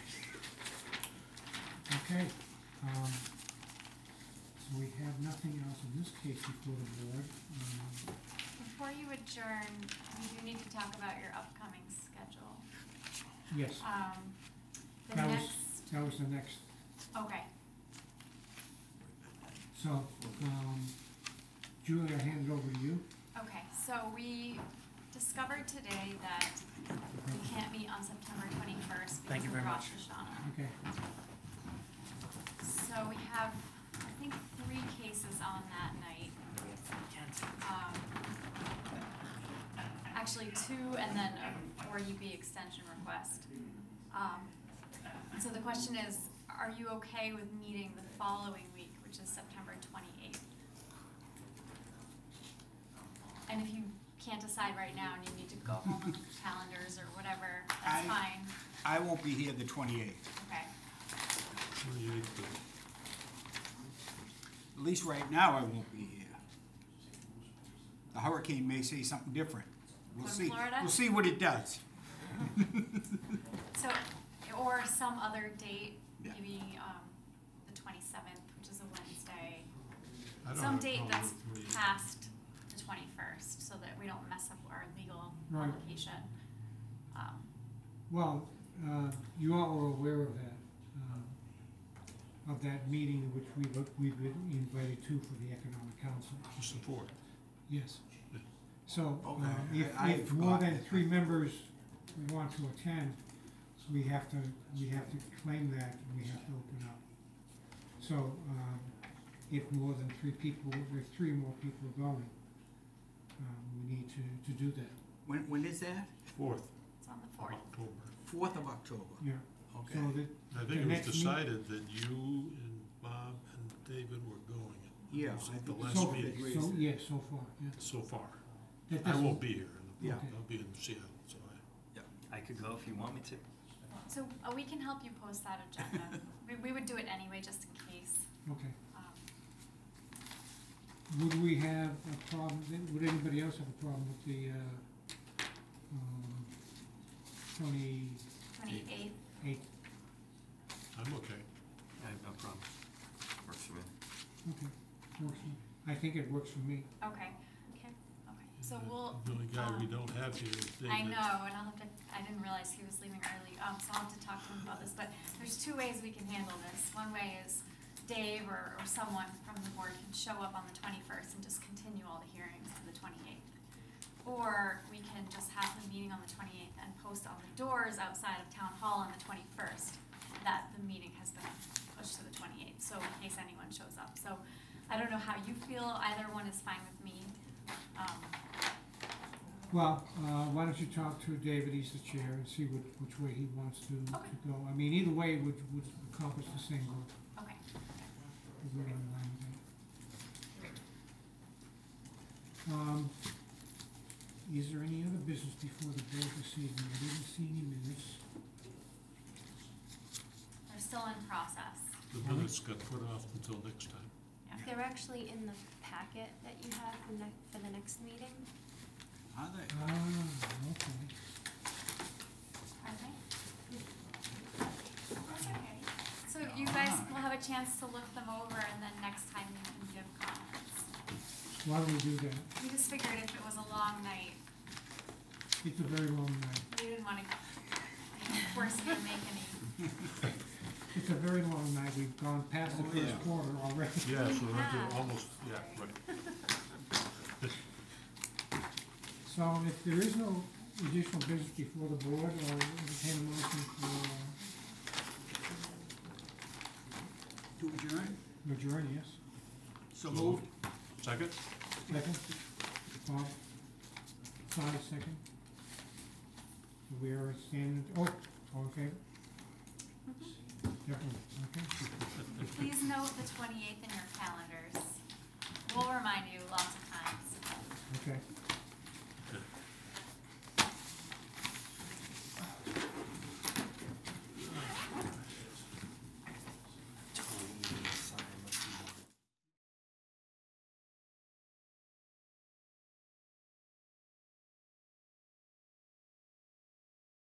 Okay, so we have nothing else in this case before the board. Before you adjourn, we do need to talk about your upcoming schedule. Yes, The that was, next, that was the next, okay, so, Julie, I hand it over to you. okay, so we discovered today that we can't meet on September 21st Thank you because very of much. Rosh Hashanah. Okay, So we have, I think, 3 cases on that night. Actually 2 and then a 4UB extension request. So the question is, are you okay with meeting the following week, which is September 28th? And if you can't decide right now and you need to go home and look at calendars or whatever, that's fine. I won't be here the 28th. Okay. 28th. At least right now I won't be here. The hurricane may say something different. We'll From see. Florida? We'll see what it does. So, or some other date, Yeah. maybe the 27th, which is a Wednesday. I don't Some have a date problem that's with 28th. past the 21st, so that we don't mess up our legal Right. obligation. well, you all are aware of that meeting which we've been invited to for the Economic Council. Support. Yes. Yeah. So, Okay. if I more forgot than that. 3 members want to attend, we have to claim that, and we have to open up. So, if more than 3 people, if 3 or more people are going, we need to do that. When is that? 4th It's on the of 4th. October. 4th of October. Yeah. Okay. So that, I think The it was next meet- decided that you and Bob and David were going. Yeah, Was I at the think last so, meeting, so, yes, so far, yeah. so far. That I doesn't- won't be here. Yeah. I'll be in Seattle, so I could go if you want me to. So we can help you post that agenda. We would do it anyway, just in case. Okay. Um, Would we have a problem, would anybody else have a problem with the, 28th? 28th, I'm okay. I have no problem. Works for me. Okay, works for me. I think it works for me. okay, okay. So we'll. The only guy we don't have here is David. I know, and I'll have to, I didn't realize he was leaving early, so I'll have to talk to him about this, but there's 2 ways we can handle this. One way is Dave or someone from the board can show up on the 21st and just continue all the hearings to the 28th. Or we can just have the meeting on the 28th and post on the doors outside of Town Hall on the 21st that the meeting has been pushed to the 28th, so in case anyone shows up. So I don't know how you feel, either one is fine with me. Well, why don't you talk to David, he's the chair, and see which way he wants to Okay. go. I mean, either way would accomplish the same goal. Okay. If we're in line with that. Is there any other business before the board this evening? I didn't see any minutes. They're still in process. The minutes got put off until next time. They're actually in the packet that you have for the next meeting. Are they? Okay. Are they? That's okay. So you guys will have a chance to look them over and then next time you can give comments. Why don't we do that? We just figured if it was a long night, It's a very long night. we didn't wanna force you to make any. It's a very long night. We've gone past the Oh, first yeah. quarter already. Yeah, so we're Yeah. almost, yeah, right. So if there is no additional business before the board, I'll entertain a motion To adjourn? for adjourn, yes. So moved. Second? Second? Bob? Five, second? We are standing, all in favor? definitely, okay, Please note the 28th in your calendars. We'll remind you lots of times. okay.